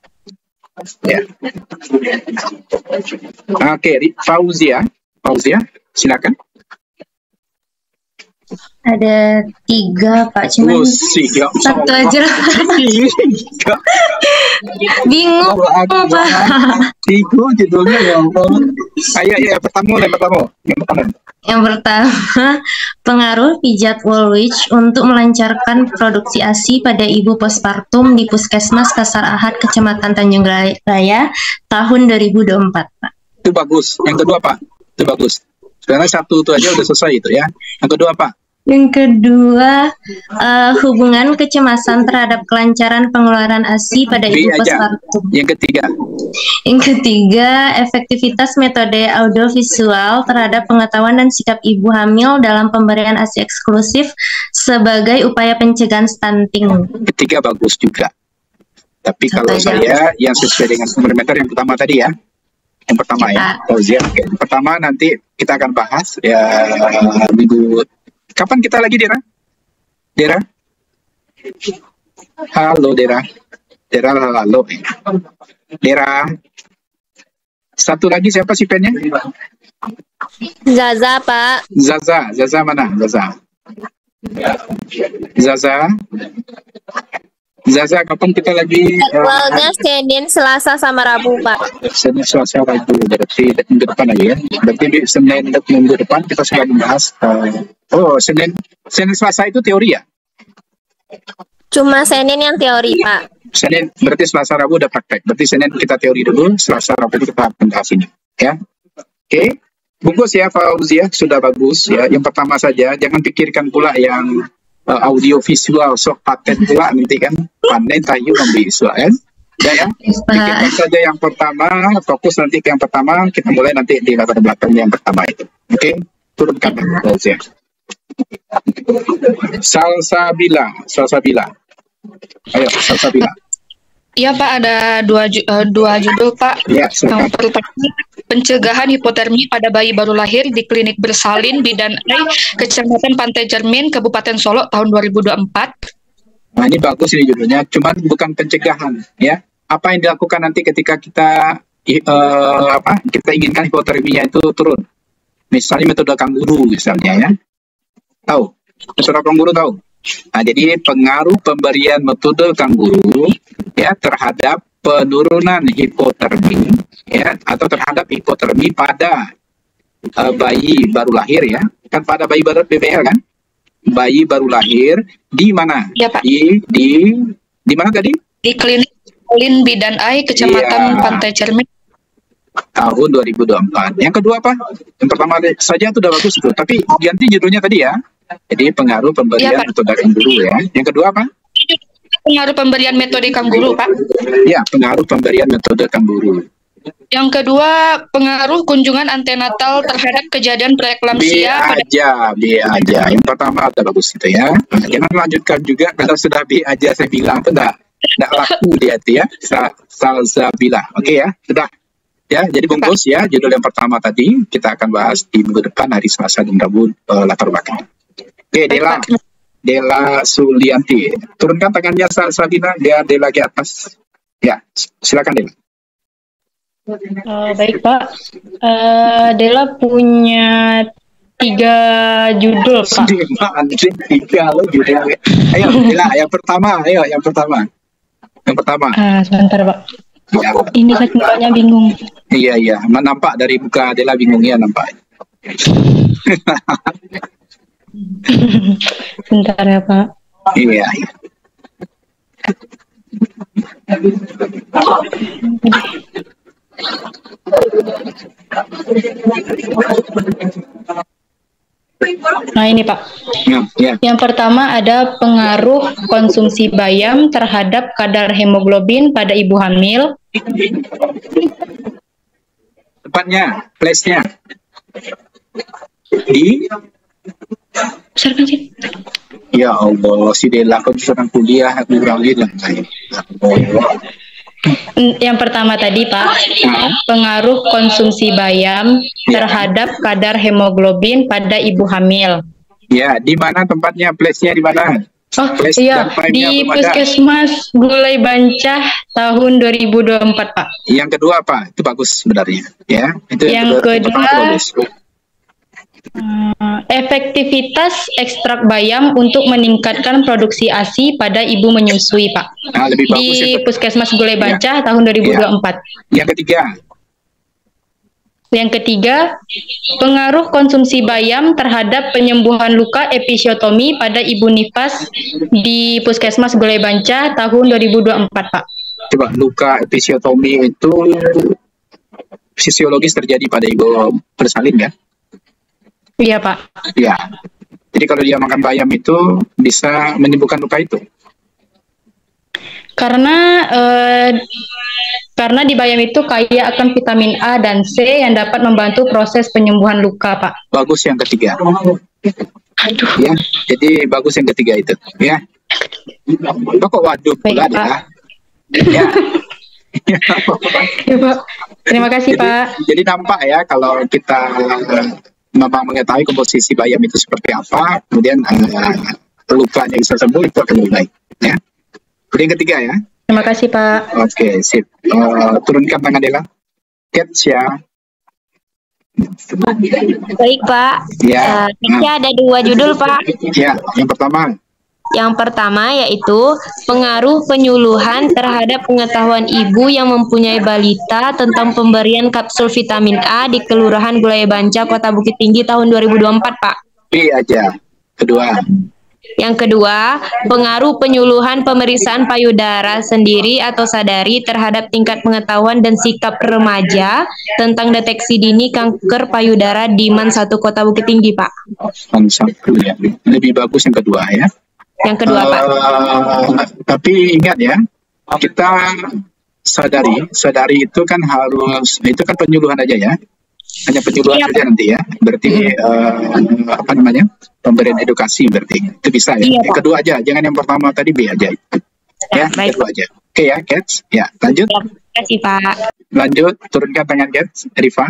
Ya. Oke, okay, Fauzia. Fauzia, silakan. Ada tiga Pak, cuman oh, siga, satu oh, aja lah. Bingung Pak. Tiga judulnya ya Allah. Ayo, ayo, yang pertama, yang pertama, yang pertama. Yang pertama, pengaruh pijat Woolwich untuk melancarkan produksi A S I pada ibu postpartum di Puskesmas Kasar Ahad, Kecamatan Tanjung Raya, tahun dua ribu dua puluh empat Pak. Itu bagus. Yang kedua Pak, itu bagus. Sebenarnya satu itu aja udah selesai itu ya. Yang kedua Pak. Yang kedua, uh, hubungan kecemasan terhadap kelancaran pengeluaran A S I pada B ibu aja. postpartum. Yang ketiga. Yang ketiga, efektivitas metode audiovisual terhadap pengetahuan dan sikap ibu hamil dalam pemberian A S I eksklusif sebagai upaya pencegahan stunting. Ketiga bagus juga. Tapi Satu kalau aja. saya yang sesuai dengan komplementer yang pertama tadi ya. Yang pertama ya. ya. Oh, ya. Yang pertama nanti kita akan bahas ya minggu. Kapan kita lagi, Dera? Dera? Halo, Dera. Dera, halo. Dera. Satu lagi siapa sih pennya? Zaza, Pak. Zaza, Zaza mana? Zaza. Zaza. Zaza, kapan kita lagi? Jadwalnya uh, Senin, Selasa, sama Rabu, Pak. Senin, Selasa, Rabu. Berarti minggu depan lagi ya. Berarti di Senin minggu depan kita sudah membahas. Uh, oh, Senin, Senin Selasa itu teori ya? Cuma Senin yang teori, Pak. Senin, berarti Selasa Rabu udah praktek. Berarti Senin kita teori dulu, Selasa Rabu kita akan bahas ini. Ya, oke. Okay. Bungkus ya, Fauzia, sudah bagus ya. Yang pertama saja, jangan pikirkan pula yang uh, audio visual, sok paten pula nanti kan. Pandai tayu memberi visual kan. Ya, ya. Pikirkan saja yang pertama, fokus nanti ke yang pertama. Kita mulai nanti di latar belakang yang pertama itu. Oke, okay? Turunkan Fauzia. Salsabila, Salsabila. Ayo, Salsabila. Iya Pak, ada dua, ju uh, dua judul Pak. Ya, yang pertama, pencegahan hipotermi pada bayi baru lahir di klinik bersalin Bidan A, Kecamatan Pantai Cermin, Kabupaten Solo tahun dua ribu dua puluh empat. Nah ini bagus ini judulnya, cuman bukan pencegahan ya. Apa yang dilakukan nanti ketika kita uh, apa kita inginkan hipotermia itu turun? Misalnya metode kanguru misalnya ya. Tahu? Metode kanguru tahu? Nah, jadi pengaruh pemberian metode kanguru ya terhadap penurunan hipotermi ya atau terhadap hipotermi pada uh, bayi baru lahir ya. Kan pada bayi baru B B L kan? Bayi baru lahir di mana? Ya, Pak. Di di di mana tadi? Di klinik Lin Bidan A, Kecamatan ya. Pantai Cermin. Tahun dua ribu dua puluh empat. Yang kedua apa? Yang pertama saja itu udah bagus itu, tapi ganti judulnya tadi ya. Jadi pengaruh pemberian ya, metode kanguru ya. Yang kedua apa? Pengaruh pemberian metode kanguru, Pak. Ya, pengaruh pemberian metode kanguru. Yang kedua, pengaruh kunjungan antenatal terhadap kejadian preeklamsia. B aja, B aja. Yang pertama ada bagus itu ya. Jangan lanjutkan juga kalau sudah B aja saya bilang itu enggak enggak laku dia itu ya. Salsabila. Oke ya, sudah. Ya, jadi bungkus ya. Judul yang pertama tadi kita akan bahas di minggu depan hari Selasa dan Rabu uh, latar belakang. Oke, Dela, Dela Sulianti. Turunkan tangannya Sabina, dia Dela ke atas. Ya, silakan Dela. Uh, baik Pak, uh, Dela punya tiga judul Pak. Tiga lo judul. Ayo, Dela, yang pertama, ayo, yang pertama. Yang pertama. Uh, sebentar Pak. Ya. Ini kan mukanya bingung. Iya, iya. Nampak dari muka Dela bingungnya nampak. Bentar ya Pak. Iya, iya. Nah ini Pak. Ya, ya. Yang pertama ada pengaruh konsumsi bayam terhadap kadar hemoglobin pada ibu hamil. Tepatnya, place-nya. Di Besarkan sih. Ya Allah, si Dela kau sedang kuliah aku lagi lah. Yang pertama tadi Pak, pengaruh konsumsi bayam terhadap kadar hemoglobin pada ibu hamil. Ya, di mana tempatnya? Place-nya di mana? Oh Place iya, di Puskesmas Gulai Bancah tahun dua ribu dua puluh empat Pak. Yang kedua apa? Itu bagus sebenarnya. Ya, itu yang, yang kedua. kedua Hmm, efektivitas ekstrak bayam untuk meningkatkan produksi A S I pada ibu menyusui, Pak. Nah, lebih bagus di itu. Puskesmas Gulai Bancah ya. tahun dua ribu dua puluh empat. Ya. Yang ketiga. Yang ketiga, pengaruh konsumsi bayam terhadap penyembuhan luka episiotomi pada ibu nifas di Puskesmas Gulai Bancah tahun dua ribu dua puluh empat, Pak. Coba, luka episiotomi itu fisiologis terjadi pada ibu bersalin, kan? Iya Pak. Iya. Jadi kalau dia makan bayam itu bisa menyembuhkan luka itu. Karena eh, karena di bayam itu kaya akan vitamin A dan C yang dapat membantu proses penyembuhan luka, Pak. Bagus yang ketiga. Aduh. Ya. Jadi bagus yang ketiga itu. Ya. Kok waduh pula ya. Ya. Ya Pak. Terima kasih jadi, Pak. Jadi nampak ya kalau kita memang mengetahui komposisi bayam itu seperti apa, kemudian uh, luka yang bisa sembuh itu akan lebih baik. Ya. Yang ketiga ya. Terima kasih Pak. Oke, okay, sip. Uh, turunkan tangan Dela. Catch ya. Baik Pak. Ya. Uh, nah. Ada dua judul Pak. Ya, yang pertama. Yang pertama yaitu pengaruh penyuluhan terhadap pengetahuan ibu yang mempunyai balita tentang pemberian kapsul vitamin A di Kelurahan Gulai Bancah, Kota Bukit Tinggi tahun dua ribu dua puluh empat, Pak. B aja. Kedua. Yang kedua, pengaruh penyuluhan pemeriksaan payudara sendiri atau sadari terhadap tingkat pengetahuan dan sikap remaja tentang deteksi dini kanker payudara di MAN satu Kota Bukit Tinggi, Pak. MAN satu ya, lebih bagus yang kedua ya. Yang kedua, uh, Pak. Tapi ingat ya, kita sadari, sadari itu kan harus, itu kan penyuluhan aja ya. Hanya penyuluhan Iya, saja Pak. nanti ya. Berarti uh, apa namanya? Pemberian edukasi berarti. Itu bisa ya. Iya, Yang Pak. kedua aja, jangan yang pertama tadi B aja. Ya, baik. kedua aja. Oke ya, Cats. Ya, lanjut. Terima kasih, Pak. Lanjut, turunkan tangan Cats. Rifa.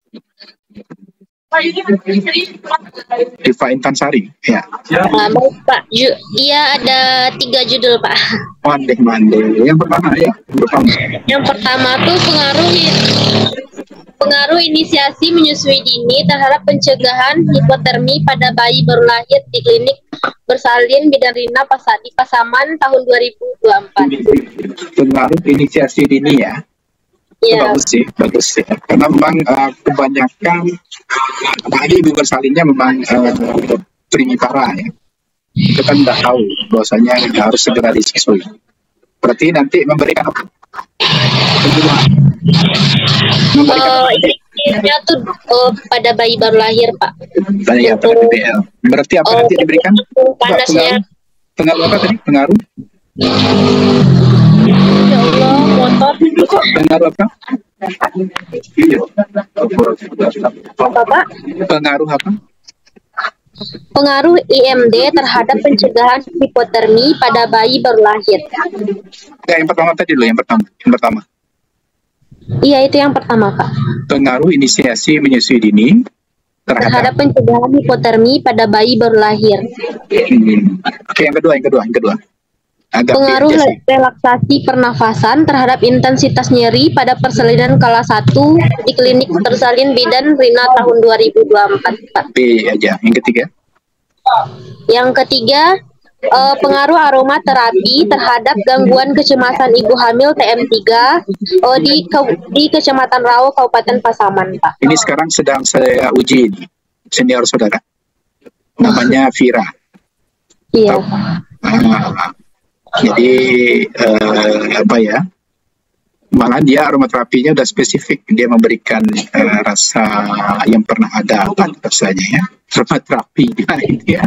Rifa Intansari. Ya. Uh, baik Pak, Ju- dia ada tiga judul Pak. Mandek mandek. Yang pertama ya. Yang pertama. Yang pertama tuh pengaruh pengaruh inisiasi menyusui dini terhadap pencegahan hipotermi pada bayi baru lahir di klinik bersalin Bidan Rina Pasadi Pasaman tahun dua ribu dua puluh empat. Pengaruh inisiasi dini ya. Itu Iya. bagus sih, bagus sih. Karena memang uh, kebanyakan apalagi ibu bersalinnya memang uh, primipara ya. Itu kan udah tahu bahwasanya harus segera disusui. Berarti nanti memberikan apa? Memberikan Uh, apa? ini tuh uh, pada bayi baru lahir Pak. Tadi ya, pada B B L. Berarti apa Oh, nanti diberikan? panasnya. Pengaruh, pengaruh apa tadi? Pengaruh? Ya Allah, motor. Pengaruh apa? Apa Pak? Pengaruh apa? Pengaruh I M D terhadap pencegahan hipotermi pada bayi baru lahir. Ya, yang pertama tadi loh, yang pertama. Yang pertama. Iya, itu yang pertama Pak. Pengaruh inisiasi menyusui dini terhadap, Terhadap pencegahan hipotermi pada bayi baru lahir. Hmm. Oke, yang kedua, yang kedua, yang kedua. Agak Pengaruh beda sih. relaksasi pernafasan terhadap intensitas nyeri pada persalinan kelas satu di klinik bersalin Bidan Rina tahun dua ribu dua puluh empat Pak. B aja. Yang ketiga. Yang ketiga, eh, pengaruh aromaterapi terhadap gangguan kecemasan ibu hamil T M tiga eh, di ke- di Kecamatan Rawo Kabupaten Pasaman Pak. Ini sekarang sedang saya uji ini. Senior saudara. Namanya Vira. Iya. Ah, jadi eh, apa ya? Malah dia aromaterapinya udah spesifik. Dia memberikan eh, rasa yang pernah ada apa rasanya ya. Aromaterapi gitu ya.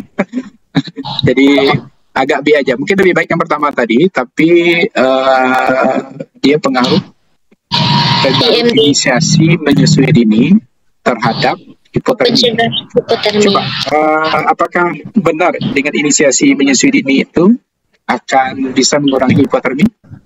Jadi agak B aja. Mungkin lebih baik yang pertama tadi, tapi eh, dia pengaruh pengaruh inisiasi menyusui dini terhadap hipotermi. Pencegahan hipotermi. Coba, eh, apakah benar dengan inisiasi menyusui dini itu akan bisa mengurangi hipotermi?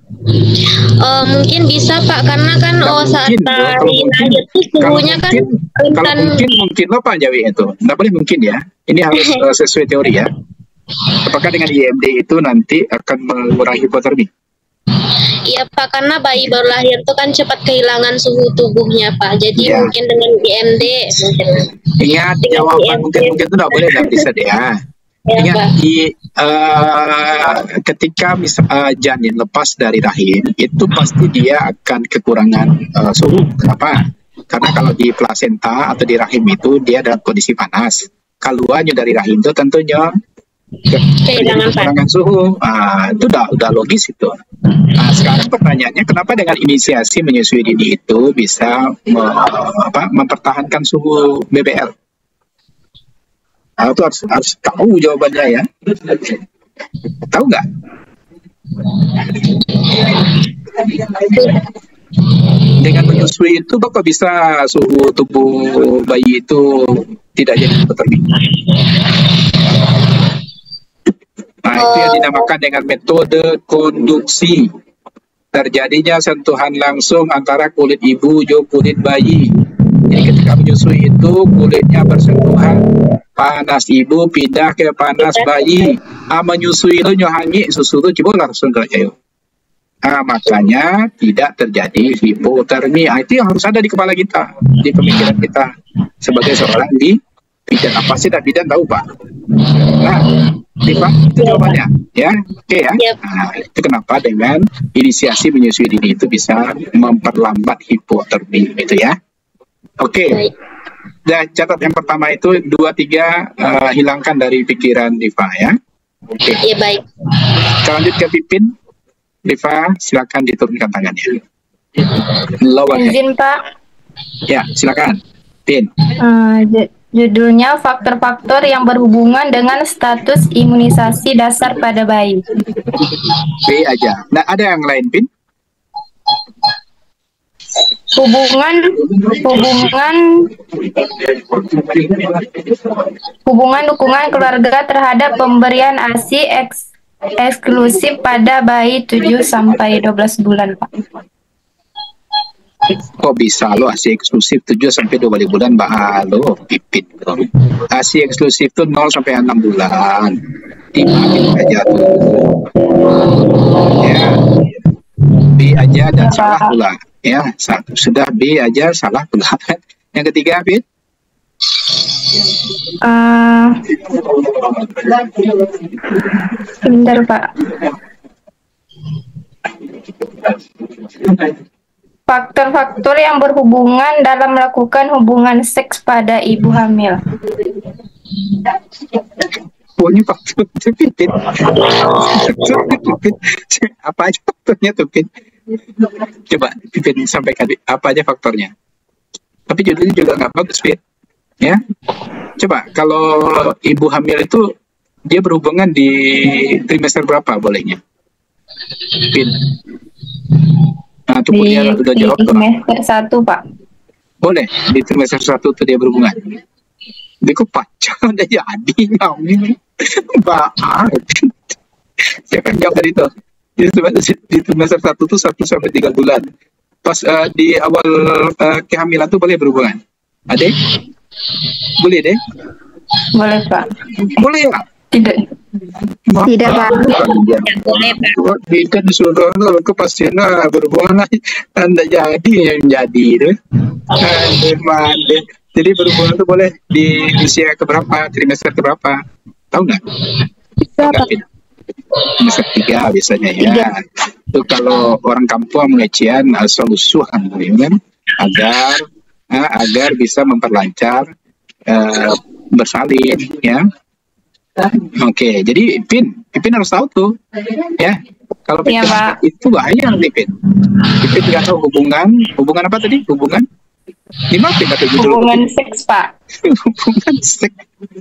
Eh, mungkin bisa Pak, karena kan oh, saat tari lahir itu suhunya kan Kalau rentan. mungkin, mungkin lo Pak Jawi itu. Nggak boleh mungkin ya. Ini harus eh, sesuai teori ya. Apakah dengan I M D itu nanti akan mengurangi hipotermi? Iya Pak, karena bayi baru lahir itu kan cepat kehilangan suhu tubuhnya Pak. Jadi Ya. mungkin dengan I M D mungkin. Ingat, jawaban mungkin-mungkin itu nggak boleh nggak bisa deh ya. Ingat, di, eh, ketika misal eh, janin lepas dari rahim, itu pasti dia akan kekurangan eh, suhu. Kenapa? Karena kalau di plasenta atau di rahim itu dia dalam kondisi panas. Keluarnya dari rahim itu tentunya Kehilangan kekurangan suhu. Ah, itu udah udah logis itu. Nah, sekarang pertanyaannya, kenapa dengan inisiasi menyusui dini itu bisa me- apa, mempertahankan suhu B B L? Nah, itu harus, harus tahu jawabannya ya. Tahu nggak? Dengan menyusui itu bakal bisa suhu tubuh bayi itu tidak jadi hipotermi. Nah, itu yang dinamakan dengan metode konduksi. Terjadinya sentuhan langsung antara kulit ibu dan kulit bayi. Jadi ketika menyusui itu kulitnya bersentuhan, panas ibu pindah ke panas bayi. Ah, menyusui itu nyohangi susu itu coba langsung ke ayo. Ah, makanya tidak terjadi hipotermi. Ah, itu yang harus ada di kepala kita, di pemikiran kita sebagai seorang di bidan. Apa sih dan bidan tahu Pak? Nah, Tifa, itu jawabannya, ya, oke ya. Nah, itu kenapa dengan inisiasi menyusui dini itu bisa memperlambat hipotermi, itu ya. Oke. Dan catat yang pertama itu dua tiga uh, hilangkan dari pikiran Diva ya. Oke. Ya baik. Kita lanjut ke Pipin. Rifa, silakan diturunkan tangannya. Lower hand. Izin Pak. Ya, silakan. Pin. Uh, judulnya faktor-faktor yang berhubungan dengan status imunisasi dasar pada bayi. B aja. Nah, ada yang lain, Pin? Hubungan hubungan hubungan dukungan keluarga terhadap pemberian ASI eks, eksklusif pada bayi tujuh sampai dua belas bulan, Pak. Kok bisa lo ASI eksklusif tujuh sampai dua belas bulan, Mbak? Halo, Pipin. ASI eksklusif tuh nol sampai enam bulan. Dimana aja tuh. Ya. B aja dan salah pula. Ya, satu sudah B aja salah pula. Yang ketiga, Pin? Uh, Sebentar, Pak. Faktor-faktor yang berhubungan dalam melakukan hubungan seks pada ibu hamil. Oh, ini faktor Pipin. Apa aja faktornya tuh, Pin? Coba Pipin sampaikan apa aja faktornya. Tapi judulnya juga nggak bagus, Pin. Ya, coba kalau ibu hamil itu dia berhubungan di trimester berapa bolehnya? Pin. Nah, tuh Di, udah di jawab tuh. trimester satu, Pak. Boleh di trimester satu tuh dia berhubungan. Dia kok pacar udah jadi nyamil. Mbak. Siapa yang jawab tadi itu? Di, di trimester satu tuh satu sampai tiga bulan. Pas uh, di awal uh, kehamilan tuh boleh berhubungan. Adek? Boleh deh? Boleh, Pak. Boleh ya? Tidak. Tidak, Pak. Boleh, Pak. Kita disuruh ke pasiennya berhubungan anda jadi yang jadi deh. Aduh, jadi berhubungan itu boleh di usia keberapa, trimester keberapa? Tahu nggak? Bisa, Pak. Trimester tiga biasanya ya. Itu kalau orang kampung mengecian solusuhan kan agar uh, agar bisa memperlancar uh, bersalin ya. Oke, jadi Pin, Pin harus tahu tuh, ya. Kalau Pin ya, Pak. itu bahaya nanti Pin. Pin nggak tahu hubungan, hubungan apa tadi? Hubungan? Gimana Pin kata judul? Hubungan seks, Pak. Hubungan seks.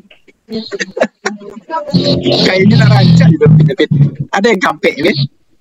Kayaknya narancak gitu Pin. Ada yang kampe, Pin?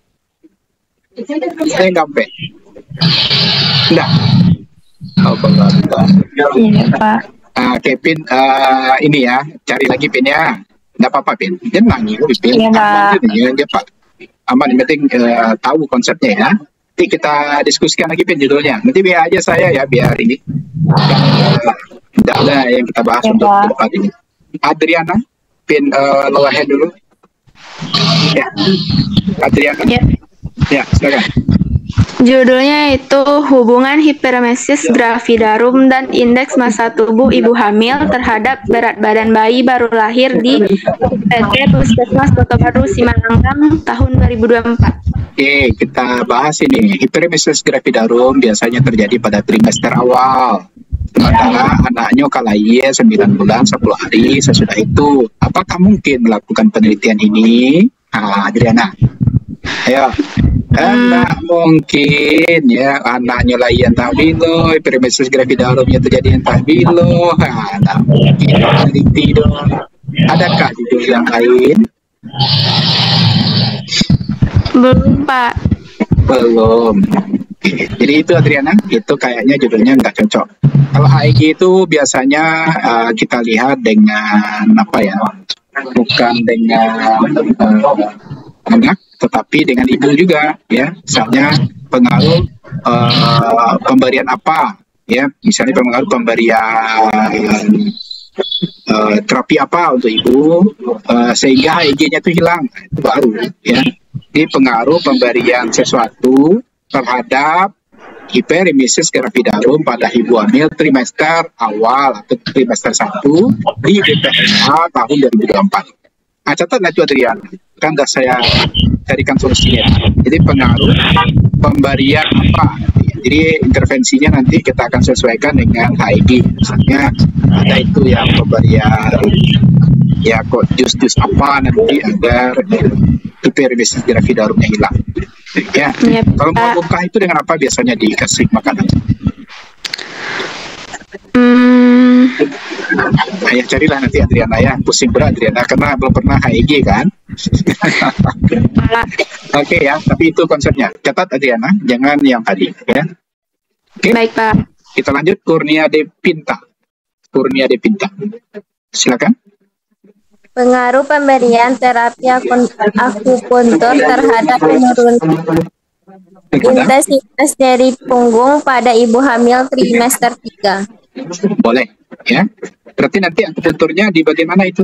Ada yang kampe? Enggak. Oh, enggak. Iya, Pak. Uh, Kevin, uh, ini ya, cari lagi Pin ya. Nggak apa-apa Pin, dia nangis Pin. Iya, Pak. Dia, dia Pak. Aman, yang penting uh, tahu konsepnya ya. Nanti kita diskusikan lagi Pin judulnya. Nanti biar aja saya ya, biar ini. Tidak uh, ada yang kita bahas ya, untuk debat ini. Adriana, Pin uh, lower hand dulu. Ya, Adriana. Ya. Ya, silakan. Judulnya itu hubungan hiperemesis gravidarum dan indeks massa tubuh ibu hamil terhadap berat badan bayi baru lahir di P T Puskesmas Kota Baru Simalungun tahun dua ribu dua puluh empat. Oke, kita bahas ini. Hiperemesis gravidarum biasanya terjadi pada trimester awal. Sementara anaknya kalahir sembilan bulan sepuluh hari sesudah itu. Apakah mungkin melakukan penelitian ini? Nah, Adriana. Ayo. Anak mungkin ya anaknya layan tabilo, hiperemesis gravidarumnya terjadi yang tabilo, anak mungkin peneliti dong. Adakah judul yang lain? Belum Pak. Belum. Jadi itu Adriana, itu kayaknya judulnya nggak cocok. Kalau H I G itu biasanya uh, kita lihat dengan apa ya? Bukan dengan uh, anak, tetapi dengan ibu juga ya. Misalnya pengaruh uh, pemberian apa ya, misalnya pengaruh pemberian uh, terapi apa untuk ibu uh, sehingga H I G-nya itu hilang, itu baru ya. Jadi pengaruh pemberian sesuatu terhadap hiperemesis gravidarum pada ibu hamil trimester awal atau trimester satu di B P S A tahun dua ribu dua puluh empat. Nah, catat itu Adrian, kan sudah saya carikan solusinya. Jadi pengaruh pemberian apa? Jadi intervensinya nanti kita akan sesuaikan dengan H I G. Misalnya ada itu yang pemberian ya kok jus-jus apa nanti agar hiperemesis gravidarumnya hilang. Ya, Ya, kalau mau Pak. muntah itu dengan apa biasanya dikasih makanan? Hmm, Ayah carilah nanti Adriana ya, pusing berat Adriana karena belum pernah H I G kan. Oke ya, tapi itu konsepnya. Catat Adriana, jangan yang tadi ya. Oke. Baik Pak. Kita lanjut Kurnia de Pinta. Kurnia de Pinta. Silakan. Pengaruh pemberian terapi akun- akupuntur terhadap penurunan intensitas nyeri punggung pada ibu hamil trimester tiga. Boleh ya. Berarti nanti akupunturnya di bagaimana itu?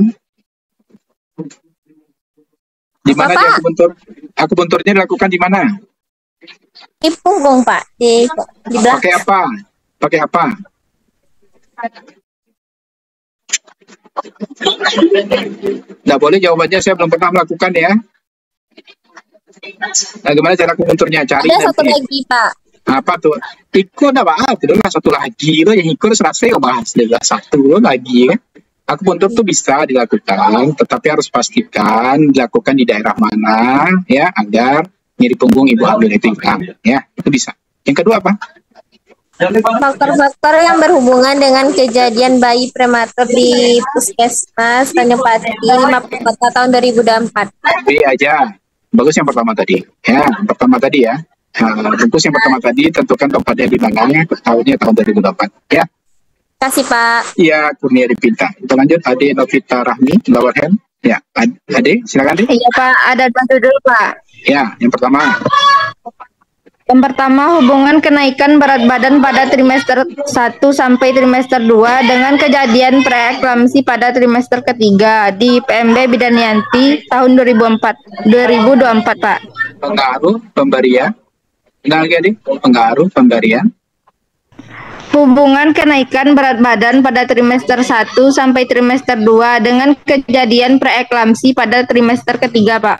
Di mana dia akupuntur? Akupunturnya dilakukan di mana? Di punggung Pak, di di belakang. Pakai apa? Pakai apa? Nggak boleh jawabannya saya belum pernah melakukan ya. Nah, gimana cara akupunturnya? Cari Ada satu nanti. lagi Pak. Apa tuh? Ikut apa? Itu lah satu lagi loh yang ikut selesai oh, bahas juga satu lagi ya. Akupuntur tuh bisa dilakukan, tetapi harus pastikan dilakukan di daerah mana ya agar nyeri punggung ibu hamil itu hilang ya. Itu bisa. Yang kedua apa? Faktor-faktor yang berhubungan dengan kejadian bayi prematur di Puskesmas Tanjung Pati lima puluh empat tahun dua ribu dua puluh empat. B aja. Bagus yang pertama tadi. Ya, yang pertama tadi ya. Nah, bungkus yang pertama tadi tentukan tempatnya di mana, tahunnya tahun dua ribu dua puluh empat ya. Kasih Pak. Iya, Kurnia Dipinta. Kita lanjut Ade Novita Rahmi, lower hand. Ya, Ad- Ade, silakan Ade. Iya Pak, ada dua judul Pak. Ya, yang pertama. Yang pertama, hubungan kenaikan berat badan pada trimester satu sampai trimester dua dengan kejadian preeklamsi pada trimester ketiga di P M B Bidan Yanti tahun dua ribu empat, dua ribu dua puluh empat, Pak. Pengaruh pemberian. Nah, lagi Ade. Pengaruh pemberian. Hubungan kenaikan berat badan pada trimester satu sampai trimester dua dengan kejadian preeklamsi pada trimester ketiga, Pak.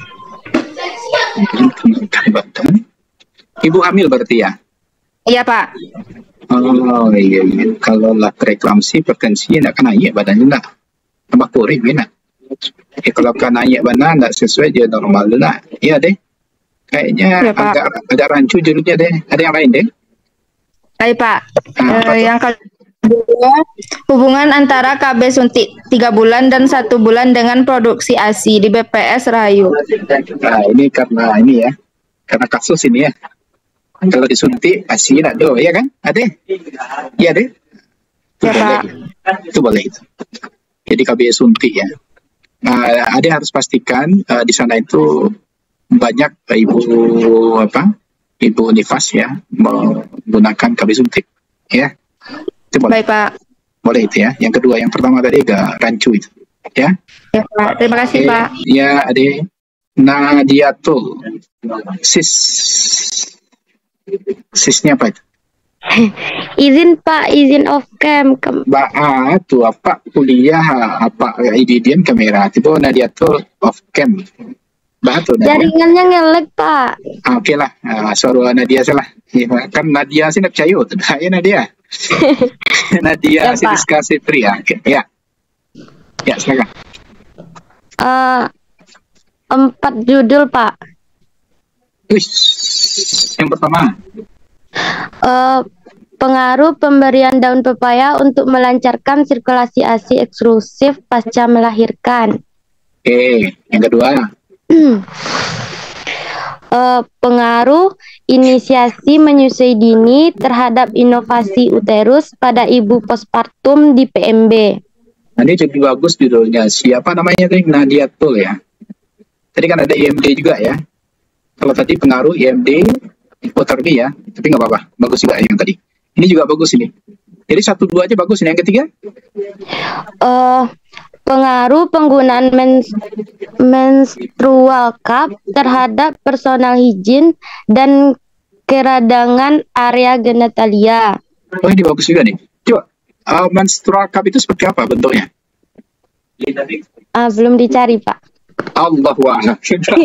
Kenaikan badan. Ibu hamil berarti ya? Iya, Pak. Oh iya, iya. Kalau lah preeklamsi, pertensi, nak kan naik badannya nak. Tambah kurang, nak. Eh, kalau kan naik badan, nak sesuai je normal nak. Iya deh. Kayaknya Ya, Pak. agak, agak rancu judulnya deh. Ada yang lain deh? Baik, Pak. Eh, yang kedua, hubungan antara K B suntik tiga bulan dan satu bulan dengan produksi A S I di B P S Rahayu. Nah, ini karena ini ya. Karena kasus ini ya. Kalau disuntik, asli nak do, ya kan? Ada? Iya deh. Itu Ya, boleh. Pak. Itu boleh itu. Jadi K B suntik ya. Nah, ada harus pastikan uh, di sana itu banyak uh, ibu apa? Ibu nifas ya menggunakan K B suntik. Ya. Itu boleh. Baik, Pak. Boleh itu ya. Yang kedua, yang pertama tadi agak rancu itu. Ya. Ya, Pak. Terima kasih, Oke. Pak. Ya, Ade. Nadiatul. Sis. Sisnya apa itu? Izin Pak, izin off cam. Kem- Ba ah, tu apa kuliah apa ididian kamera tiba Nadiatul off cam. Bah tu Nadia. Jaringannya ngelek Pak. Ah, Oke lah, ah, suara Nadia salah. Ya, kan Nadia sih nak percaya tu. Ya Nadia. Nadia Ya, Pak. Siriska Setri ya. Oke, ya. Ya, silakan. Eh, empat judul Pak. Wih, yang pertama. Eh, pengaruh pemberian daun pepaya untuk melancarkan sirkulasi A S I eksklusif pasca melahirkan. Oke, yang kedua. Eh, pengaruh inisiasi menyusui dini terhadap inovasi uterus pada ibu postpartum di P M B. Nah, ini jadi bagus judulnya. Siapa namanya tadi? Nadiatul ya. Tadi kan ada I M D juga ya. Kalau tadi pengaruh I M D, hipotermi ya. Tapi nggak apa-apa. Bagus juga yang tadi. Ini juga bagus ini. Jadi satu dua aja bagus ini. Yang ketiga? Eh, pengaruh penggunaan mens menstrual cup terhadap personal hygiene dan keradangan area genitalia. Oh ini bagus juga nih. Coba. Uh, menstrual cup itu seperti apa bentuknya? Ah, belum dicari Pak. Allahu a'lam.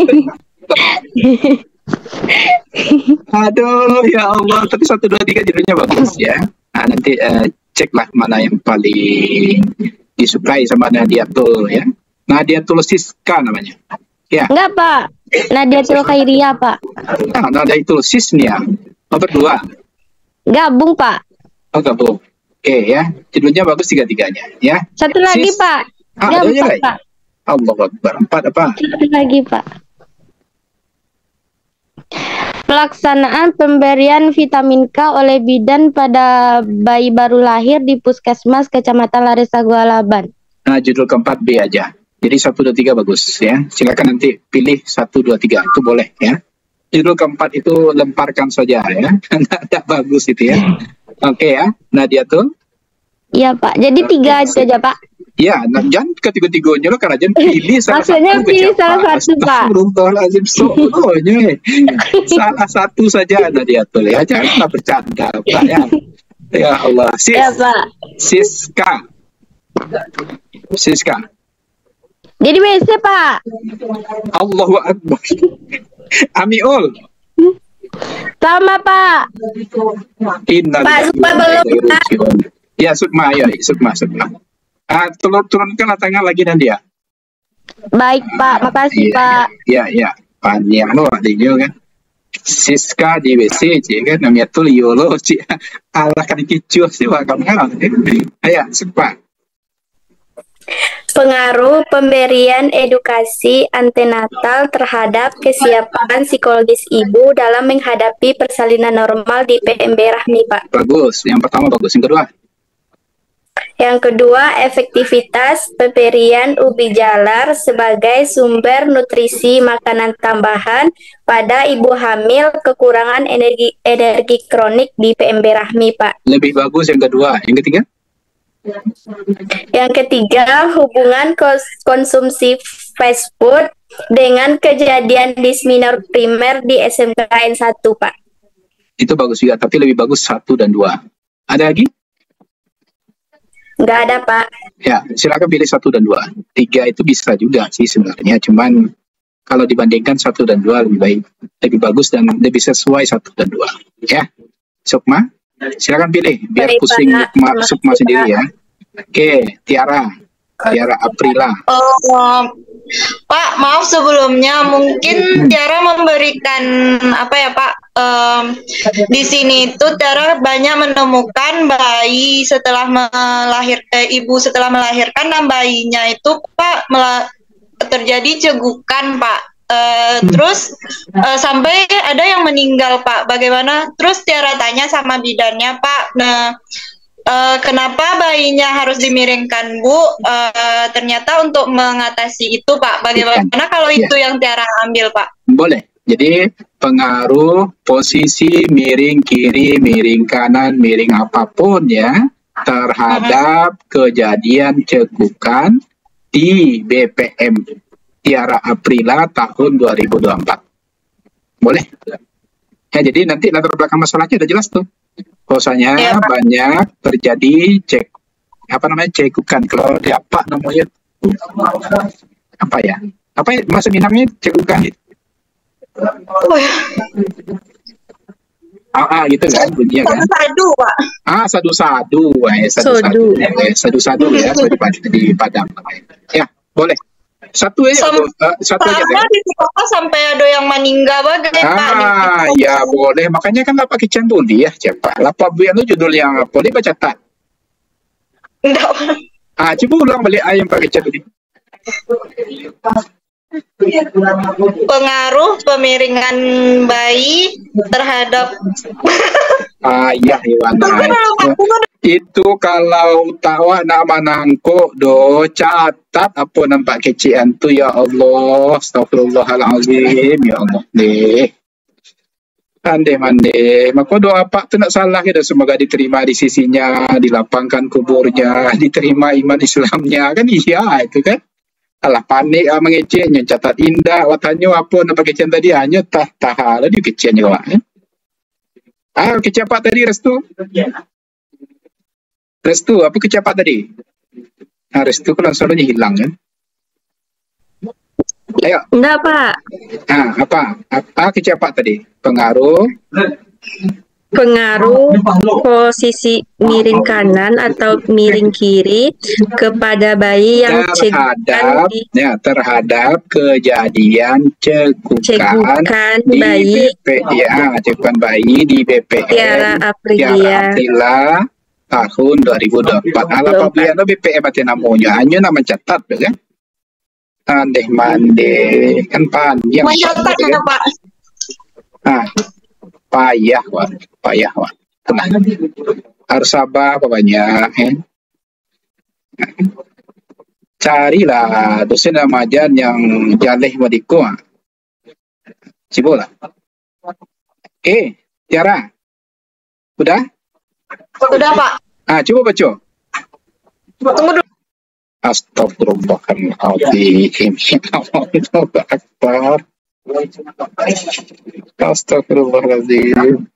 Aduh ya Allah, tapi satu dua tiga judulnya bagus ya. Nah, nanti uh, ceklah mana yang paling disukai sama Nadiatul ya. Nadiatul Siska namanya. Ya. Enggak, Pak. Nadiatul Khairiyah, Pak. Nah, Nadiatul Sisnia. Oh, berdua. Gabung, Pak. Oh, gabung. Oke ya. Judulnya bagus tiga-tiganya ya. Satu lagi, Sis. Pak. Ah, Ada ada aja, empat, guys. Pak. Allah Akbar. Empat apa? Satu lagi, Pak. Pelaksanaan pemberian vitamin K oleh bidan pada bayi baru lahir di Puskesmas Kecamatan Laresa Gualaban. Nah, judul keempat B aja. Jadi satu, dua, tiga bagus ya. Silakan nanti pilih satu, dua, tiga. Itu boleh ya. Judul keempat itu lemparkan saja ya. Tidak bagus itu ya. Oke ya. Nadia tuh. Iya, Pak. Jadi tiga aja, Pak. Ya, nah, jangan ketiga-tiganya lo karena jangan pilih salah Maksudnya satu. pilih salah satu, Pak. Astagfirullahaladzim, soalnya salah satu saja Nadia tuh ya. Janganlah bercanda, Pak ya. Ya Allah. Sis. Ya, Pak. Siska. Siska. Jadi W C, Pak. Allahu Akbar. Amiul. Sama, Pak. Inna Pak, Sukma belum, Pak. Ya, Sukma, ya, Sukma, Sukma. Ah, turun turunkan tangan lagi dan dia. Baik, Pak. Makasih, ya, Pak. Ya, ya. Panjang lo ada dia kan. Siska di W C, cik kan namanya tuh Yolo, cik. Allah kan kicau sih, Pak. Kamu kan. Ayo, Sukma. Pengaruh pemberian edukasi antenatal terhadap kesiapan psikologis ibu dalam menghadapi persalinan normal di P M B Rahmi, Pak. Bagus. Yang pertama bagus. Yang kedua? Yang kedua, efektivitas pemberian ubi jalar sebagai sumber nutrisi makanan tambahan pada ibu hamil kekurangan energi energi kronik di P M B Rahmi, Pak. Lebih bagus yang kedua. Yang ketiga? Yang ketiga, hubungan kos- konsumsi fast food dengan kejadian disminor primer di S M K N satu, Pak. Itu bagus juga, tapi lebih bagus satu dan dua. Ada lagi? Nggak ada, Pak. Ya, silakan pilih satu dan dua. Tiga itu bisa juga sih sebenarnya, cuman kalau dibandingkan satu dan dua lebih baik, lebih bagus dan lebih sesuai satu dan dua. Ya, Sukma, silakan pilih biar Baik, pusing Pak. Sukma, Sukma sendiri ya. Oke, Tiara, Tiara Aprila. Oh, Pak, maaf sebelumnya mungkin Tiara memberikan apa ya Pak? Um, di sini itu Tiara banyak menemukan bayi setelah melahirkan eh, ibu setelah melahirkan dan bayinya itu Pak mela- terjadi cegukan Pak. Uh, terus uh, sampai ada yang meninggal Pak. Bagaimana? Terus Tiara tanya sama bidannya Pak. Nah. Uh, kenapa bayinya harus dimiringkan Bu? Uh, ternyata untuk mengatasi itu Pak. Bagaimana kalau Ya. itu yang Tiara ambil Pak? Boleh. Jadi pengaruh posisi miring kiri, miring kanan, miring apapun ya terhadap kejadian cegukan di B P M Tiara Aprila tahun dua ribu dua puluh empat. Boleh? Ya, jadi nanti latar belakang masalahnya udah jelas tuh. Bahwasanya Ya, Pak. banyak terjadi cek apa namanya cegukan kalau di apa namanya apa ya apa ya masa minangnya cegukan itu Oh ya. ah, ah gitu kan bunyinya kan Sadu Pak. ah sadu-sadu eh, sadu-sadu eh, sadu-sadu ya sadu di Padang namanya. Ya boleh satu ya Sam- uh, satu aja Karena ya. di sekolah sampai ada yang meninggal bagai Pak. Ah, ya boleh. Makanya kan lapak kican tuli ya, cepat. Lapak buyan itu judul yang apa? Boleh baca tak? Enggak. Ah, coba ulang balik ayam pakai kican tuli. Pengaruh pemiringan bayi terhadap Ah, iya, Iwana. Itu kalau tahu nama nangko do catat apa nampak kecian tu ya Allah. Astagfirullahalazim ya Allah. Deh. Ande mande, maka doa Pak tu nak salah kita semoga diterima di sisinya, dilapangkan kuburnya, diterima iman Islamnya kan iya itu kan. Alah panik ah, mengeceknya catat indah watannya apa nak pakai kecian tadi hanya tah tahala di kecian juga. Eh? Ah kecian Pak tadi restu. Restu apa kecian Pak tadi? Ah restu kan selalunya hilang kan. Ayo. Enggak, Pak. Ah, apa? Apa kecap Pak tadi? Pengaruh pengaruh posisi miring kanan atau miring kiri kepada bayi yang terhadap di, ya terhadap kejadian cekukan, cegukan di bayi B P ya cekukan bayi di B P M Tiara Aprilia Tiara Aprila tahun dua ribu dua puluh empat. Ala pabliano B P M ati namanya hanya nama catat kan. Andeh mande kan panjang. Mencatat kan? Pak. Ah, payah wah, payah wah. Tenang. Harus sabar pokoknya. Eh. Carilah dosen remaja yang jaleh madiko. Cibola. Eh, Tiara. Udah? Udah, Pak. Ah, coba baca. Tunggu dulu. Astagfirullahaladzim. Allahu Akbar. Astagfirullahaladzim.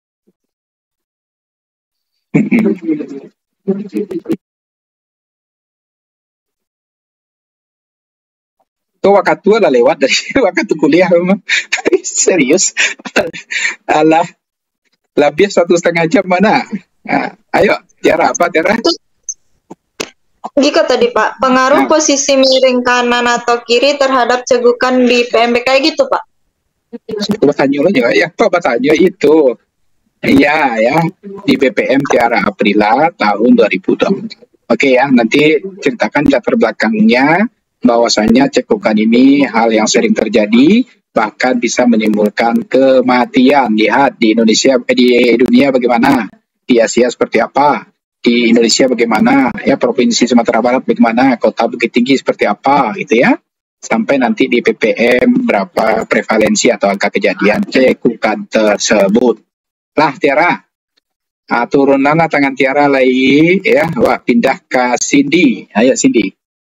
Tuh waktu lah lewat dari waktu kuliah memang. Serius. Alah. Lebih satu setengah jam mana? Nah, ayo, Tiara apa Tiara? Jika tadi Pak, pengaruh posisi miring kanan atau kiri terhadap cegukan di P M B kayak gitu Pak? Bertanya aja ya, Pak bertanya itu. Iya ya, di B P M Tiara Aprila tahun dua ribu dua puluh. Oke ya, nanti ceritakan latar belakangnya bahwasanya cekukan ini hal yang sering terjadi, bahkan bisa menimbulkan kematian. Lihat di Indonesia, eh, di dunia bagaimana, di Asia seperti apa, di Indonesia bagaimana, ya Provinsi Sumatera Barat bagaimana, Kota Bukit Tinggi seperti apa, gitu ya. Sampai nanti di P P M berapa prevalensi atau angka kejadian cekukan tersebut. Lah Tiara, nah, turunan tangan Tiara lagi, ya, wah pindah ke Cindy. Ayo Cindy.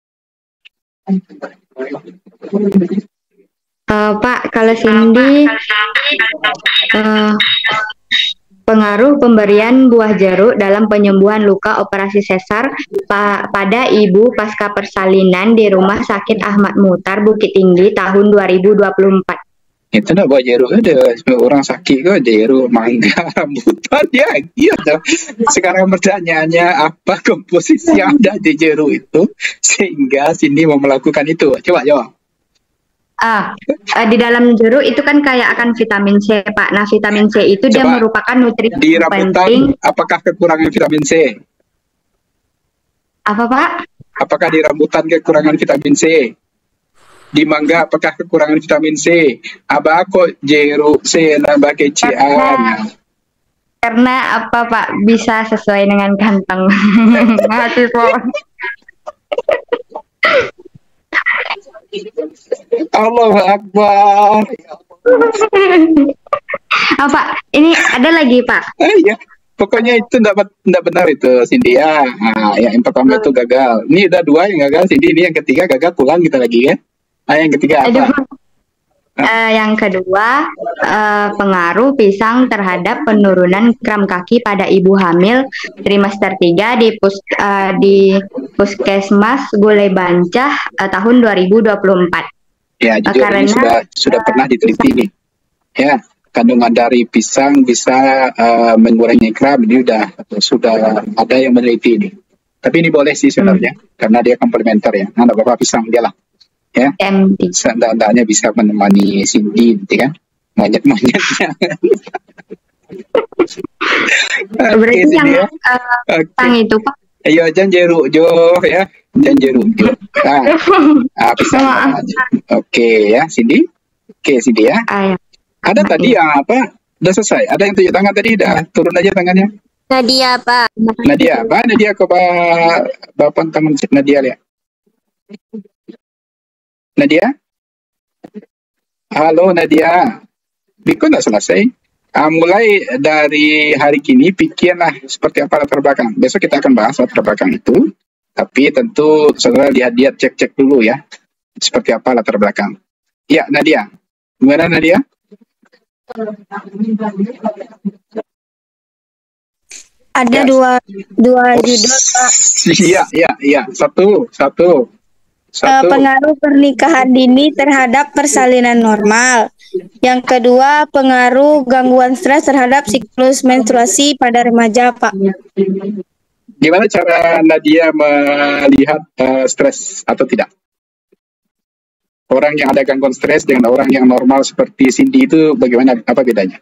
Uh, Pak, kalau Cindy uh, pengaruh pemberian buah jeruk dalam penyembuhan luka operasi sesar pa pada ibu pasca persalinan di Rumah Sakit Ahmad Muhtar Bukit Tinggi tahun dua ribu dua puluh empat. Itu nak buat jeruk ada orang sakit ke jeruk mangga rambutan ya iya. Sekarang pertanyaannya apa komposisi yang ada di jeruk itu sehingga sini mau melakukan itu? Coba jawab. Ah, uh, di dalam jeruk itu kan kayak akan vitamin C, Pak. Nah, vitamin C itu Coba, dia merupakan nutrisi di rambutan, penting. Apakah kekurangan vitamin C? Apa, Pak? Apakah di rambutan kekurangan vitamin C? Di mangga apakah kekurangan vitamin C? Apa kok jeruk C nambah kecian? Karena apa, Pak? Bisa sesuai dengan kantong mahasiswa. Allahu Akbar. Apa? Ini ada lagi, Pak? Eh, ya. Pokoknya itu tidak tidak benar itu Cindy ya. Nah, yang pertama itu gagal. Ini udah dua yang gagal Cindy, ini yang ketiga gagal pulang kita lagi ya. Ah, yang ketiga apa? Uh, yang kedua, uh, pengaruh pisang terhadap penurunan kram kaki pada ibu hamil trimester tiga di pus uh, di Puskesmas Gulai Bancah uh, tahun dua ribu dua puluh empat. Ya, jujur uh, karena ini sudah sudah pernah diteliti nih. Ya, kandungan dari pisang bisa uh, mengurangi kram, ini sudah sudah ada yang meneliti ini. Tapi ini boleh sih sebenarnya, hmm. karena dia komplementer ya. Nah, Bapak pisang dia lah. Ya, seandainya bisa menemani Cindy, gitu kan, monyet-monyetnya. Berarti okay, yang uh, okay. itu Pak? Ayo jangan jeruk jo ya, jangan jeruk jo. Nah, ah, pisang aja. Oke okay, ya, Cindy. Oke okay, Cindy ya. Ayo. Ada okay. tadi yang apa? Udah selesai. Ada yang tunjuk tangan tadi, dah turun aja tangannya. Nadia Pak. Nadia, apa? Nadia ke Pak Bapak tangan Nadia lihat. Nadia? Halo Nadia. Biko nggak selesai. Uh, mulai dari hari ini pikirlah seperti apa latar belakang. Besok kita akan bahas latar belakang itu. Tapi tentu saudara lihat-lihat cek-cek dulu ya. Seperti apa latar belakang. Ya Nadia. Gimana Nadia? Ada ya. dua dua judul Pak. Iya, iya, iya. Satu, satu. Uh, pengaruh pernikahan dini terhadap persalinan normal. Yang kedua, pengaruh gangguan stres terhadap siklus menstruasi pada remaja, Pak. Gimana cara Nadia melihat uh, stres atau tidak? Orang yang ada gangguan stres dengan orang yang normal seperti Cindy itu bagaimana? Apa bedanya?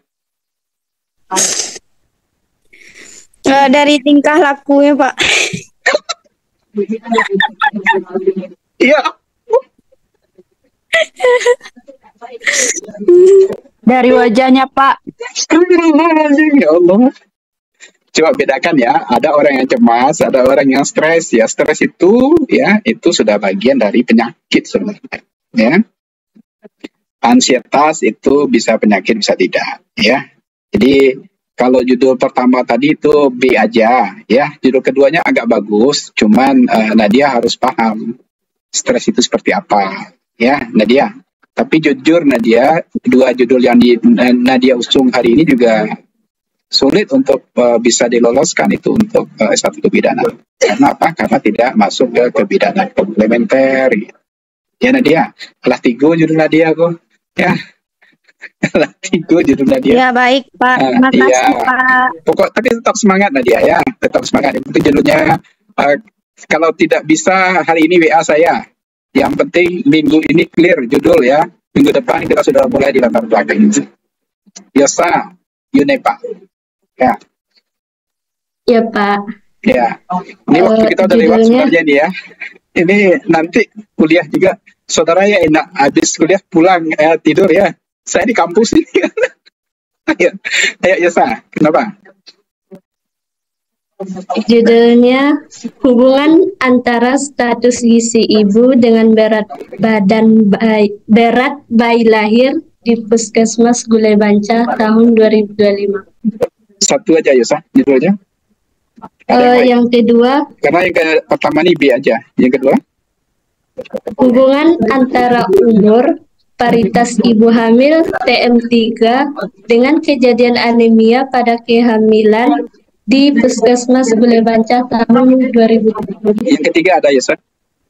Uh, dari tingkah lakunya, Pak. Iya. Dari wajahnya, Pak. Ya Allah. Coba bedakan ya, ada orang yang cemas, ada orang yang stres. Ya, stres itu ya itu sudah bagian dari penyakit sebenarnya. Ya, ansietas itu bisa penyakit bisa tidak. Ya, jadi kalau judul pertama tadi itu B aja, ya. Judul keduanya agak bagus, cuman uh, Nadia harus paham stres itu seperti apa, ya, Nadia. Tapi jujur Nadia, dua judul yang di, Nadia usung hari ini juga sulit untuk uh, bisa diloloskan itu untuk uh, S satu kebidanan. Karena apa? Karena tidak masuk ke kebidanan komplementer. Ya Nadia, kelas tiga judul Nadia kok. Ya, kelas tiga judul Nadia. Ya baik Pak, terima uh, kasih ya. Pak. Pokok tapi tetap semangat Nadia ya, tetap semangat. Itu judulnya. Uh, kalau tidak bisa hari ini W A saya. Yang penting minggu ini clear judul ya. Minggu depan kita sudah mulai di latar belakang itu. Biasa, Yunepa. Ya. Ya Pak. Ya. Ini waktu Uh, kita udah lewat judulnya- sebenarnya nih ya. Ini nanti kuliah juga. Saudara ya enak habis kuliah pulang eh, tidur ya. Saya di kampus ini. Ayo, ayo Yesa. Kenapa? Judulnya hubungan antara status gizi ibu dengan berat badan bayi, berat bayi lahir di Puskesmas Gulai Banca tahun dua ribu dua puluh lima. Satu aja Yesa judulnya. Eh, yang kedua, Karena yang ke pertama nih B aja. Yang kedua? hubungan antara umur, paritas ibu hamil T M tiga dengan kejadian anemia pada kehamilan di Puskesmas Gulai Banca tahun dua ribu dua puluh. Yang ketiga ada Yesa.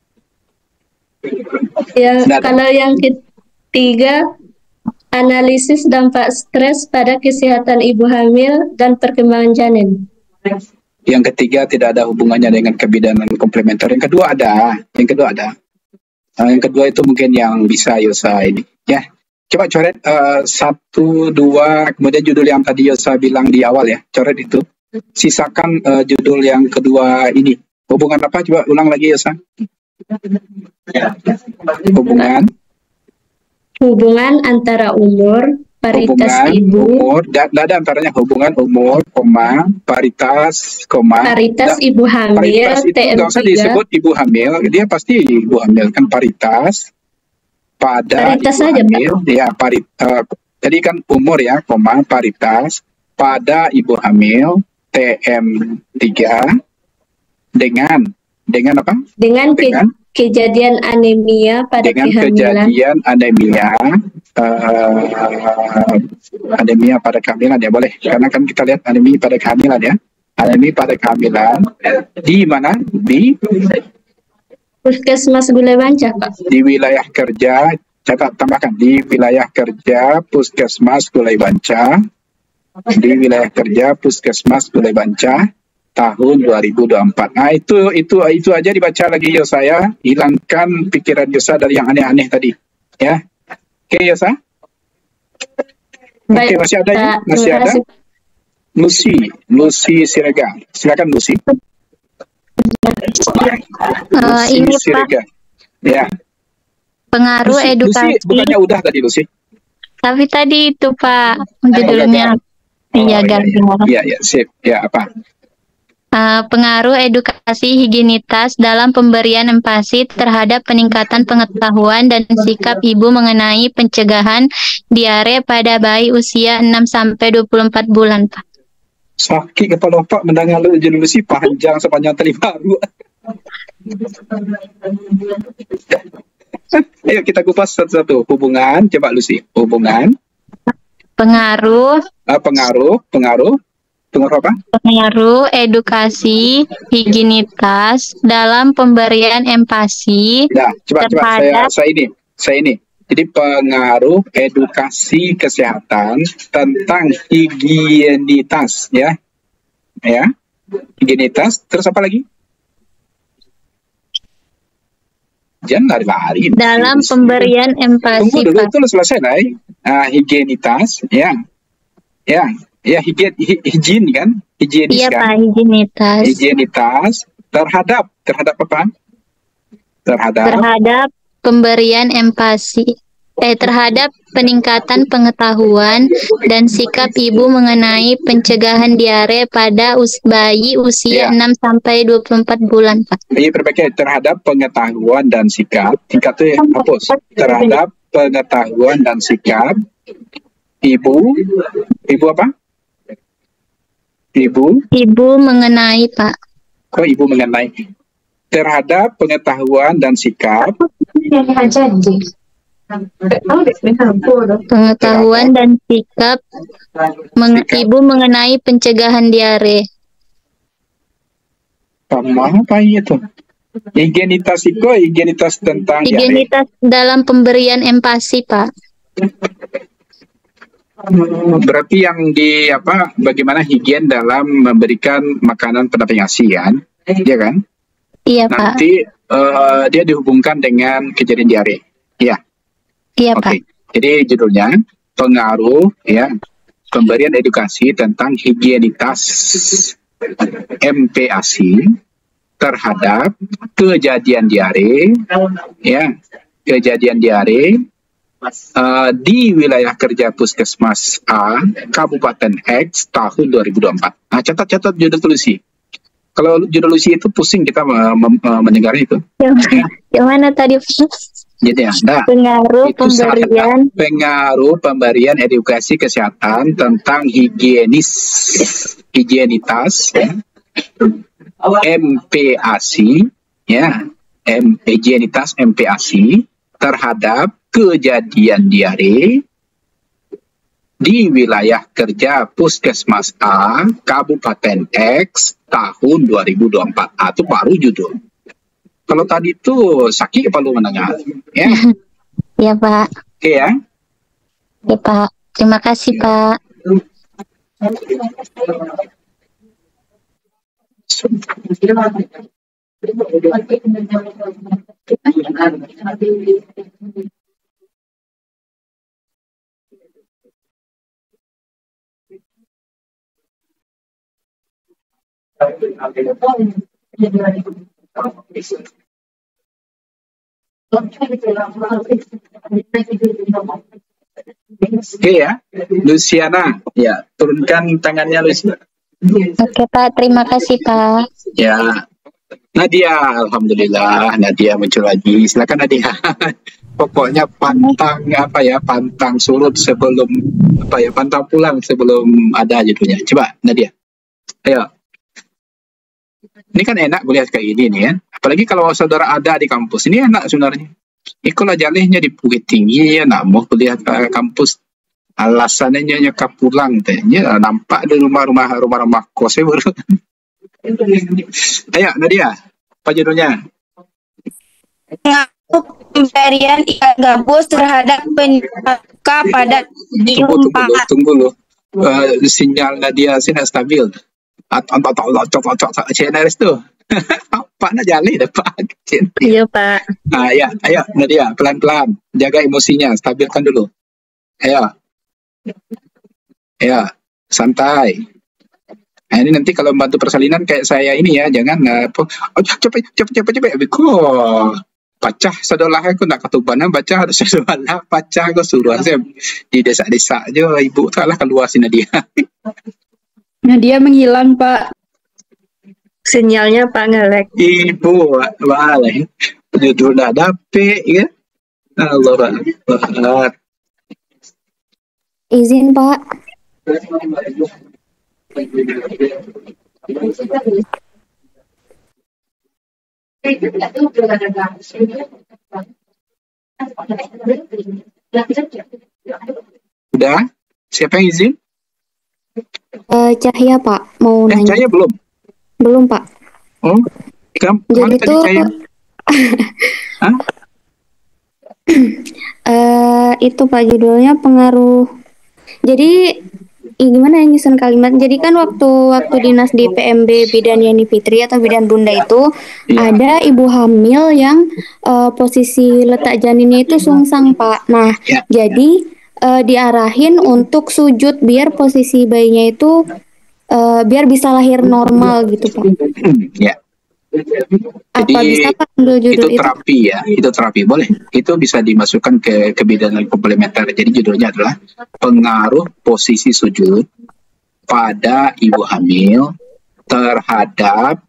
Ya, Nggak ada. kalau yang ketiga, analisis dampak stres pada kesehatan ibu hamil dan perkembangan janin. Yang ketiga tidak ada hubungannya dengan kebidanan komplementer. Yang kedua ada. Yang kedua ada. Nah, yang kedua itu mungkin yang bisa Yosa ini. Ya, coba coret eh, satu, dua, kemudian judul yang tadi Yosa bilang di awal ya. Coret itu. Sisakan eh, judul yang kedua ini. Hubungan apa? Coba ulang lagi Yosa. Hubungan. Hubungan antara umur, paritas Hubungan ibu, umur. Tidak ada antaranya hubungan umur, koma, paritas, koma. paritas Da- ibu hamil Paritas itu T M nggak usah tiga. disebut ibu hamil, dia pasti ibu hamil kan paritas pada Paritas ibu saja, Pak. hamil, ya parit. eh, jadi kan umur ya, koma paritas pada ibu hamil T M tiga dengan dengan apa? Dengan, ke- Dengan kejadian anemia pada dengan kehamilan. kejadian anemia eh, anemia pada kehamilan ya boleh karena kan kita lihat anemia pada kehamilan ya anemia pada kehamilan di mana di Puskesmas Gulai Banca, Pak. di wilayah kerja catat tambahkan di wilayah kerja Puskesmas Gulai Banca di wilayah kerja Puskesmas Gulai Banca tahun dua ribu dua puluh empat. Nah itu itu itu aja dibaca lagi yo saya hilangkan pikiran Yosa dari yang aneh-aneh tadi ya. Oke Yosa. Oke Baik, masih ada ya? Pak. Masih Terima ada? kasih. Lucy, Lucy Siregar. Silakan Lucy. Eh, ini Pak, Siregar. Ya. pengaruh Lucy, edukasi. Lucy bukannya udah tadi Lucy? Tapi tadi itu Pak, judulnya iya ganti. Iya, iya, sip. Ya, apa? Eh, pengaruh edukasi higienitas dalam pemberian empasi terhadap peningkatan pengetahuan dan sikap ibu mengenai pencegahan diare pada bayi usia enam sampai dua puluh empat bulan, Pak. Sakit kepala Pak mendengar lu judul Lucy panjang sepanjang tali baru. Ayo kita kupas satu-satu. Hubungan, coba Lucy. Hubungan, Pengaruh ah, pengaruh, pengaruh, pengaruh apa? pengaruh edukasi higienitas dalam pemberian empasi Nah, coba coba saya terhadap saya ini, saya ini. Jadi pengaruh edukasi kesehatan tentang higienitas, ya, ya, higienitas. Terus apa lagi? Jangan lari-lari. Dalam pemberian empati, Tunggu dulu, Pak. itu selesai, Nay. Nah, higienitas, ya, ya, ya, higien, hi- higien kan, higienis Iya, kan, Pak, higienitas. higienitas terhadap, terhadap apa? Terhadap, Terhadap pemberian empati. Eh, terhadap peningkatan pengetahuan dan sikap ibu mengenai pencegahan diare pada us bayi usia Ya. enam sampai dua puluh empat bulan, Pak. ini perbaiki terhadap pengetahuan dan sikap, tingkat itu hapus, terhadap pengetahuan dan sikap ibu, ibu apa? Ibu, Ibu mengenai, Pak. kok ibu mengenai terhadap pengetahuan dan sikap Pengetahuan dan sikap meng- ibu mengenai pencegahan diare. sama apa itu? Higienitas itu higienitas tentang diare. Higienitas dalam pemberian empati, Pak. Hmm, Berarti yang di apa? Bagaimana higien dalam memberikan makanan pendamping ASI kan? Iya kan? Iya, Pak. Nanti eh, dia dihubungkan dengan kejadian diare. Iya. Iya, Oke. Pak. Jadi judulnya pengaruh ya pemberian edukasi tentang higienitas M P ASI terhadap kejadian diare ya kejadian diare eh, di wilayah kerja Puskesmas A Kabupaten X tahun dua ribu dua puluh empat. Nah, catat-catat judul tulis. Kalau judul tulis itu pusing kita eh, mem- eh, mendengarnya itu. Yang, yang mana tadi, Pak? Jadi ya, nah, Pengaruh itu salah pemberian pengaruh pemberian edukasi kesehatan tentang higienis higienitas ya. M P ASI ya M higienitas M P ASI terhadap kejadian diare di wilayah kerja Puskesmas A Kabupaten X tahun dua ribu dua puluh empat. Ah, itu baru judul. Kalau tadi itu sakit perlu mendengar ya. Ya, Pak. Oke ya. Ya, Pak. Terima kasih, Pak. Oke ya, Luciana, ya turunkan tangannya Luciana. Oke, Pak. Terima kasih, Pak. Ya, Nadia, alhamdulillah Nadia muncul lagi. Silakan Nadia. Pokoknya pantang apa ya, pantang surut sebelum apa ya, pantang pulang sebelum ada judulnya. Coba Nadia, ayo. Ini kan enak melihat kayak ini nih kan. Apalagi kalau saudara ada di kampus, ini enak sebenarnya. Ikulah jalihnya di Bukit Tinggi ya, nak mau kuliah ke kampus. Alasannya nyokap pulang teh, ya nampak di rumah-rumah rumah-rumah kosnya baru. Ayo Nadia, apa judulnya? Pengaruh pemberian ikan gabus terhadap penyuka pada Tunggu tunggu dulu, tunggu dulu. Eh, sinyal Nadia sini stabil. Atau atau atau atau atau channel itu. Apa nak jali dapat? Iya, Pak. Nah, ya, ayo Nadia, pelan-pelan, jaga emosinya, stabilkan dulu. Ayo, ayo, santai. Nah, ini nanti kalau membantu persalinan kayak saya ini ya, jangan apa, oh, cepet, cepet, cepet, cepet, kok pacah sadolah aku nak ketubanan baca ada sadolah pacah aku suruh saya di desa-desa aja ibu salah keluar sini dia. Nadia menghilang, Pak. Sinyalnya Pak ngelek. Ibu balik judul ada P ya. Allah Allah. Izin, Pak. Udah? Siapa yang izin? Eh, Cahya, Pak. Mau Eh, nanya. Cahaya belum? Belum, Pak. Oh, kamu Jadi mana tadi tuh Cahaya? Hah? eh itu Pak, judulnya pengaruh. Jadi ih, gimana ya nyusun kalimat? Jadi kan waktu waktu dinas di P M B Bidan Yani Fitri atau Bidan Bunda itu ada ibu hamil yang eh, posisi letak janinnya itu sungsang Pak. Nah, jadi eh, diarahin untuk sujud biar posisi bayinya itu eh, biar bisa lahir normal gitu Pak. Ya. Jadi Apa bisa Pak ambil judul itu itu? terapi ya, itu terapi boleh. Itu bisa dimasukkan ke kebidanan komplementer. Jadi judulnya adalah pengaruh posisi sujud pada ibu hamil terhadap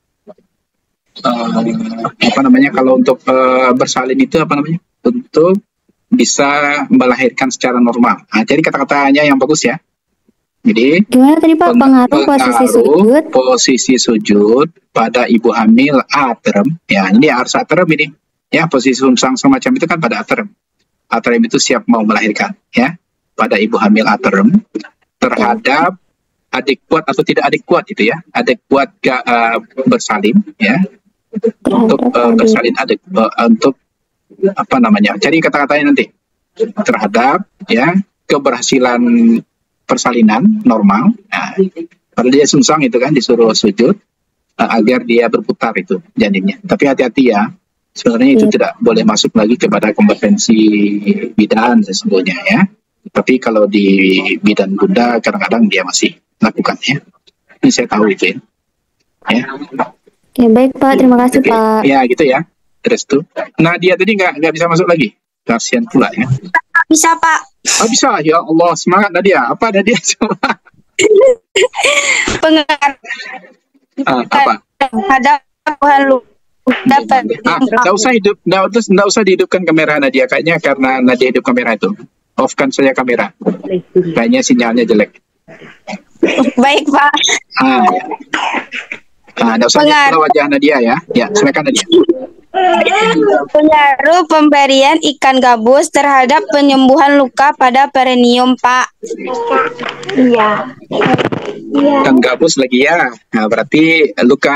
uh, apa namanya kalau untuk uh, bersalin itu apa namanya? Untuk bisa melahirkan secara normal. Nah, jadi kata-katanya yang bagus ya. Jadi Gimana tadi Pak, pengaruh posisi sujud? posisi sujud pada ibu hamil aterem, ya ini harus aterem ini, ya posisi sungsang semacam itu kan pada aterem. Aterem itu siap mau melahirkan, ya pada ibu hamil aterem terhadap adik kuat atau tidak adik kuat itu ya, adik kuat gak uh, bersalin, ya untuk uh, bersalin adik uh, untuk apa namanya? Jadi kata-katanya nanti terhadap ya keberhasilan persalinan normal. Nah, pada dia sungsang itu kan disuruh sujud uh, agar dia berputar itu janinnya. Tapi hati-hati ya, sebenarnya itu tidak boleh masuk lagi kepada kompetensi bidan sesungguhnya ya. Tapi kalau di bidan bunda kadang-kadang dia masih lakukan ya. Ini saya tahu itu ya. Ya. Ya baik Pak, terima kasih Oke. Pak. Ya gitu ya. Terus tuh. Nah dia tadi nggak nggak bisa masuk lagi. Kasihan pula ya. Bisa Pak. Oh bisa, ya Allah, semangat Nadia. Apa Nadia coba? Pengaruh Ah, apa? ada lu dapat. Ah, nggak usah hidup, nggak usah, nggak usah dihidupkan kamera Nadia. Kayaknya karena Nadia hidup kamera itu. Off-kan saja kamera. Kayaknya sinyalnya jelek. Baik Pak. Ah, ya. Ah, nggak usah lihat pula wajah Nadia ya. Ya, silakan Nadia. Pengaruh pemberian ikan gabus terhadap penyembuhan luka pada perineum, Pak. Iya. Ikan gabus lagi ya. Nah, berarti luka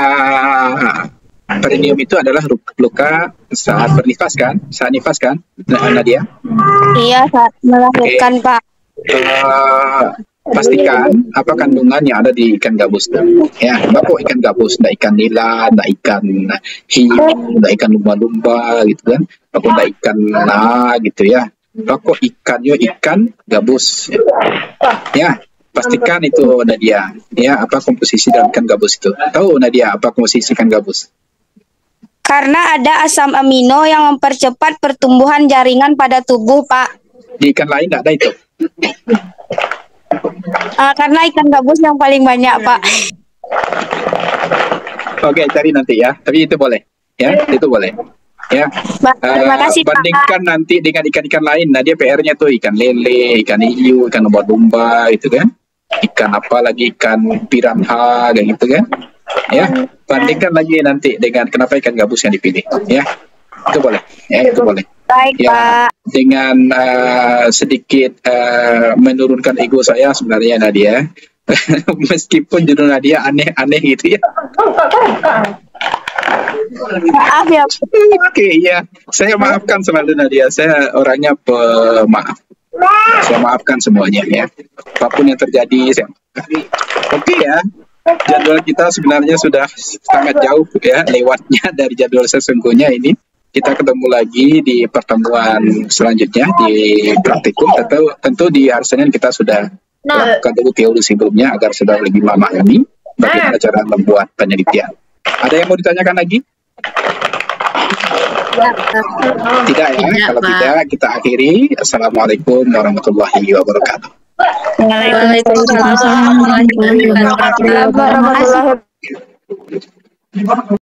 perineum itu adalah luka saat bernifas kan? Saat nifas kan, Nadia? Iya, saat melahirkan, Pak. Uh, pastikan apa kandungan yang ada di ikan gabus itu. Ya, bapak ikan gabus, ndak ikan nila, ndak ikan hiu, ndak ikan lumba-lumba gitu kan. Bapak ndak ikan na gitu ya. Bapak ikannya ikan gabus. Ya, pastikan itu Nadia. Ya, apa komposisi dalam ikan gabus itu? Tahu Nadia apa komposisi ikan gabus? Karena ada asam amino yang mempercepat pertumbuhan jaringan pada tubuh, Pak. Di ikan lain nggak ada itu. Uh, karena ikan gabus yang paling banyak, Pak. Oke, cari nanti ya. Tapi itu boleh, ya, itu boleh. Ya. Terima kasih, uh, bandingkan Pak. nanti dengan ikan-ikan lain. Nah, dia P R-nya tuh ikan lele, ikan hiu, ikan lumba-lumba, itu kan. Ikan apa lagi, ikan piranha, kayak gitu kan. Ya, bandingkan lagi nanti dengan kenapa ikan gabus yang dipilih. Ya, itu boleh. Ya, itu boleh. Baik, ya, Pak. dengan uh, sedikit uh, menurunkan ego saya sebenarnya Nadia. Meskipun judul Nadia aneh-aneh gitu ya. Maaf ya. Oke, ya. Saya maafkan selalu Nadia. Saya orangnya pemaaf. Saya maafkan semuanya ya. Apapun yang terjadi saya maafkan. Oke ya. Jadwal kita sebenarnya sudah sangat jauh ya lewatnya dari jadwal sesungguhnya ini. Kita ketemu lagi di pertemuan selanjutnya di praktikum. Tentu, tentu di hari Senin kita sudah melakukan dulu teori sebelumnya agar sudah lebih memahami bagaimana cara membuat penelitian. Ada yang mau ditanyakan lagi? Tidak ya? Kalau tidak, kita akhiri. Assalamualaikum warahmatullahi wabarakatuh. Waalaikumsalam warahmatullahi wabarakatuh.